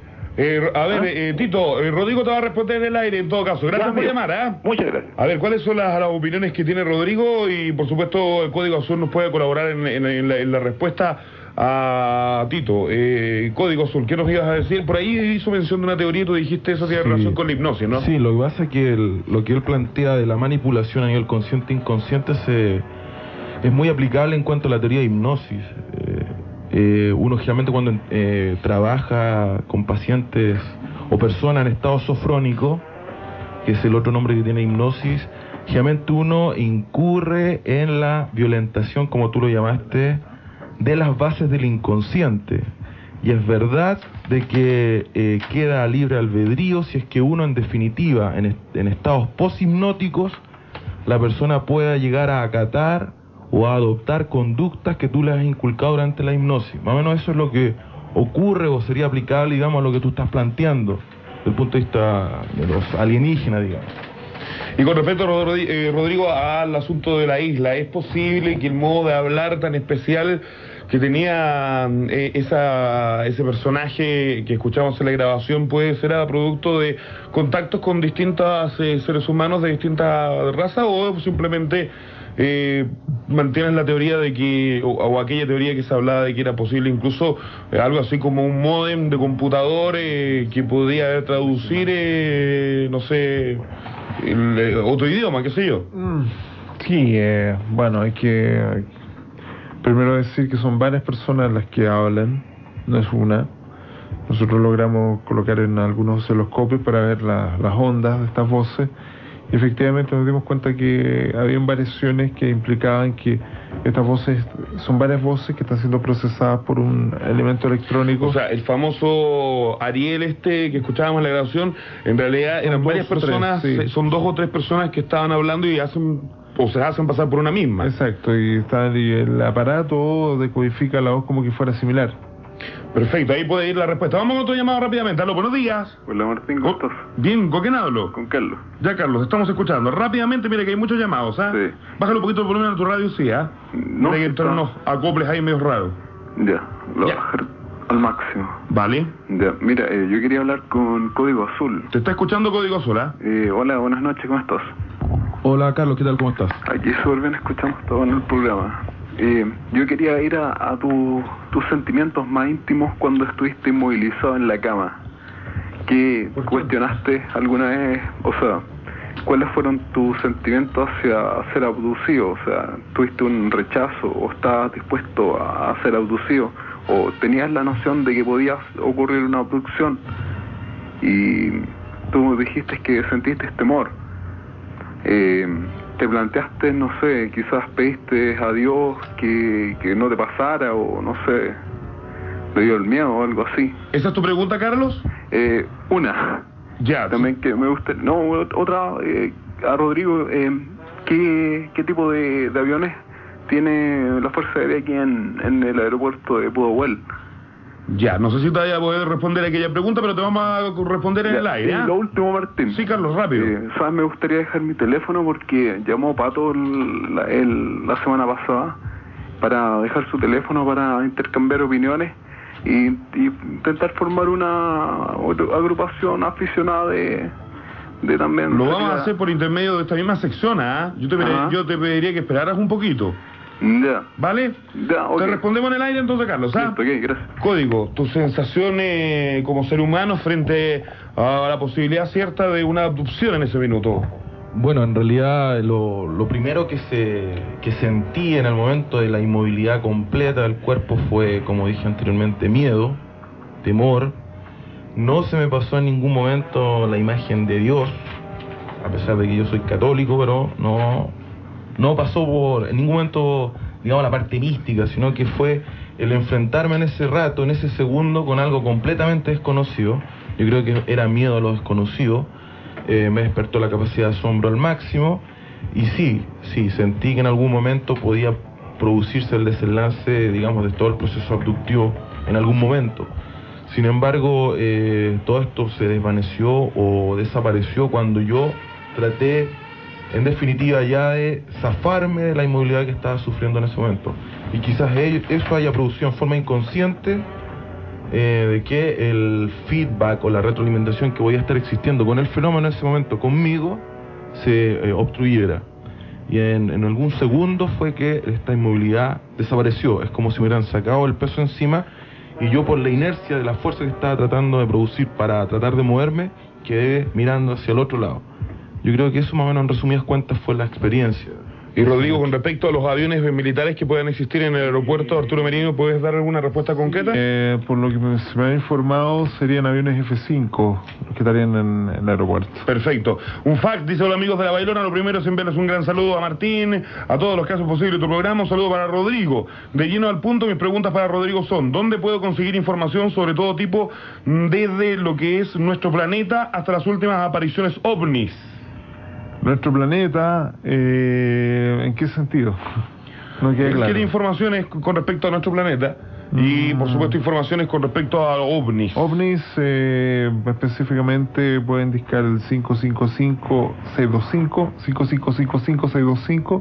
Tito, Rodrigo te va a responder en el aire en todo caso. Gracias por llamar, ¿eh? Muchas gracias. A ver, ¿cuáles son las opiniones que tiene Rodrigo? Y por supuesto el Código Azul nos puede colaborar en la respuesta a Tito. Código Azul, ¿qué nos ibas a decir? Por ahí hizo mención de una teoría y tú dijiste eso tiene relación con la hipnosis, ¿no? Sí, lo que pasa es que lo que él plantea de la manipulación a nivel consciente e inconsciente es muy aplicable en cuanto a la teoría de hipnosis. Uno generalmente cuando trabaja con pacientes o personas en estado sofrónico, que es el otro nombre que tiene hipnosis, generalmente uno incurre en la violentación, como tú lo llamaste, de las bases del inconsciente. Y es verdad de que queda libre albedrío si es que uno, en definitiva, en estados poshipnóticos, la persona pueda llegar a acatar o a adoptar conductas que tú le has inculcado durante la hipnosis. Más o menos eso es lo que ocurre o sería aplicable, digamos, a lo que tú estás planteando desde el punto de vista de los alienígenas, digamos. Y con respecto, Rodrigo, al asunto de la isla, ¿es posible que el modo de hablar tan especial que tenía ese personaje que escuchamos en la grabación puede ser producto de contactos con distintos seres humanos de distintas razas, o simplemente mantienes la teoría de que, o aquella teoría que se hablaba de que era posible incluso algo así como un módem de computador que podía traducir, no sé, otro idioma, qué sé yo? Sí, bueno, hay que primero decir que son varias personas las que hablan, no es una. Nosotros logramos colocar en algunos osciloscopios para ver las ondas de estas voces. Y efectivamente nos dimos cuenta que habían variaciones que implicaban que estas voces son varias voces que están siendo procesadas por un elemento electrónico. O sea, el famoso Ariel que escuchábamos en la grabación, en realidad eran varias personas, son 2 o 3 personas que estaban hablando y se hacen pasar por una misma. Exacto, y el aparato decodifica la voz como que fuera similar. Perfecto, ahí puede ir la respuesta. Vamos con otro llamado rápidamente. Aló, buenos días. Hola Martín, ¿cómo estás? Bien, ¿con quién hablo? Con Carlos. Ya, Carlos, estamos escuchando. Rápidamente, mire que hay muchos llamados, ¿ah? Sí. Bájale un poquito el volumen a tu radio, sí, ¿ah? No, mira que entran unos acoples ahí medio raros. Ya, lo voy a bajar al máximo. Vale. Ya, mira, yo quería hablar con Código Azul. ¿Te está escuchando Código Azul, ah? Hola, buenas noches, ¿cómo estás? Hola Carlos, ¿qué tal? ¿Cómo estás? Aquí súper bien, escuchamos todo en el programa. Yo quería ir a tus sentimientos más íntimos cuando estuviste inmovilizado en la cama. ¿Qué cuestionaste alguna vez? O sea, ¿cuáles fueron tus sentimientos hacia ser abducido? O sea, ¿tuviste un rechazo o estabas dispuesto a ser abducido? ¿O tenías la noción de que podía ocurrir una abducción? Y tú dijiste que sentiste temor. Te planteaste, no sé, quizás pediste a Dios que no te pasara, o no sé, te dio el miedo o algo así. ¿Esa es tu pregunta, Carlos? Una. Ya. También que me gusta, no, otra, a Rodrigo, ¿qué tipo de aviones tiene la Fuerza Aérea aquí en el aeropuerto de Pudahuel? Ya, no sé si te vaya a poder responder aquella pregunta, pero te vamos a responder en el aire, ¿eh? Lo último, Martín. Sí, Carlos, rápido. ¿Sabes? Me gustaría dejar mi teléfono porque llamó Pato la semana pasada para dejar su teléfono para intercambiar opiniones y intentar formar una agrupación aficionada de también... Lo vamos a hacer por intermedio de esta misma sección, ¿ah? Yo te pediría que esperaras un poquito. Ya. ¿Vale? Ya, okay. Te respondemos en el aire entonces, Carlos, ¿ah? Listo, ok, gracias. Código, tus sensaciones como ser humano frente a la posibilidad cierta de una abducción en ese minuto. Bueno, en realidad lo primero que sentí en el momento de la inmovilidad completa del cuerpo fue, como dije anteriormente, miedo, temor. No se me pasó en ningún momento la imagen de Dios, a pesar de que yo soy católico, pero no pasó por en ningún momento, digamos, la parte mística, sino que fue el enfrentarme en ese rato, en ese segundo, con algo completamente desconocido. Yo creo que era miedo a lo desconocido. Me despertó la capacidad de asombro al máximo, y sí, sentí que en algún momento podía producirse el desenlace, digamos, de todo el proceso abductivo en algún momento. Sin embargo, todo esto se desvaneció o desapareció cuando yo traté, en definitiva, ya de zafarme de la inmovilidad que estaba sufriendo en ese momento. Y quizás eso haya producido en forma inconsciente de que el feedback o la retroalimentación que voy a estar existiendo con el fenómeno en ese momento conmigo se obstruyera. Y en algún segundo fue que esta inmovilidad desapareció. Es como si me hubieran sacado el peso encima y yo, por la inercia de la fuerza que estaba tratando de producir para tratar de moverme, quedé mirando hacia el otro lado. Yo creo que eso, más o menos en resumidas cuentas, fue la experiencia. Y Rodrigo, con respecto a los aviones militares que puedan existir en el aeropuerto Arturo Merino, ¿puedes dar alguna respuesta concreta? Por lo que se me ha informado, serían aviones F-5 los que estarían en el aeropuerto. Perfecto. Un fact, dice los amigos de La Bailona. Lo primero es enviarles un gran saludo a Martín, a todos los que hacen posible tu programa. Un saludo para Rodrigo. De lleno al punto, mis preguntas para Rodrigo son: ¿dónde puedo conseguir información sobre todo tipo, desde lo que es nuestro planeta hasta las últimas apariciones ovnis? Nuestro planeta, ¿en qué sentido? No queda claro. Quiere informaciones con respecto a nuestro planeta y, por supuesto, informaciones con respecto a ovnis. OVNIs, específicamente, puede indicar el 555-625, 5555-625,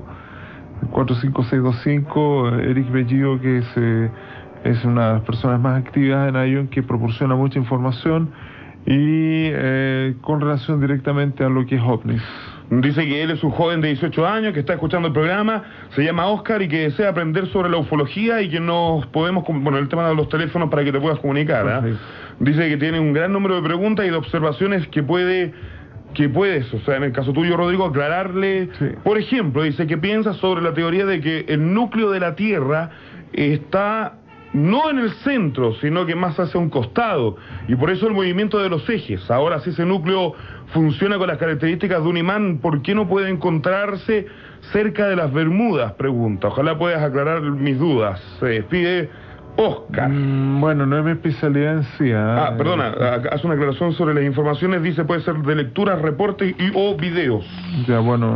45625, Eric Bellido, que es una de las personas más activas en ION, que proporciona mucha información y con relación directamente a lo que es OVNIs. Dice que él es un joven de 18 años que está escuchando el programa, se llama Oscar y que desea aprender sobre la ufología y que nos podemos, bueno, el tema de los teléfonos para que te puedas comunicar. ¿Eh? Dice que tiene un gran número de preguntas y de observaciones que puedes, o sea, en el caso tuyo, Rodrigo, aclararle. Sí. Por ejemplo, dice que piensas sobre la teoría de que el núcleo de la Tierra está no en el centro, sino que más hacia un costado, y por eso el movimiento de los ejes. Ahora, si ese núcleo funciona con las características de un imán, ¿por qué no puede encontrarse cerca de las Bermudas? Pregunta. Ojalá puedas aclarar mis dudas. Se despide Oscar. Bueno, no es mi especialidad en sí. Perdona, hace una aclaración sobre las informaciones. Dice puede ser de lecturas, reportes y o videos. Ya, bueno,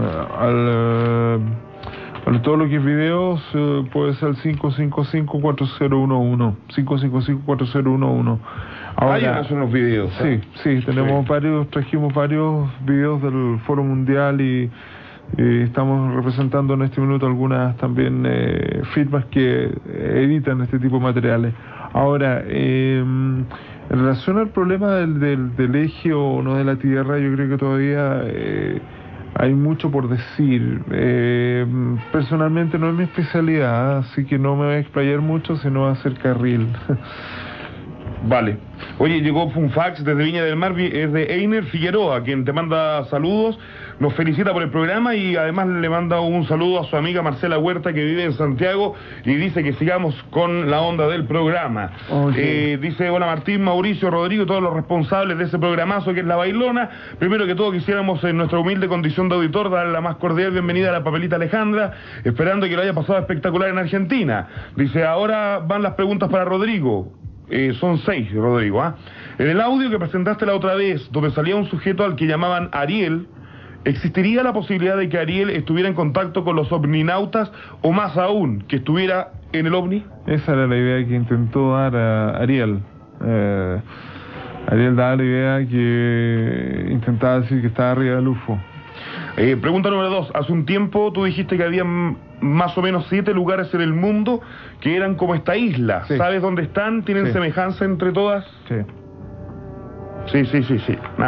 todo lo que es videos puede ser el 555-4011. 555-4011. Ahora, son los videos. Sí, tenemos trajimos varios videos del Foro Mundial y estamos representando en este minuto algunas también firmas que editan este tipo de materiales. Ahora, en relación al problema del eje o no de la Tierra, yo creo que todavía hay mucho por decir. Personalmente no es mi especialidad, así que no me voy a explayar mucho, sino a hacer carril. Vale. Oye, llegó un fax desde Viña del Mar, es de Einer Figueroa, quien te manda saludos, nos felicita por el programa y además le manda un saludo a su amiga Marcela Huerta, que vive en Santiago, y dice que sigamos con la onda del programa. Dice: hola Martín, Mauricio, Rodrigo, todos los responsables de ese programazo que es La Bailona. Primero que todo quisiéramos, en nuestra humilde condición de auditor, darle la más cordial bienvenida a la Papelita Alejandra, esperando que lo haya pasado espectacular en Argentina. Dice: ahora van las preguntas para Rodrigo. Son 6, Rodrigo. En el audio que presentaste la otra vez, donde salía un sujeto al que llamaban Ariel, ¿existiría la posibilidad de que Ariel estuviera en contacto con los ovninautas, o más aún, que estuviera en el ovni? Esa era la idea que intentó dar a Ariel. Ariel daba la idea que intentaba decir que estaba arriba del UFO. Pregunta número 2. Hace un tiempo tú dijiste que había más o menos 7 lugares en el mundo que eran como esta isla. Sí. ¿Sabes dónde están? ¿Tienen semejanza entre todas? Sí. Sí, nada más.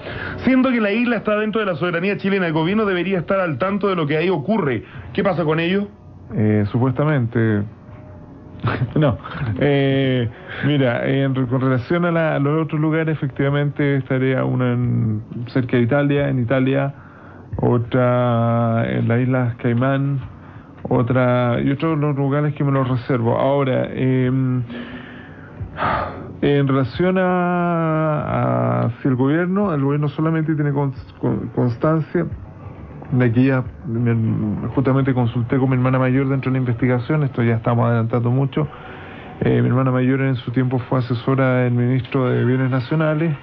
Siendo que la isla está dentro de la soberanía chilena, el gobierno debería estar al tanto de lo que ahí ocurre. ¿Qué pasa con ello? Supuestamente... No, mira, con relación a los otros lugares, efectivamente estaría una cerca de Italia, en Italia, otra en las Islas Caimán, otra y otros los lugares que me los reservo. Ahora, en relación a si el gobierno solamente tiene constancia de que ya justamente consulté con mi hermana mayor dentro de la investigación, esto ya estamos adelantando mucho. Mi hermana mayor en su tiempo fue asesora del ministro de Bienes Nacionales,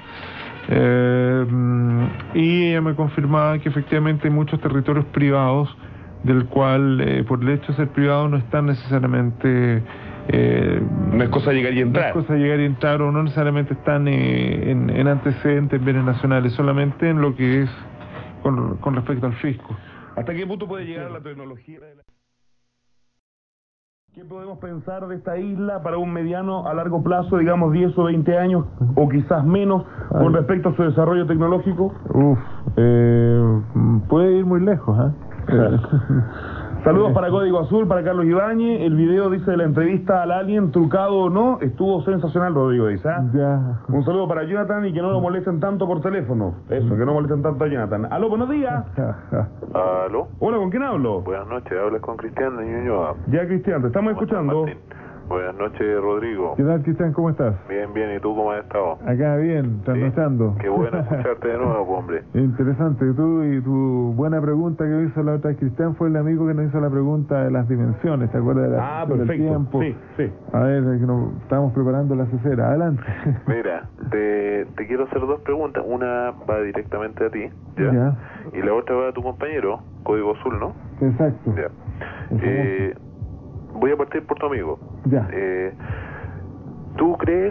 y ella me confirmaba que efectivamente hay muchos territorios privados del cual por el hecho de ser privado no están necesariamente no es cosa de llegar y entrar. No es cosa de llegar y entrar, o no necesariamente están en antecedentes bienes nacionales, solamente en lo que es con respecto al fisco. ¿Hasta qué punto puede llegar la tecnología? ¿Qué podemos pensar de esta isla para un mediano a largo plazo, digamos 10 o 20 años, o quizás menos, con respecto a su desarrollo tecnológico? Puede ir muy lejos, Saludos para Código Azul, para Carlos Ibáñez. El video, dice, de la entrevista al alien, trucado o no, estuvo sensacional, Rodrigo, dice. Ya. Un saludo para Jonathan y que no lo molesten tanto por teléfono. Eso, que no molesten tanto a Jonathan. Aló, buenos días. Aló. Hola, ¿con quién hablo? Buenas noches, hablas con Cristian de Ñuñoa. Ya, Cristian, te estamos escuchando. Buenas noches, Rodrigo. ¿Qué tal, Cristian? ¿Cómo estás? Bien, bien. ¿Y tú cómo has estado? Acá bien, trasnochando. Qué bueno escucharte de nuevo, hombre. Interesante. Tú y tu buena pregunta que hizo la otra Cristian fue el amigo que nos hizo la pregunta de las dimensiones, ¿te acuerdas? Perfecto. Del tiempo. Sí, sí. A ver, que nos estamos preparando la cesera. Adelante. Mira, te quiero hacer dos preguntas. Una va directamente a ti, ¿ya? Ya. Y la otra va a tu compañero, Código Azul, ¿no? Exacto. Ya. Voy a partir por tu amigo. Ya. ¿Tú crees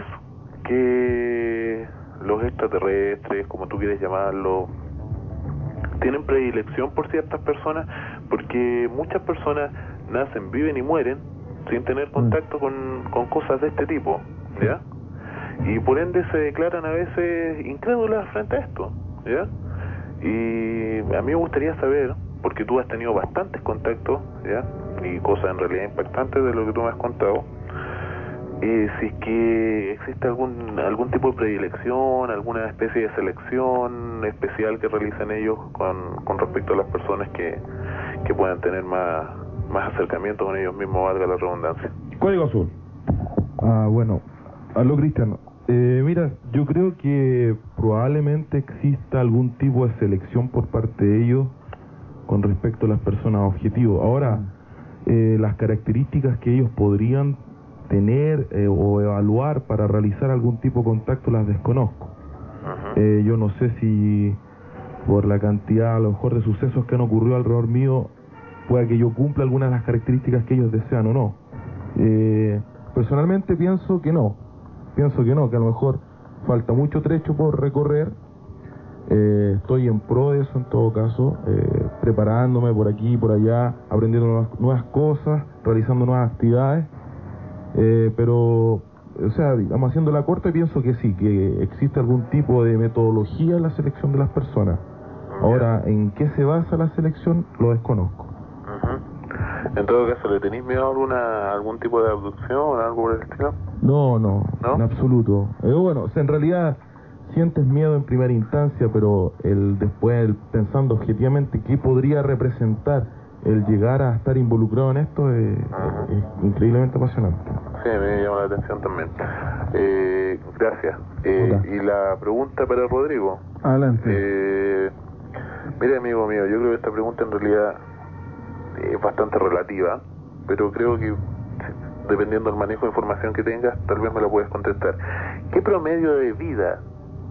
que los extraterrestres, como tú quieres llamarlo, tienen predilección por ciertas personas? Porque muchas personas nacen, viven y mueren sin tener contacto con cosas de este tipo, ¿ya? Y por ende se declaran a veces incrédulas frente a esto, ¿ya? Y a mí me gustaría saber, porque tú has tenido bastantes contactos, ¿ya? Y cosas en realidad impactantes de lo que tú me has contado, si es que existe algún tipo de predilección, alguna especie de selección especial que realicen ellos con respecto a las personas que puedan tener más acercamiento con ellos mismos, valga la redundancia. Código Azul. Bueno, aló, Cristian. Mira, yo creo que probablemente exista algún tipo de selección por parte de ellos con respecto a las personas objetivo. Ahora, las características que ellos podrían tener o evaluar para realizar algún tipo de contacto las desconozco. Yo no sé si por la cantidad a lo mejor de sucesos que han ocurrido alrededor mío pueda que yo cumpla algunas de las características que ellos desean o no. Personalmente pienso que no, que a lo mejor falta mucho trecho por recorrer. Estoy en pro de eso en todo caso, preparándome por aquí y por allá, aprendiendo nuevas cosas, realizando nuevas actividades, pero, o sea, digamos, haciendo la corta, pienso que sí, que existe algún tipo de metodología en la selección de las personas. Ahora, ¿en qué se basa la selección? Lo desconozco. En todo caso, ¿le tenéis miedo a algún tipo de abducción, algo por el estilo? No, en absoluto. Bueno, o sea, en realidad sientes miedo en primera instancia, pero después pensando objetivamente qué podría representar el llegar a estar involucrado en esto es increíblemente apasionante. Sí, me llama la atención también. Gracias. Y la pregunta para Rodrigo. Adelante. Mire, amigo mío, yo creo que esta pregunta en realidad es bastante relativa, pero creo que dependiendo del manejo de información que tengas, tal vez me la puedes contestar. ¿Qué promedio de vida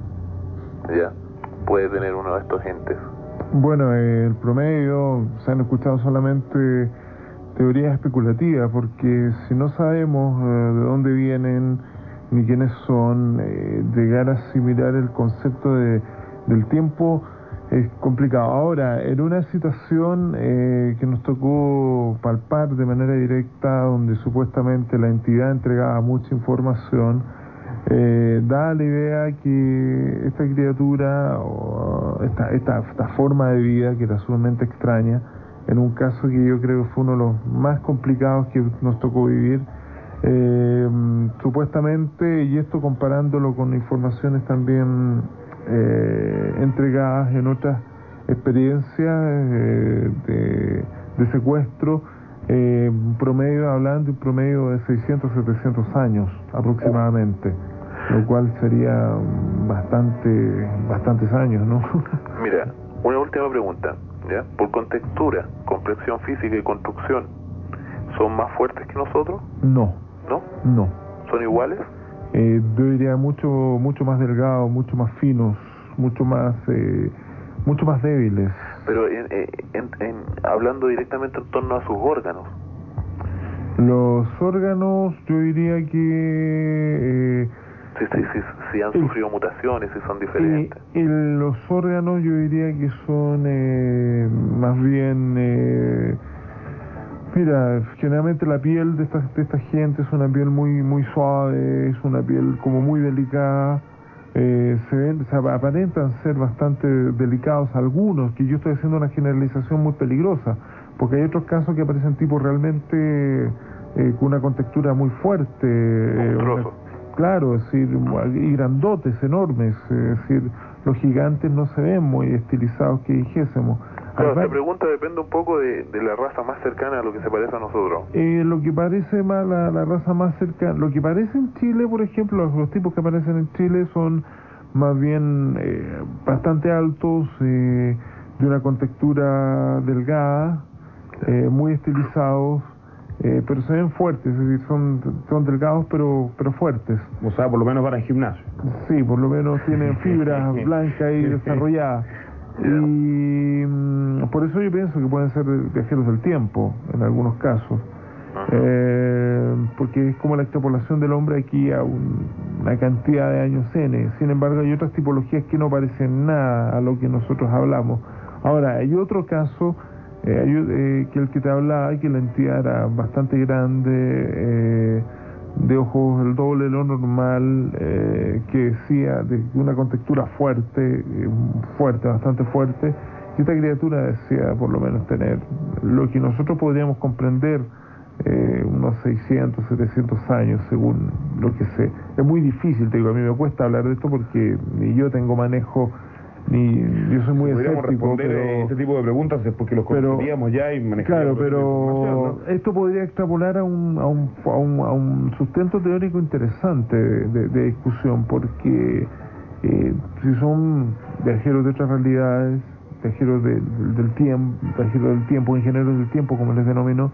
puede tener uno de estos entes? Bueno, el promedio, se han escuchado solamente teorías especulativas, porque si no sabemos de dónde vienen ni quiénes son, llegar a asimilar el concepto del tiempo es complicado. Ahora, en una situación que nos tocó palpar de manera directa, donde supuestamente la entidad entregaba mucha información, da la idea que esta criatura o esta forma de vida que era sumamente extraña, en un caso que yo creo que fue uno de los más complicados que nos tocó vivir, supuestamente, y esto comparándolo con informaciones también entregadas en otras experiencias de secuestro, un promedio de 600, 700 años aproximadamente, lo cual sería bastantes años, ¿no? Mira, una última pregunta, ¿ya? Por contextura, complexión física y construcción, ¿son más fuertes que nosotros? No. ¿No? No. ¿Son iguales? Yo diría mucho más delgados, mucho más finos, mucho más débiles. Pero hablando directamente en torno a sus órganos. Los órganos, yo diría que... si han sufrido mutaciones, si son diferentes. Los órganos yo diría que son más bien... mira, generalmente la piel de esta gente es una piel muy suave, es una piel como muy delicada. Aparentan ser bastante delicados algunos, que yo estoy haciendo una generalización muy peligrosa, porque hay otros casos que aparecen tipos realmente con una contextura muy fuerte, claro, es decir, y grandotes, enormes, es decir, los gigantes no se ven muy estilizados que dijésemos. Claro, esta pregunta depende un poco de la raza más cercana a lo que se parece a nosotros. Lo que parece más la raza más cercana, lo que parece en Chile, por ejemplo, los tipos que aparecen en Chile son más bien bastante altos, de una contextura delgada, muy estilizados, pero se ven fuertes, es decir, son delgados pero fuertes. O sea, por lo menos van al gimnasio. Sí, por lo menos tienen fibras blancas y desarrolladas. Y por eso yo pienso que pueden ser viajeros del tiempo en algunos casos, porque es como la extrapolación del hombre aquí a una cantidad de años N. Sin embargo, hay otras tipologías que no parecen nada a lo que nosotros hablamos. Ahora, hay otro caso que el que te hablaba, que la entidad era bastante grande, de ojos el doble de lo normal, que decía de una contextura fuerte, bastante fuerte, y esta criatura decía por lo menos tener lo que nosotros podríamos comprender, unos 600, 700 años según lo que sé. Es muy difícil, te digo, a mí me cuesta hablar de esto porque ni yo tengo manejo, yo soy muy escéptico, responder este tipo de preguntas es porque los conoceríamos ya y manejaríamos. Claro, pero ¿no? Esto podría extrapolar a un sustento teórico interesante de discusión, porque si son viajeros de otras realidades, viajeros del tiempo, ingenieros del tiempo, como les denomino,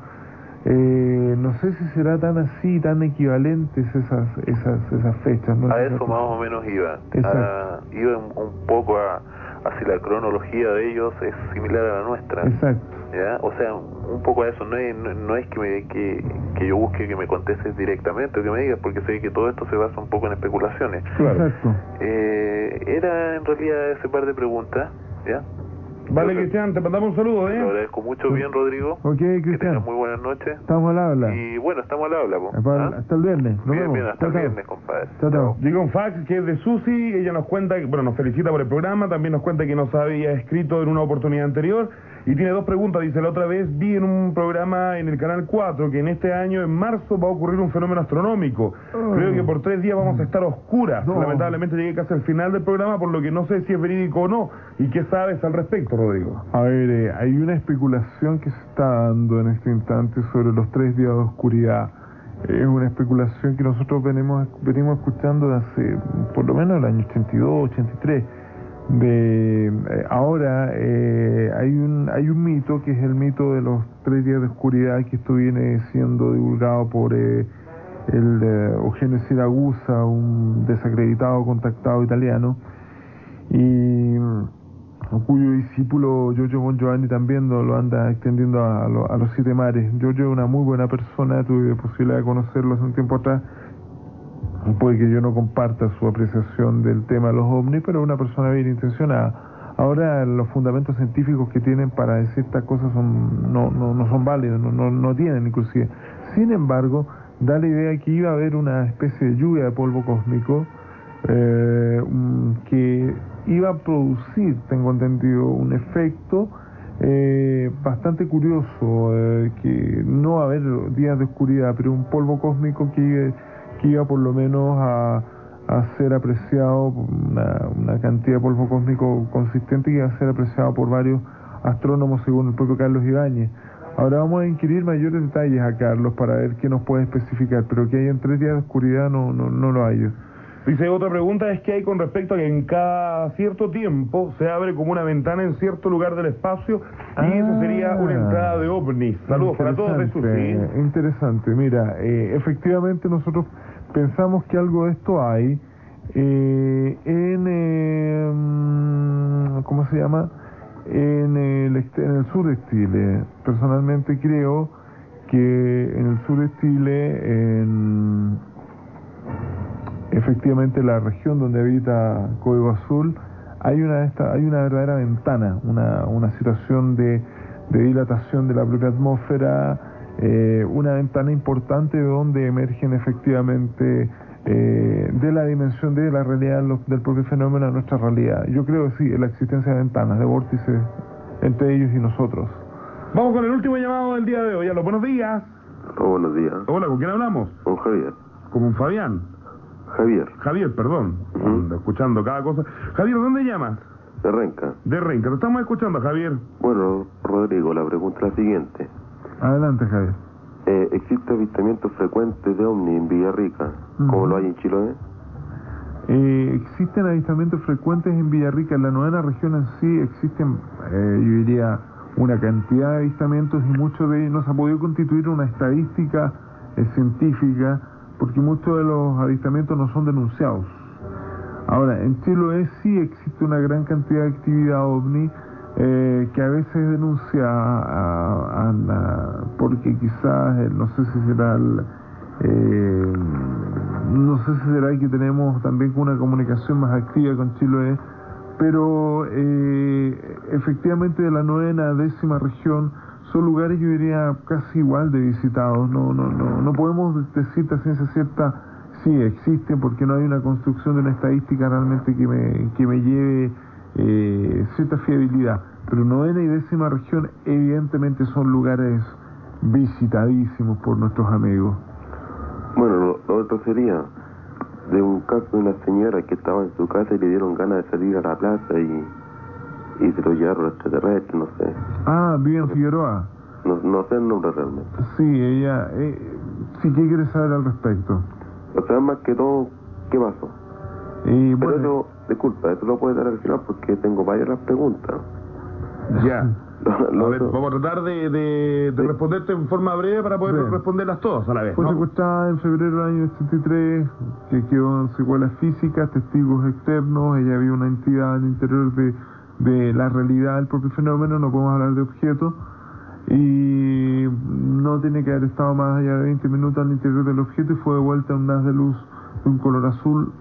no sé si será tan equivalentes esas fechas, ¿no? A eso más o menos iba. Iba un poco a si la cronología de ellos es similar a la nuestra. Exacto. ¿Ya? O sea, un poco a eso. No es que yo busque que me contestes directamente o que me digas, porque sé que todo esto se basa un poco en especulaciones. Claro. Exacto. Era en realidad ese par de preguntas, ¿ya? Vale, Cristian, te mandamos un saludo, Te agradezco mucho, bien, Rodrigo. Ok, Cristian. Que tengas muy buenas noches. Estamos al habla. Y bueno, estamos al habla, Hasta el viernes. Bien, hasta el viernes, compadre. Chao. Llega un fax que es de Susi, ella nos cuenta, nos felicita por el programa, también nos cuenta que nos había escrito en una oportunidad anterior, y tiene dos preguntas. Dice: la otra vez vi en un programa en el Canal 4 que en este año, en marzo, va a ocurrir un fenómeno astronómico. Creo que por 3 días vamos a estar a oscuras. Lamentablemente llegué casi al final del programa, por lo que no sé si es verídico o no. ¿Y qué sabes al respecto, Rodrigo? A ver, hay una especulación que se está dando en este instante sobre los 3 días de oscuridad. Es una especulación que nosotros venimos escuchando desde hace por lo menos el año 82, 83. Ahora hay un mito, que es el mito de los 3 días de oscuridad, que esto viene siendo divulgado por Eugenio Siragusa, un desacreditado contactado italiano, y cuyo discípulo Giorgio Bongiovanni también lo anda extendiendo a los 7 mares. Giorgio es una muy buena persona, tuve posibilidad de conocerlo hace un tiempo atrás. Puede que yo no comparta su apreciación del tema de los ovnis, pero es una persona bien intencionada. Ahora, los fundamentos científicos que tienen para decir estas cosas no son válidos, no tienen inclusive. Sin embargo, da la idea que iba a haber una especie de lluvia de polvo cósmico que iba a producir, tengo entendido, un efecto bastante curioso, que no va a haber días de oscuridad, pero un polvo cósmico que iba por lo menos a ser apreciado, una cantidad de polvo cósmico consistente que iba a ser apreciado por varios astrónomos según el propio Carlos Ibáñez. Ahora vamos a inquirir mayores detalles a Carlos para ver qué nos puede especificar, pero que hay en 3 días de oscuridad no lo hay. Dice, otra pregunta es que hay con respecto a que en cada cierto tiempo se abre como una ventana en cierto lugar del espacio y eso sería una entrada de ovnis. Saludos para todos de Susi. Interesante, mira, efectivamente nosotros pensamos que algo de esto hay ¿cómo se llama? En el sur de Chile. Personalmente creo que en el sur de Chile, efectivamente la región donde habita Código Azul, hay una verdadera ventana, una situación de dilatación de la propia atmósfera, una ventana importante donde emergen efectivamente de la dimensión de la realidad del propio fenómeno a nuestra realidad. Yo creo que sí, en la existencia de ventanas, de vórtices entre ellos y nosotros. Vamos con el último llamado del día de hoy. Buenos días. Oh, buenos días. Hola, ¿con quién hablamos? Con Javier. ¿Con Fabián? Javier, perdón. Escuchando cada cosa. Javier, ¿dónde llamas? De Renca. De Renca, te estamos escuchando, Javier. Bueno, Rodrigo, la pregunta es la siguiente. Adelante, Javier. ¿Existe avistamientos frecuentes de ovni en Villarrica, como lo hay en Chiloé? Existen avistamientos frecuentes en Villarrica. En la 9ª región en sí existen, yo diría, una cantidad de avistamientos y muchos de ellos no se ha podido constituir una estadística científica porque muchos de los avistamientos no son denunciados. Ahora, en Chiloé sí existe una gran cantidad de actividad ovni que a veces denuncia porque quizás no sé si será que tenemos también una comunicación más activa con Chiloé, pero efectivamente de la 9ª a 10ª región son lugares, yo diría, casi igual de visitados. No podemos decirte a ciencia cierta sí existen, porque no hay una construcción de una estadística realmente que me lleve cierta fiabilidad. Pero 9ª y 10ª región evidentemente son lugares visitadísimos por nuestros amigos. Bueno, lo otro sería de un caso de una señora que estaba en su casa y le dieron ganas de salir a la plaza y se lo llevaron los extraterrestres, no sé. Ah, vive en Figueroa. No sé el nombre realmente. Sí, ella... sí, ¿qué quieres saber al respecto? O sea, más que todo, ¿qué pasó? Pero bueno, eso, disculpa, eso lo puedes dar al final porque tengo varias preguntas. Ya. A ver, vamos a tratar de responderte en forma breve para poder responderlas todas a la vez. Fue secuestrada en febrero del año 83, que quedó en secuelas físicas, testigos externos. Ella vio una entidad al interior de la realidad del propio fenómeno, no podemos hablar de objetos, y no tiene que haber estado más allá de 20 minutos al interior del objeto y fue devuelta un haz de luz de un color azul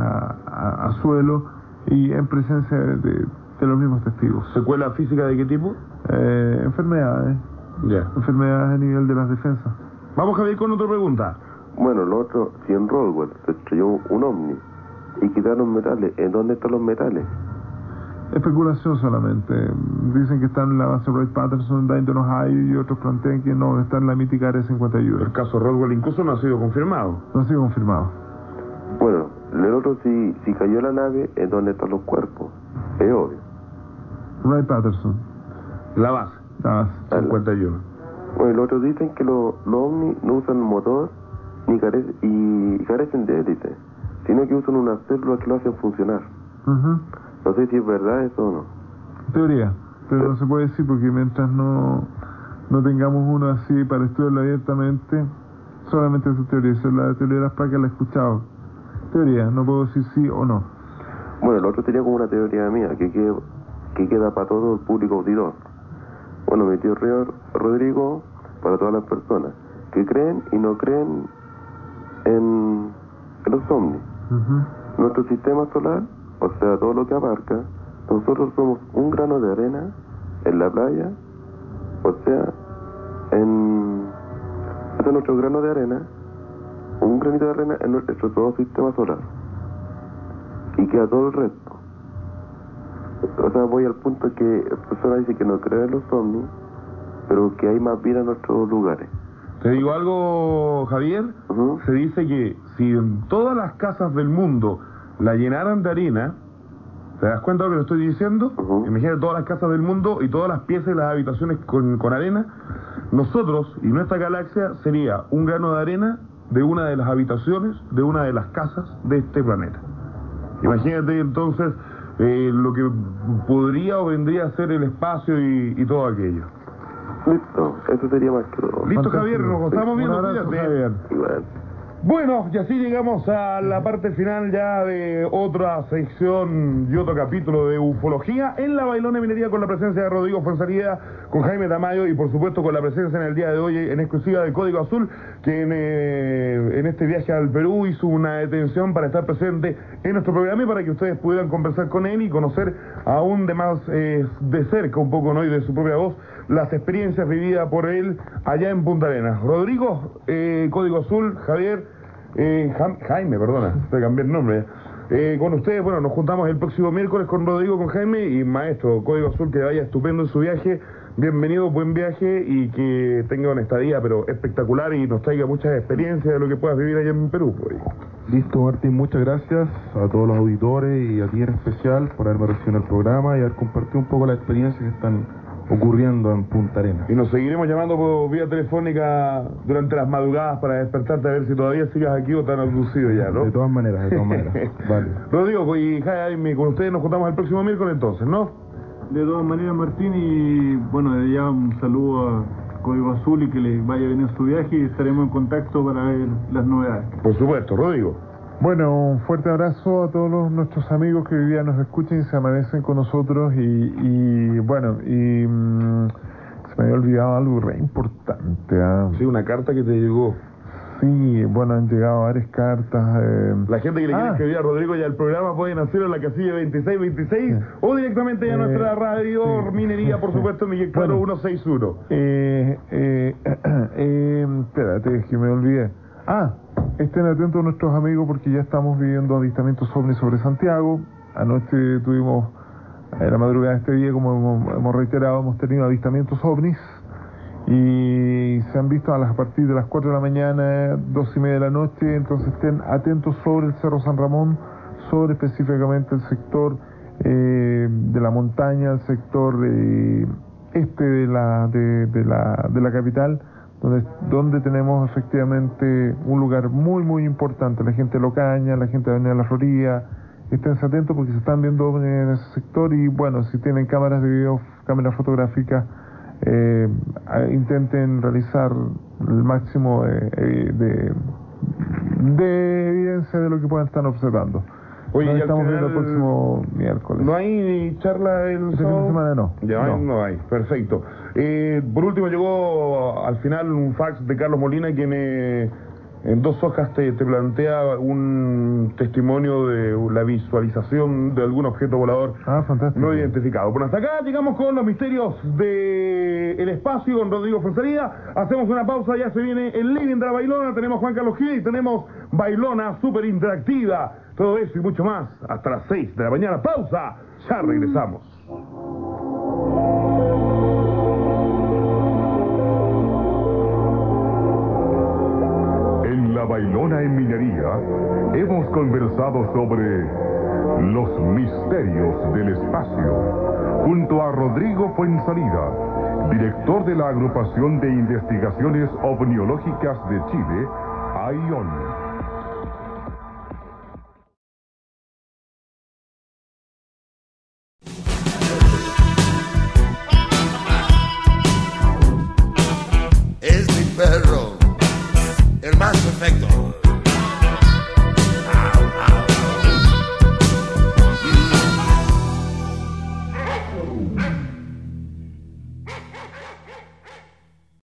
a suelo y en presencia de los mismos testigos. ¿Secuela física de qué tipo? Enfermedades. Enfermedades a nivel de las defensas. Vamos, Javier, con otra pregunta. Bueno, lo otro, si en Roswell se estrelló un ovni y quitaron metales, ¿en dónde están los metales? Especulación solamente. Dicen que están en la base Wright-Patterson en Dayton, Ohio, y otros plantean que no, está en la mítica Área 51. El caso Roswell incluso no ha sido confirmado. No ha sido confirmado. Bueno, el otro, si cayó la nave, ¿en dónde están los cuerpos? Es obvio. Wright-Patterson. La base. 51. Bueno, los otros dicen que los ovnis no usan motor ni carecen de hélice, sino que usan unas células que lo hacen funcionar. No sé si es verdad eso o no. Teoría, pero no se puede decir porque mientras no tengamos uno así para estudiarlo abiertamente, solamente es su teoría. Esa es la teoría de las placas, la he escuchado. Teoría, no puedo decir sí o no. Bueno, el otro sería como una teoría mía, que queda para todo el público auditor. Bueno, mi tío Rodrigo, para todas las personas que creen y no creen en los ovnis. Nuestro sistema solar, o sea, todo lo que abarca, nosotros somos un grano de arena en la playa, o sea, este es nuestro grano de arena un granito de arena en nuestro todo sistema solar. Y queda todo el resto. O sea, voy al punto que personas dicen que no creen en los ovnis, pero que hay más vida en nuestros lugares. Te digo algo, Javier. Se dice que si en todas las casas del mundo la llenaran de arena, ¿te das cuenta de lo que te estoy diciendo? Imagínate todas las casas del mundo y todas las piezas y las habitaciones con arena. Nosotros y nuestra galaxia sería un grano de arena de una de las habitaciones de una de las casas de este planeta. Imagínate entonces lo que podría o vendría a ser el espacio y todo aquello. Listo, eso sería más que todo. Listo, Javier, nos estamos viendo. Un abrazo, Javier. Igual. Bueno, y así llegamos a la parte final ya de otra sección y otro capítulo de ufología en la Bailona Minería, con la presencia de Rodrigo Fuenzalida, con Jaime Tamayo y por supuesto con la presencia en el día de hoy en exclusiva de Código Azul, que en este viaje al Perú hizo una detención para estar presente en nuestro programa y para que ustedes pudieran conversar con él y conocer aún de más de cerca un poco, ¿no?, y de su propia voz las experiencias vividas por él allá en Punta Arenas. Rodrigo, Código Azul, Javier, Jaime, perdona, te cambié el nombre. Con ustedes, bueno, nos juntamos el próximo miércoles con Rodrigo, con Jaime y maestro, Código Azul, que vaya estupendo en su viaje. Bienvenido, buen viaje y que tenga una estadía pero espectacular y nos traiga muchas experiencias de lo que puedas vivir allá en Perú. Pues. Listo, Martín, muchas gracias a todos los auditores y a ti en especial por haberme recibido en el programa y haber compartido un poco la experiencia que están ocurriendo en Punta Arenas. Y nos seguiremos llamando por vía telefónica durante las madrugadas para despertarte a ver si todavía sigas aquí o tan abducido ya, ¿no? De todas maneras, Vale. Rodrigo, y Jaime, con ustedes nos juntamos el próximo miércoles entonces, ¿no? De todas maneras, Martín, y bueno, desde ya un saludo a Código Azul y que les vaya bien en su viaje y estaremos en contacto para ver las novedades. Por supuesto, Rodrigo. Bueno, un fuerte abrazo a todos nuestros amigos que hoy día nos escuchan y se amanecen con nosotros se me había olvidado algo re importante. Sí, una carta que te llegó. Sí, bueno, han llegado varias cartas. La gente que le quiere escribir a Rodrigo ya el programa pueden hacerlo en la casilla 2626 o directamente ya a nuestra radio Minería, por supuesto, Miguel Claro 161. Espérate, que me olvidé. Estén atentos nuestros amigos porque ya estamos viviendo avistamientos ovnis sobre Santiago. Anoche tuvimos, en la madrugada de este día, como hemos reiterado, hemos tenido avistamientos ovnis y se han visto a partir de las 4 de la mañana, 2:30 de la noche. Entonces estén atentos sobre el Cerro San Ramón, sobre específicamente el sector de la montaña, el sector este de la capital, donde tenemos efectivamente un lugar muy muy importante. La gente de Locaña, la gente de Avenida La Florida, estén atentos porque se están viendo ovnis en ese sector y bueno, si tienen cámaras de video, cámaras fotográficas, intenten realizar el máximo de evidencia de lo que puedan estar observando. Oye, nos y estamos viendo el próximo miércoles. ¿No hay charla el fin de semana? No. Ya no hay, perfecto. Por último llegó al final un fax de Carlos Molina, quien en 2 hojas te plantea un testimonio de la visualización de algún objeto volador fantástico, no identificado. Bueno, hasta acá llegamos con los misterios del espacio con Rodrigo Fuenzalida. Hacemos una pausa, ya se viene el living de la Bailona, tenemos Juan Carlos Gil y tenemos Bailona súper interactiva. Todo eso y mucho más hasta las 6 de la mañana. Pausa, ya regresamos. En la Bailona en Minería hemos conversado sobre los misterios del espacio junto a Rodrigo Fuenzalida, director de la Agrupación de Investigaciones Ovniológicas de Chile, AION. Es mi perro, el más perfecto.